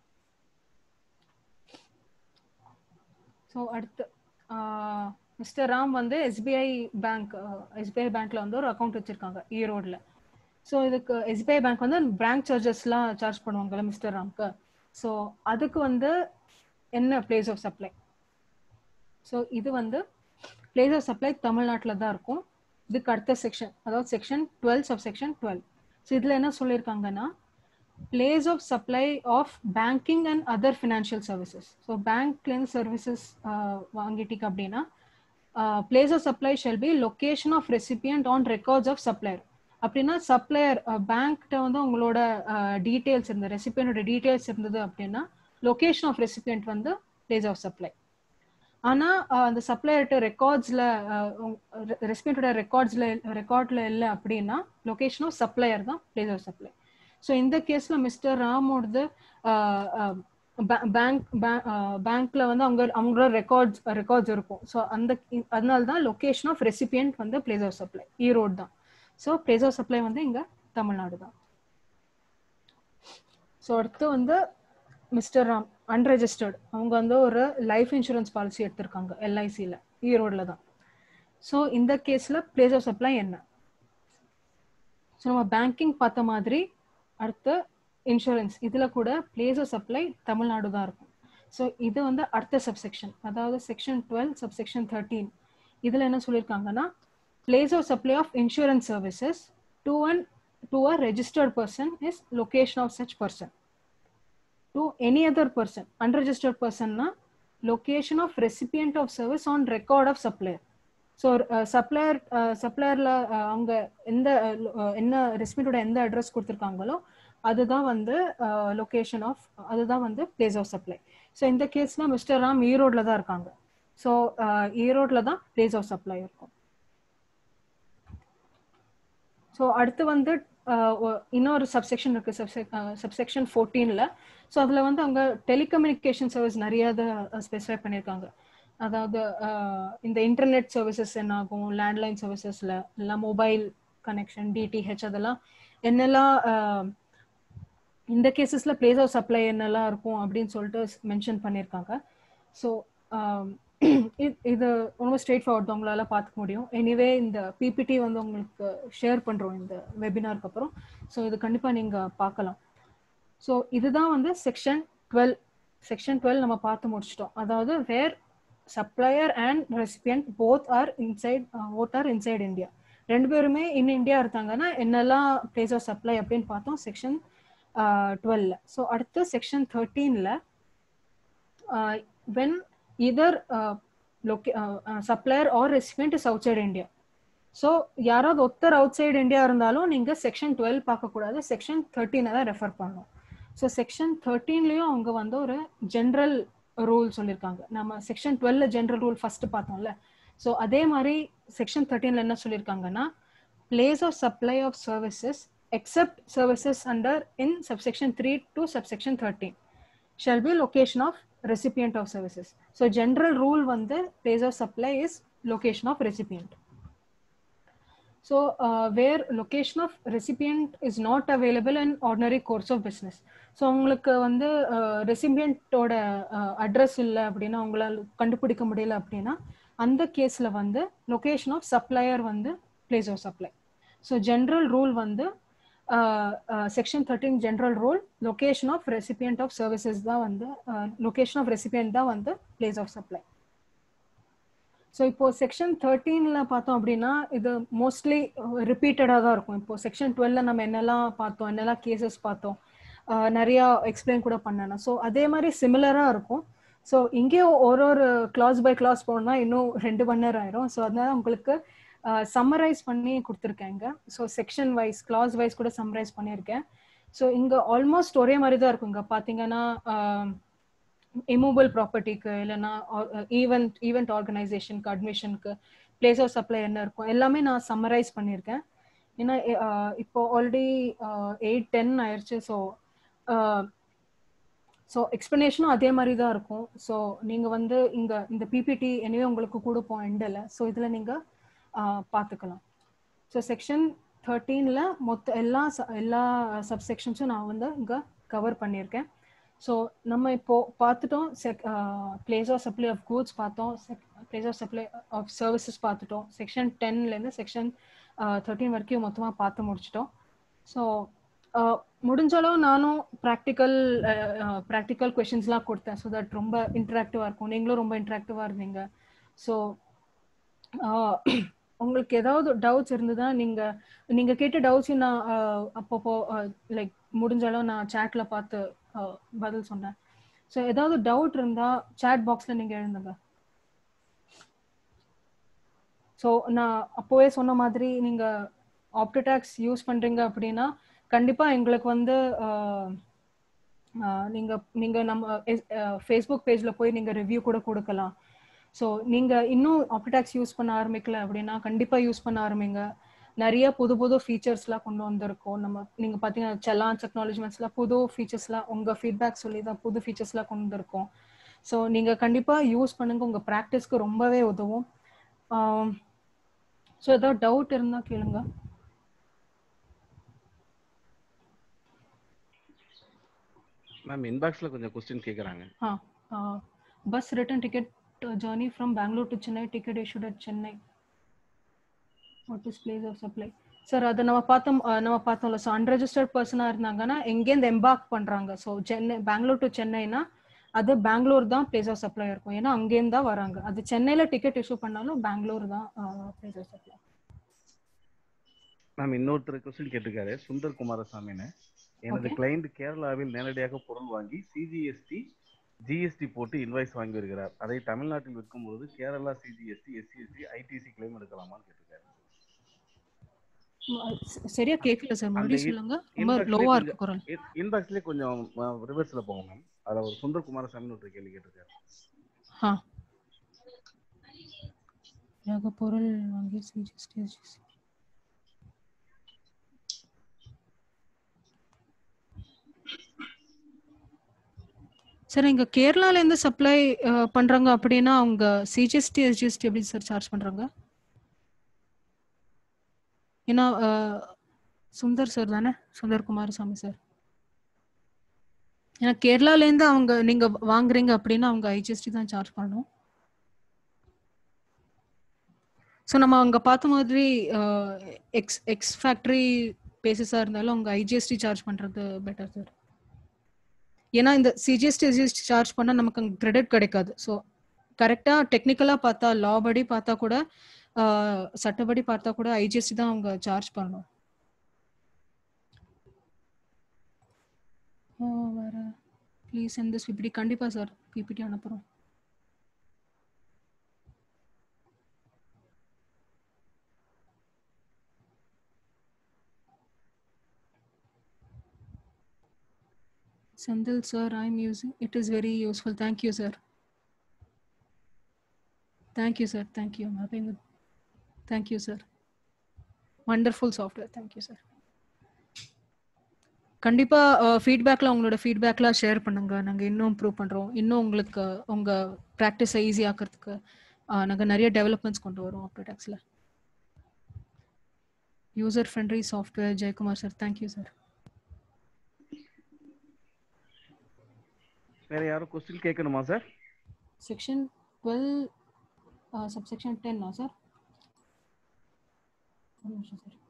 ஸோ அடுத்து மிஸ்டர் ராம் வந்து எஸ்பிஐ பேங்க் எஸ்பிஐ பேங்க்ல வந்து ஒரு அக்கௌண்ட் வச்சிருக்காங்க ஈரோடுல. ஸோ இதுக்கு எஸ்பிஐ பேங்க் வந்து பேங்க் சார்ஜஸ்லாம் சார்ஜ் பண்ணுவாங்கல்ல மிஸ்டர் ராம்க்கு. ஸோ அதுக்கு வந்து என்ன பிளேஸ் ஆஃப் சப்ளை? ஸோ இது வந்து பிளேஸ் ஆஃப் சப்ளை தமிழ்நாட்டில் தான் இருக்கும். இதுக்கு அடுத்த செக்ஷன், அதாவது section twelve sub section twelve. So இதில் என்ன சொல்லியிருக்காங்கன்னா, place of supply of banking and other financial services. So பேங்க்லேருந்து சர்வீசஸ் வாங்கிட்டீங்க அப்படின்னா, place of supply shall be location of recipient on records of supplier. அப்படின்னா சப்ளையர் பேங்க்கிட்ட வந்து உங்களோட டீட்டெயில்ஸ் இருந்தது, ரெசிபியனோட டீட்டெயில்ஸ் இருந்தது அப்படின்னா லொகேஷன் ஆஃப் ரெசிபியன்ட் வந்து பிளேஸ் ஆஃப் சப்ளை. ஆனால் அந்த சப்ளையர்கிட்ட ரெக்கார்ட்ஸில் ரெசிபியன்டோட ரெக்கார்ட்ஸில் ரெக்கார்டில் இல்லை அப்படின்னா லொகேஷன் ஆஃப் சப்ளையர் தான் பிளேஸ் ஆஃப் சப்ளை. ஸோ இந்த கேஸில் மிஸ்டர் ராமோடது பேங்க் பேங்க்ல வந்து அவங்க அவங்களோட ரெக்கார்ட்ஸ் ரெக்கார்ட்ஸ் இருக்கும். ஸோ அந்த அதனால தான் லொகேஷன் ஆஃப் ரெசிபியன்ட் வந்து பிளேஸ் ஆஃப் சப்ளை ஈரோடு தான். ஸோ பிளேஸ் ஆஃப் சப்ளை வந்து இங்க தமிழ்நாடு தான். ஸோ அடுத்து வந்து மிஸ்டர் ராம் அன்ரெஜிஸ்டர்ட், அவங்க வந்து ஒரு லைஃப் இன்சூரன்ஸ் பாலிசி எடுத்திருக்காங்க எல்ஐசியில் ஈரோடுல தான். ஸோ இந்த கேஸ்ல பிளேஸ் ஆஃப் சப்ளை என்ன? ஸோ நம்ம பேங்கிங் பார்த்த மாதிரி அடுத்து இன்சூரன்ஸ், இதுல கூட பிளேஸ் ஆஃப் சப்ளை தமிழ்நாடு தான் இருக்கும். ஸோ இது வந்து அடுத்த சப்செக்ஷன், அதாவது செக்ஷன் டுவெல் சப்செக்ஷன் தேர்ட்டீன். இதுல என்ன சொல்லியிருக்காங்கன்னா, place of supply of insurance services to an to a registered person is location of such person. To any other person, unregistered person na location of recipient of service on record of supplier. So uh, supplier uh, supplier la avanga endha enna recipient oda endha address kuduthirukangalo adudha vandu location of adudha vandu place of supply. So in the case la Mister Ram Erode la da irukanga. So Erode la da place of supply irukum. So அடுத்து வந்து இன்னொரு subsection இருக்கு, subsection ஃபோர்டீன்ல. So அதில் வந்து அவங்க telecommunication service நிறைய இதை specify பண்ணியிருக்காங்க. அதாவது இந்த இன்டர்நெட் சர்வீசஸ் என்ன ஆகும், லேண்ட்லைன் சர்வீசஸ்ல இல்லை மொபைல் கனெக்ஷன், டிடிஹெச், அதெல்லாம் என்னெல்லாம் இந்த கேசஸ்ல பிளேஸ் ஆஃப் சப்ளை என்னெல்லாம் இருக்கும் அப்படின்னு சொல்லிட்டு மென்ஷன் பண்ணியிருக்காங்க. ஸோ இது ரொம்ப ஸ்ட்ரெயிட் ஃபார்வர்ட் உங்களால பார்த்துக்க முடியும். எனிவே இந்த பிபிடி வந்து உங்களுக்கு ஷேர் பண்றோம் இந்த வெபினாருக்கு அப்புறம். ஸோ இது கண்டிப்பா நீங்க பார்க்கலாம். ஸோ இதுதான் வந்து செக்ஷன் டுவெல். செக்ஷன் டுவெல் நம்ம பார்த்து முடிச்சிட்டோம். அதாவது where supplier and recipient both are inside both are inside India, ரெண்டு பேருமே இன் இந்தியா இருந்தாங்கன்னா என்னெல்லாம் பிளேஸ் ஆஃப் சப்ளை அப்படின்னு பார்த்தோம் செக்ஷன் டுவெல்ல. ஸோ அடுத்து செக்ஷன் தேர்ட்டீன்ல when either uh, loca- uh, uh, supplier or recipient is outside India. So யாராவது ஒருத்தர் அவுட் சைடு இந்தியா இருந்தாலும் நீங்க செக்ஷன் டுவெல் பார்க்க கூடாது, செக்ஷன் தேர்ட்டீனை தான் ரெஃபர் பண்ணணும். ஸோ செக்ஷன் தேர்ட்டீன்லேயும் அவங்க வந்து ஒரு ஜென்ரல் ரூல் சொல்லியிருக்காங்க. நம்ம செக்ஷன் டுவெல்ல ஜென்ரல் ரூல் ஃபர்ஸ்ட் பார்த்தோம்ல, ஸோ அதே மாதிரி செக்ஷன் தேர்ட்டீன்ல என்ன சொல்லியிருக்காங்கன்னா, place of supply of services except services under in subsection three to subsection thirteen shall be location of recipient of services. So general rule வந்து place of supply is location of recipient. So uh, where location of recipient is not available in ordinary course of business. So உங்களுக்கு வந்து ரெசிபியன்ட்டோட address இல்லை அப்படின்னா, உங்களால் கண்டுபிடிக்க முடியல அப்படின்னா, அந்த கேஸில் வந்து லொகேஷன் ஆஃப் சப்ளையர் வந்து place of supply. So general rule வந்து section thirteen general rule location of recipient of services தான் வந்து லொகேஷன் ஆஃப் ரெசிபியன்ட் தான் வந்து பிளேஸ் ஆஃப் சப்ளை. ஸோ இப்போ செக்ஷன் தேர்ட்டீன்ல பார்த்தோம் அப்படின்னா இது மோஸ்ட்லி ரிப்பீட்டடாக தான் இருக்கும். இப்போ செக்ஷன் டுவெல்ல நம்ம என்னெல்லாம் பார்த்தோம், என்னெல்லாம் கேசஸ் பார்த்தோம், நிறையா எக்ஸ்பிளைன் கூட பண்ணேன். ஸோ அதே மாதிரி சிமிலராக இருக்கும். ஸோ இங்கே ஒரு ஒரு கிளாஸ் பை கிளாஸ் போனோம்னா இன்னும் ரெண்டு மணி நேரம் ஆயிரும். ஸோ அதனால உங்களுக்கு சம்மரைஸ் பண்ணி கொடுத்துருக்கேங்க. So section wise class wise கூட சம்மரைஸ் பண்ணியிருக்கேன். ஸோ இங்கே ஆல்மோஸ்ட் ஒரே மாதிரி தான் இருக்கும். இங்கே பார்த்தீங்கன்னா இமூவபிள் ப்ராப்பர்ட்டிக்கு இல்லைன்னா ஈவெண்ட் ஈவெண்ட் ஆர்கனைசேஷனுக்கு அட்மிஷனுக்கு பிளேஸ் ஆஃப் சப்ளை என்ன இருக்கும் எல்லாமே நான் சம்மரைஸ் பண்ணியிருக்கேன். ஏன்னா இப்போ ஆல்ரெடி எயிட் டென் ஆயிடுச்சு. ஸோ ஸோ எக்ஸ்பிளனேஷனும் அதே மாதிரி தான் இருக்கும். ஸோ நீங்கள் வந்து இங்கே இந்த பிபிடி எனவே உங்களுக்கு கொடுப்போம் எண்டில். ஸோ இதில் நீங்கள் பார்த்துக்கலாம். ஸோ செக்ஷன் தேர்ட்டீனில் மொத்த எல்லா எல்லா சப்செக்ஷன்ஸும் நான் வந்து இங்கே கவர் பண்ணியிருக்கேன். ஸோ நம்ம இப்போ பார்த்துட்டோம். Check place of supply of goods பார்த்தோம், place of supply of services பார்த்துட்டோம். செக்ஷன் டென்லேருந்து செக்ஷன் தேர்ட்டீன் வரைக்கும் மொத்தமாக பார்த்து முடிச்சிட்டோம். ஸோ முடிஞ்சளவு நானும் ப்ராக்டிக்கல் ப்ராக்டிக்கல் கொஷின்ஸ்லாம் கொடுத்தேன். ஸோ தட் ரொம்ப இன்ட்ராக்டிவாக இருக்கும். நீங்களும் ரொம்ப இன்ட்ராக்டிவாக இருந்தீங்க. ஸோ உங்களுக்கு ஏதாவது டவுட்ஸ் இருந்ததுன்னா நீங்கள் நீங்கள் கேட்ட டவுட்ஸையும் நான் அப்பப்போ லைக் முடிஞ்ச அளவு நான் சேட்ல பார்த்து பதில் சொன்னேன். ஸோ ஏதாவது டவுட் இருந்தால் சேட் பாக்ஸில் நீங்கள் எழுதுங்க. ஸோ நான் அப்போவே சொன்ன மாதிரி நீங்கள் ஆப்டிடாக்ஸ் யூஸ் பண்ணுறீங்க அப்படின்னா கண்டிப்பாக எங்களுக்கு வந்து நீங்கள் நீங்கள் நம்ம ஃபேஸ்புக் பேஜில் போய் நீங்கள் ரிவ்யூ கூட கொடுக்கலாம். ஸோ நீங்கள் இன்னும் ஆப்டிடாக்ஸ் யூஸ் பண்ண ஆரம்பிக்கல அப்படின்னா கண்டிப்பாக யூஸ் பண்ண ஆரம்பிங்க. நிறைய புது புது ஃபீச்சர்ஸ்லாம் கொண்டு வந்திருக்கோம். நம்ம நீங்கள் பார்த்தீங்கன்னா செலான்ஸ் அக்னாலஜ்மெண்ட்ஸ்லாம் புது ஃபீச்சர்ஸ்லாம் உங்கள் ஃபீட்பேக் சொல்லி தான் புது ஃபீச்சர்ஸ்லாம் கொண்டு வந்திருக்கோம். ஸோ நீங்கள் கண்டிப்பாக யூஸ் பண்ணுங்க. உங்கள் ப்ராக்டிஸ்க்கு ரொம்பவே உதவும். ஸோ ஏதாவது டவுட் இருந்தால் கேளுங்க. மேம் இன்பாக்ஸில் கொஞ்சம் கொஸ்டின் கேட்குறாங்க. ஆ bus return ticket journey from Bangalore to Chennai, ticket issued at Chennai. What is place of supply? Sir, அது நம்ம பார்த்தோம் நம்ம பார்த்தோம்ல. ஸோ அன்ரெஜிஸ்டர்ட் பர்சனாக இருந்தாங்கன்னா எங்கேருந்து எம்பார்க் பண்ணுறாங்க. ஸோ சென்னை பெங்களூர் டு சென்னைனா அது பெங்களூர் தான் பிளேஸ் ஆஃப் சப்ளை இருக்கும். ஏன்னா அங்கேருந்து தான் வராங்க. அது சென்னையில் டிக்கெட் இஷ்யூ பண்ணாலும் பெங்களூர் தான் பிளேஸ் ஆஃப் சப்ளை. மேம் இன்னொருத்தர் கொஸ்டின் கேட்டிருக்காரு, சுந்தர் குமாரசாமின்னு. எனது கிளைண்ட் கேரளாவில் நேரடியாக பொருள் வாங்கி சிஜிஎஸ்டி ஜிஎஸ்டி போட்டு இன்வாய்ஸ் வாங்கி வருகிறார். அதை தமிழ்நாட்டில் விற்கும் போது Kerala CGST SGST ITC claim எடுக்கலாமான்னு கேட்டிருக்காரு. சரியா கேட்கல சார், மறுபடியும் சொல்லுங்க. ரொம்ப லோவா இருக்கு குரல். இன்பாக்ஸ்லயே கொஞ்சம் ரிவர்ஸ்ல போங்க மேம். அத ஒரு சுந்தர் குமாரசாமி ஒரு கேள்வி கேட்டிருக்காரு. ஹா யாக பொருள் வாங்கி சிஜிஎஸ்டி எஸ்சிஎஸ்டி சார் இங்க கேரளால இருந்து சப்ளை பண்றாங்க அப்படின்னா அவங்க சிஜிஎஸ்டி எஸ்ஜிஎஸ்டி எப்படி சார் சார்ஜ் பண்றாங்க? ஏன்னா சுந்தர் சார் தானே, சுந்தர் குமாரசாமி சார். ஏன்னா கேரளால இருந்து அவங்க நீங்க வாங்குறீங்க அப்படின்னா அவங்க ஐஜிஎஸ்டி தான் சார்ஜ் பண்ணணும். ஸோ நம்ம அங்கே பார்த்த மாதிரி எக்ஸ் எக்ஸ் ஃபேக்ட்ரி பேசிஸாக இருந்தாலும் அவங்க ஐஜிஎஸ்டி சார்ஜ் பண்ணுறது பெட்டர் சார். ஏன்னா இந்த சிஜிஎஸ்டி எஸ்ஜிஎஸ்டி சார்ஜ் பண்ணால் நமக்கு அங்கே கிரெடிட் கிடைக்காது. ஸோ கரெக்டாக டெக்னிக்கலாக பார்த்தா லா படி பார்த்தா கூட சட்டப்படி பார்த்தா கூட ஐஜிஎஸ்டி தான் அவங்க சார்ஜ் பண்ணணும். வேற ப்ளீஸ் இந்த பிபிடி கண்டிப்பாக சார் பிபிடி அனுப்புகிறோம். Sandil sir, I'm using it is very useful. Thank you, sir. Thank you, sir. Thank you. I'm happy with. Thank you, sir. Wonderful software. Thank you, sir. கண்டிப்பா ஃபீட்பேக்ல உங்களோட ஃபீட்பேக்லாம் share பண்ணுங்க. நாங்க இன்னும் improve பண்றோம். இன்னும் உங்களுக்கு உங்க பிராக்டிஸை ஈஸி ஆக்கிறதுக்கு நாங்க நிறைய டெவலப்மெண்ட்ஸ் கொண்டு வரோம் ஆப்டோடாக்ஸ்ல. User friendly software. Jayakumar sir, thank you sir. வேற யாரும் क्वेश्चन கேட்கணுமா sir? Section twelve subsection ten ஆ சார்? ஒரு நிமிஷம் சார்.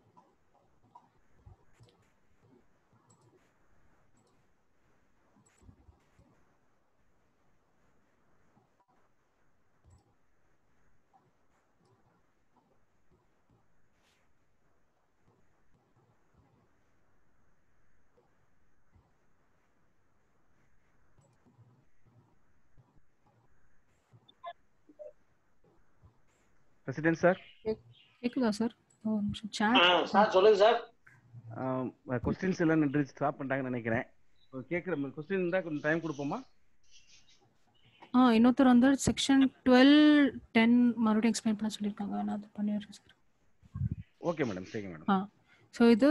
பிரசிடென்ட் சார் கேக்குதா சார்? ஒரு நிமிஷம் chat. சார் சொல்லுங்க சார். क्वेश्चंस எல்லாம் நின்று ஸ்டாப் பண்ணிட்டாங்கன்னு நினைக்கிறேன். கேக்குற क्वेश्चन இருந்தா கொஞ்சம் டைம் கொடுப்போமா? ஆ இன்னொருத்தர் வந்து செக்ஷன் டுவெல் டென் மறுபடியும் எக்ஸ்பிளைன் பண்ண சொல்லியிருக்காங்க. நான் அது பண்ணிடுறேன் சார். ஓகே மேடம், சரிங்க மேடம். ஆ ஸோ இது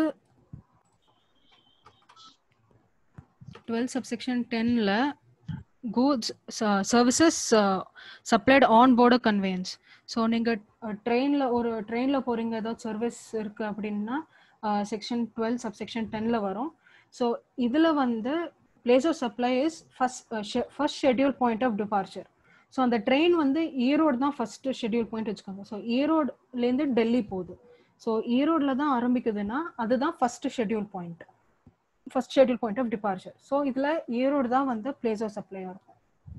டுவெல் சப்செக்ஷன் டென்ல goods uh, services uh, supplied on board conveyance. So நீங்கள் ட்ரெயினில் ஒரு ட்ரெயினில் போகிறீங்க, ஏதாவது சர்வீஸ் இருக்குது அப்படின்னா செக்ஷன் டுவெல் சப்செக்ஷன் டென்னில் வரும். ஸோ இதில் வந்து place of supply is first first schedule point of departure. So அந்த ட்ரெயின் வந்து ஈரோடு தான் ஃபஸ்ட்டு ஷெட்யூல் பாயிண்ட் வச்சுக்கோங்க. ஸோ ஈரோடுலேருந்து டெல்லி போகுது. ஸோ ஈரோடில் தான் ஆரம்பிக்குதுன்னா அதுதான் first schedule point, first schedule point of departure. So இதில் ஈரோடு தான் வந்து பிளேஸ் ஆஃப் சப்ளையாக இருக்கும்.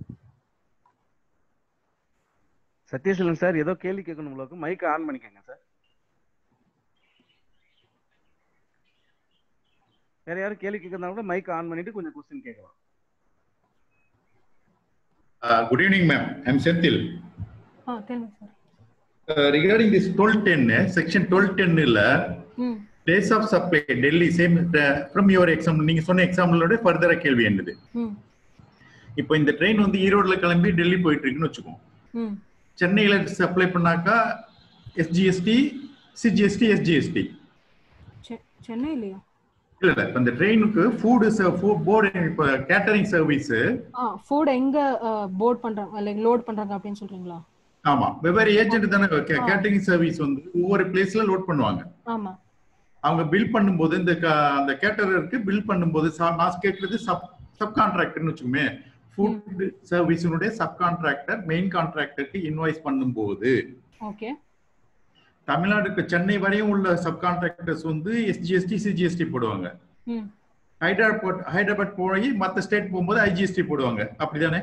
சத்யசீலன் சார் ஏதோ கேள்வி கேட்கணும் உங்களுக்கு, மைக் ஆன் பண்ணிக்கங்க சார். வேற யாரும் கேள்வி கேட்கறதா கூட மைக் ஆன் பண்ணிட்டு கொஞ்சம் क्वेश्चन கேட்கலாம். Good evening ma'am, I am Senthil. ஆ தெரியும் சார். regarding this twelve ten section twelve ten இல்ல place of supply Delhi same from your example நீங்க சொன்ன எக்ஸாம்பிளோட ஃபர்தரா கேள்வி என்னது? இப்போ இந்த ட்ரெயின் வந்து ஈரோட்ல கிளம்பி டெல்லி போயிட்டு இருக்குன்னு வெச்சுக்கோம். சென்னையில சப்ளை பண்ணாக்கா எஸ்ஜிஎஸ்டி சிஜிஎஸ்டி எஸ்ஜிஎஸ்டி சென்னையிலயா? இல்ல இல்ல அந்த ட்ரெயினுக்கு ஃபுட் போர்டு இப்ப கேட்டரிங் சர்வீஸ் ஆ ஃபுட் எங்க போர்ட் பண்றாங்க லைக் லோட் பண்றாங்க அப்படினு சொல்றீங்களா? ஆமா, வெவ்வேறு ஏஜென்ட் தானே கேட்டரிங் சர்வீஸ் வந்து ஒவ்வொரு பிளேஸ்ல லோட் பண்ணுவாங்க. ஆமா, அவங்க பில் பண்ணும்போது இந்த அந்த கேட்டரருக்கு பில் பண்ணும்போது நான் கேட்கறது சப் சப் கான்ட்ராக்டர்னு வச்சுக்கோமே, ஃபுட் சர்வீஸினுடைய சப் கான்ட்ராக்டர் மெயின் கான்ட்ராக்டருக்கு இன்வாய்ஸ் பண்ணும்போது ஓகே தமிழ்நாடுக்கு சென்னை வரையும் உள்ள சப் கான்ட்ராக்டர்ஸ் வந்து எஸ்ஜிஎஸ்டி சிஜிஎஸ்டி போடுவாங்க. ஹைதராபாத் ஹைதராபாத் போய் மற்ற ஸ்டேட் போகும்போது ஐஜிஎஸ்டி போடுவாங்க. அப்படிதானே?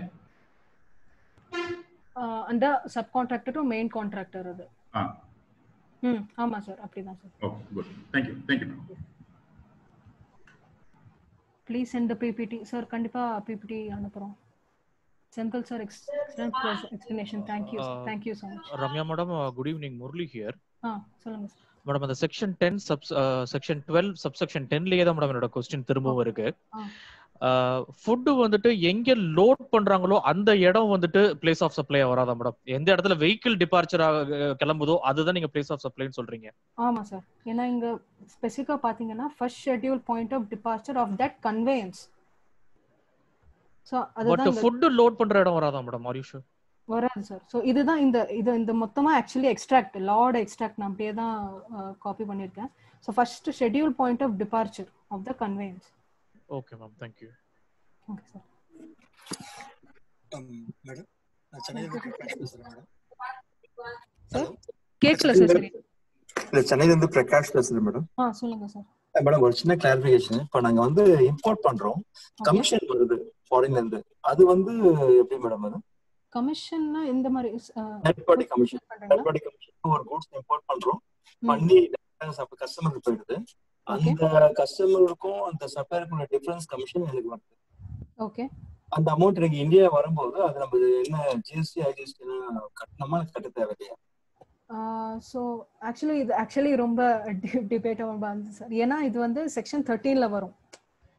அந்த sub contractor to main contractor அது. ஆ ம் ஆமா சார், அப்படிதான் sir. Okay good, thank you thank you. Please send the PPT sir. கண்டிப்பா பிபிடி அனுப்புறோம். Senthil sir excellent explanation. Thank you thank you so much. Ramya madam, good evening. Murali here. ஆ சொல்லுங்க sir. Madam அந்த section ten sub section twelve subsection டென்லயே தான் madam என்னோட question திரும்பவும் இருக்கு. ஃபுட் வந்துட்டு எங்க லோட் பண்றாங்களோ அந்த இடம் வந்துட்டு பிளேஸ் ஆஃப் சப்ளை வராதா மேடம்? எந்த இடத்துல வெஹிக்கிள் டிபார்ச்சர் கிளம்புதோ அதுதான் நீங்க பிளேஸ் ஆஃப் சப்ளைன்னு சொல்றீங்க? ஆமா சார், ஏன்னா இங்க ஸ்பெசிஃபிக்கா பாத்தீங்கன்னா first schedule point of departure of that conveyance. So அதுதான் பட் ஃபுட் லோட் பண்ற இடம் வராதா மேடம்? Are you sure? வராது சார். சோ இதுதான் இந்த இது இந்த மொத்தமா ஆக்சுவலி எக்ஸ்ட்ராக்ட் லார்ட் எக்ஸ்ட்ராக்ட் நான் அப்படியே தான் காப்பி பண்ணிருக்கேன். So first schedule point of departure of the conveyance. Okay ma'am, thank you. Okay sir. Madam நான் சென்னையில இருந்து பிரகாஷ் பேசுறேன் மேடம். சார் கேக்கல சார். சரி இல்ல சென்னையில இருந்து பிரகாஷ் பேசுறேன் மேடம். ஆ சொல்லுங்க சார். மேடம் ஒரு சின்ன கிளாரிஃபிகேஷன். இப்போ நாங்க வந்து இம்போர்ட் பண்றோம், கமிஷன் வருது ஃபாரின்ல இருந்து, அது வந்து எப்படி மேடம்? அது கமிஷன்னா இந்த மாதிரி third party commission third party commission ஒரு கூட்ஸ் இம்போர்ட் பண்றோம் பண்ணி கஸ்டமருக்கு போயிடுது. அந்த கஸ்டமருக்கும் அந்த சப்ளையருக்கும் டிஃபரன்ஸ் கமிஷன் எனக்கு வருது. ஓகே, அந்த அமௌண்ட் எனக்கு இந்தியா வரும்போது அது நம்ம என்ன ஜிஎஸ்டி ஐஜிஎஸ்டி கட்டணுமா கட்ட தேவையில்லையா? ஸோ ஆக்சுவலி இது ஆக்சுவலி ரொம்ப டிபேட்டபிள் சார். ஏன்னா இது வந்து செக்ஷன் தேர்ட்டீன்ல வரும்.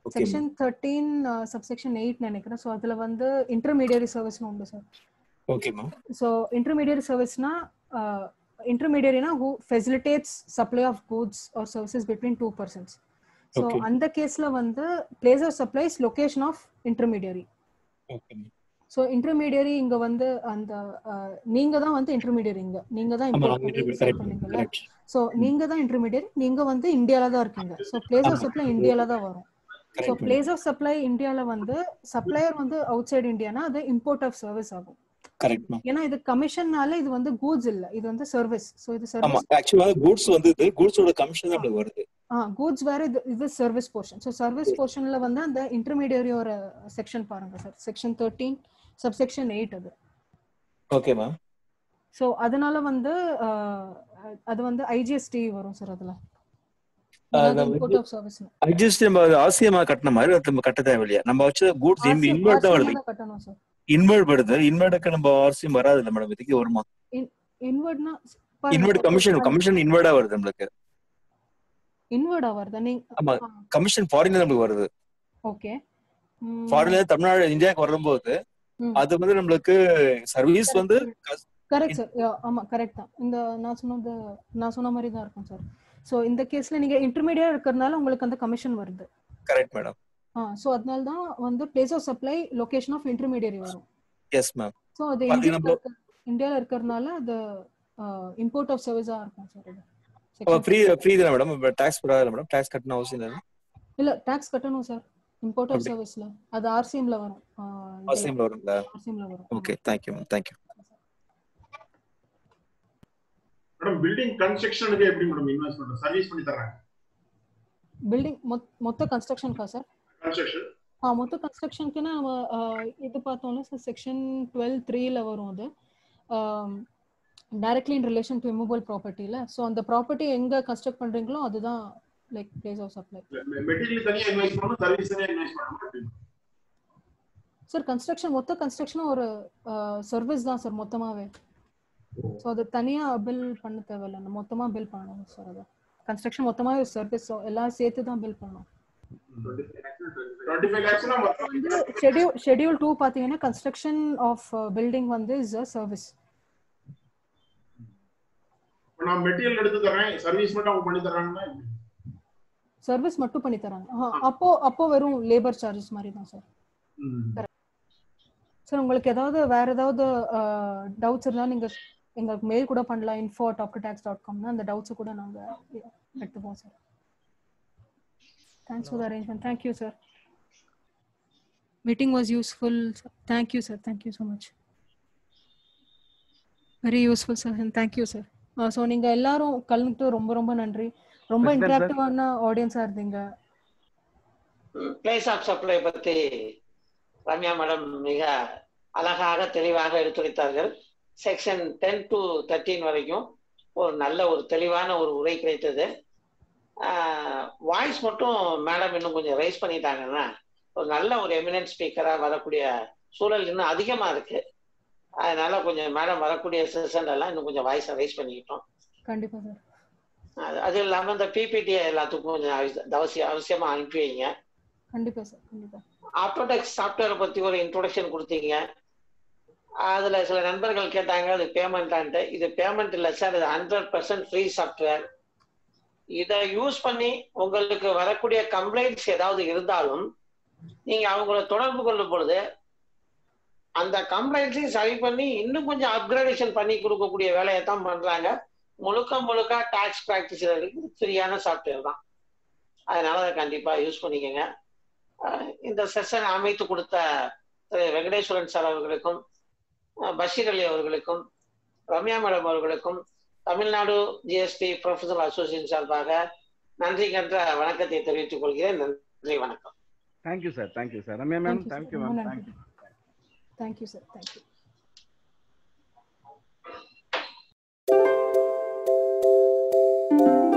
செக்ஷன் தேர்ட்டீன் சப்செக்ஷன் எயிட் நினைக்கிறேன். ஸோ அதுல வந்து இன்டர்மீடியரி சர்வீஸ்னு உண்டு சார். ஓகேமா. ஸோ இன்டர்மீடியரி சர்வீஸ்னா intermediary na who facilitates supply of goods or services between two persons. So Okay. அந்த கேஸ்ல வந்து place of supply is location of intermediary. Okay. So intermediary இங்க வந்து அந்த நீங்க தான் வந்து intermediary இங்க நீங்க தான் import பண்ணி sell பண்ணீங்கல. So நீங்க தான் intermediary, நீங்க வந்து இந்தியால தான் இருக்கீங்க. So place of supply இந்தியால தான் வரும். So place of supply இந்தியால வந்து supplier வந்து outside Indiana அது import of service ஆகும். கரெக்ட் மா. ஏனா இது கமிஷன்னால இது வந்து கூட்ஸ் இல்ல, இது வந்து சர்வீஸ். சோ இது சர்வீஸ். ஆமா, एक्चुअली கூட்ஸ் வந்து இது கூட்ஸோட கமிஷன் நமக்கு வருது. ஆ கூட்ஸ் வேற, இது இது சர்வீஸ் போர்ஷன். சோ சர்வீஸ் போர்ஷன்ல வந்து அந்த இன்டர்மீடியரி ஒரு செக்ஷன் பாருங்க sir, section thirteen subsection eight அது. ஓகே மா. சோ அதனால வந்து அது வந்து ஐஜிஎஸ்டி வரும் சார் அதுல. Import of service. ஐஜிஎஸ்டி நம்ம ஆர்சிஎம் கட்டன மாதிரி நம்ம கட்ட தேவையில்லையா? நம்ம வச்ச கூட்ஸ் இன்வெர்ட் தான் வருது. கட்டணும் சார். இன்வெர்ட் வருது. இன்வெர்ட்க்கு நம்ம ஆர்சிஎம் வராது இல்ல மேடம், இதுக்கு வருமா? இன்வெர்ட்னா இன்வெர்ட் கமிஷன் கமிஷன் இன்வெர்ட்டா வருது நமக்கு. இன்வெர்ட்டா வருது நீங்க? ஆமா, கமிஷன் ஃபாரின்ல நமக்கு வருது. ஓகே. ஃபாரின்ல தமிழ்நாடு இந்தியாக்கு வரும்போது அது வந்து நமக்கு சர்வீஸ் வந்து கரெக்ட் சார். ஆமா கரெக்ட் தான். இந்த நான் சொன்னது நான் சொன்ன மாதிரி தான் இருக்கும் சார். சோ இந்த கேஸ்ல நீங்க இன்டர்மீடியேட் இருக்கறனால உங்களுக்கு அந்த கமிஷன் வருது. Correct madam. ஆ சோ அதனால தான் வந்து place of supply location of intermediary வரும். Yes ma'am. சோ அது இந்தியால இருக்கறனால அது இம்போர்ட் ஆஃப் சர்வீஸா இருக்கும் சார் இது. ஓ ஃப்ரீ ஃப்ரீ தான மேடம்? டாக்ஸ் போடாதல மேடம்? டாக்ஸ் கட்டணும் அவசியம் இல்ல. இல்ல டாக்ஸ் கட்டணும் சார் இம்போர்ட் ஆஃப் சர்வீஸ்ல. அது ஆர்சிஎம்ல வரும். ஆர்சிஎம்ல வரும்ல? ஆர்சிஎம்ல வரும். Okay, thank you ma'am, thank you. Madam building கன்ஸ்ட்ரக்ஷனுக்கு எப்படி மேடம் இன்வெஸ்ட்மென்ட் சர்வீஸ் பண்ணி தராங்க? பில்டிங் மொத்த கன்ஸ்ட்ரக்ஷன்க்கா சார்? கன்ஸ்ட்ரக்ஷன் ஆ மொத்த கன்ஸ்ட்ரக்ஷனுக்கு நம்ம இது பார்த்தோம்னா சார் செக்ஷன் டுவெல் த்ரீ ல வரும் அது. Directly in relation to immovable ப்ராப்பர்ட்டில. சோ அந்த ப்ராப்பர்ட்டி எங்க கன்ஸ்ட்ரக்ட் பண்றீங்களோ அதுதான் like place of supply. Material தனியா இன்வெஸ்ட் பண்ணனும், சர்வீஸ் தனியா இன்வெஸ்ட் பண்ணனும் சார். கன்ஸ்ட்ரக்ஷன் மொத்த கன்ஸ்ட்ரக்ஷன் ஒரு சர்வீஸ் தான் சார் மொத்தமாவே. சோ அது தனியா பில் பண்ண தேவையில்லை, மொத்தமா பில் பண்ணணும் சார். அது கன்ஸ்ட்ரக்ஷன் மொத்தமா ஒரு சர்வீஸ், எல்லாம் சேர்த்து தான் பில் பண்ணணும். இருபத்தி ஐந்து லட்சம்னா மொத்தம் ஷெட்யூல் ஷெட்யூல் டூ பாத்தீங்கன்னா கன்ஸ்ட்ரக்ஷன் ஆஃப் பில்டிங் வந்து இஸ் a சர்வீஸ். நான் மெட்டீரியல் எடுத்து தரேன், சர்வீஸ் மட்டும் அவங்க பண்ணி தராங்கன்னா சர்வீஸ் மட்டும் பண்ணி தராங்க. அப்போ அப்போ வெறும் லேபர் சார்ஜஸ் மாதிரி தான் சார். சார் உங்களுக்கு ஏதாவது வேற ஏதாவது டவுட்ஸ் இருந்தா நீங்க எங்களுக்கு மெயில் கூட பண்ணலாம், info at optotax dot com னா அந்த டவுட்ஸ் கூட நாங்க எடுத்துப்போம் sir. Thanks for the arrangement. Thank you sir. Meeting was useful. Thank you sir. Thank you so much. Very useful sir and thank you sir. So நீங்க எல்லாரும் கலந்துட்டு ரொம்ப ரொம்ப நன்றி. ரொம்ப இன்டராக்டிவான ஆடியன்ஸா இருந்தீங்க. பிளேஸ் ஆஃப் சப்ளை பத்தி ரம்யா மேடம் மிக அழகாக தெளிவாக எடுத்துரைத்தார்கள். செக்ஷன் டென் டு தேர்ட்டீன் வரைக்கும் ஒரு நல்ல ஒரு தெளிவான ஒரு உரை கிடைத்தது. வாய்ஸ் மட்டும் மேடம் இன்னும் கொஞ்சம் ரைஸ் பண்ணிட்டாங்கன்னா ஒரு நல்ல ஒரு எமினன்ட் ஸ்பீக்கராக வரக்கூடிய சூழல் இன்னும் அதிகமாக இருக்கு. அதனால கொஞ்சம் மேடம் வரக்கூடிய செஷன் எல்லாம் இன்னும் கொஞ்சம் வாய்ஸை ரைஸ் பண்ணிக்கிட்டோம். கண்டிப்பா சார். அது இல்லாமல் இந்த பிபிடி எல்லாத்துக்கும் கொஞ்சம் அவசியம் அவசியமா அனுப்பி வைங்க. கண்டிப்பா சார், கண்டிப்பா. ஆட்டோடெக்ஸ் சாஃப்ட்வேரை பத்தி ஒரு இன்ட்ரோடக்ஷன் கொடுத்தீங்க. அதுல சில நண்பர்கள் கேட்டாங்க அது பேமெண்ட்டான்ட்டு. இது பேமெண்ட் இல்லை சார், இது ஹண்ட்ரட் பர்சன்ட் ஃப்ரீ சாஃப்ட்வேர். இதை யூஸ் பண்ணி உங்களுக்கு வரக்கூடிய கம்ப்ளைண்ட்ஸ் ஏதாவது இருந்தாலும் நீங்க அவங்கள தொடர்பு கொள்ளும் பொழுது அந்த கம்ப்ளைண்ட்ஸையும் சரி பண்ணி இன்னும் கொஞ்சம் அப்கிரேடேஷன் பண்ணி கொடுக்கக்கூடிய வேலையை தான் பண்றாங்க. முழுக்க முழுக்க டாக்ஸ் பிராக்டிஸ் ஃப்ரீயான சாஃப்ட்வேர் தான். அதனால அதை கண்டிப்பா யூஸ் பண்ணிக்கோங்க. இந்த செஷன் அமைத்து கொடுத்த திரு வெங்கடேஸ்வரன் சார் அவர்களுக்கும், பஷீர் அலி அவர்களுக்கும், ரம்யா மேடம் அவர்களுக்கும் தமிழ்நாடு ஜிஎஸ்டி ப்ரொஃபஷனல் அசோசியேஷன் சார்பாக நன்றி கன்ற வணக்கத்தை தெரிவித்துக் கொள்கிறேன். நன்றி, வணக்கம். Thank you sir. Thank you sir. Ramya ma'am, thank you ma'am. Thank you. Thank you sir. Thank you. Thank you.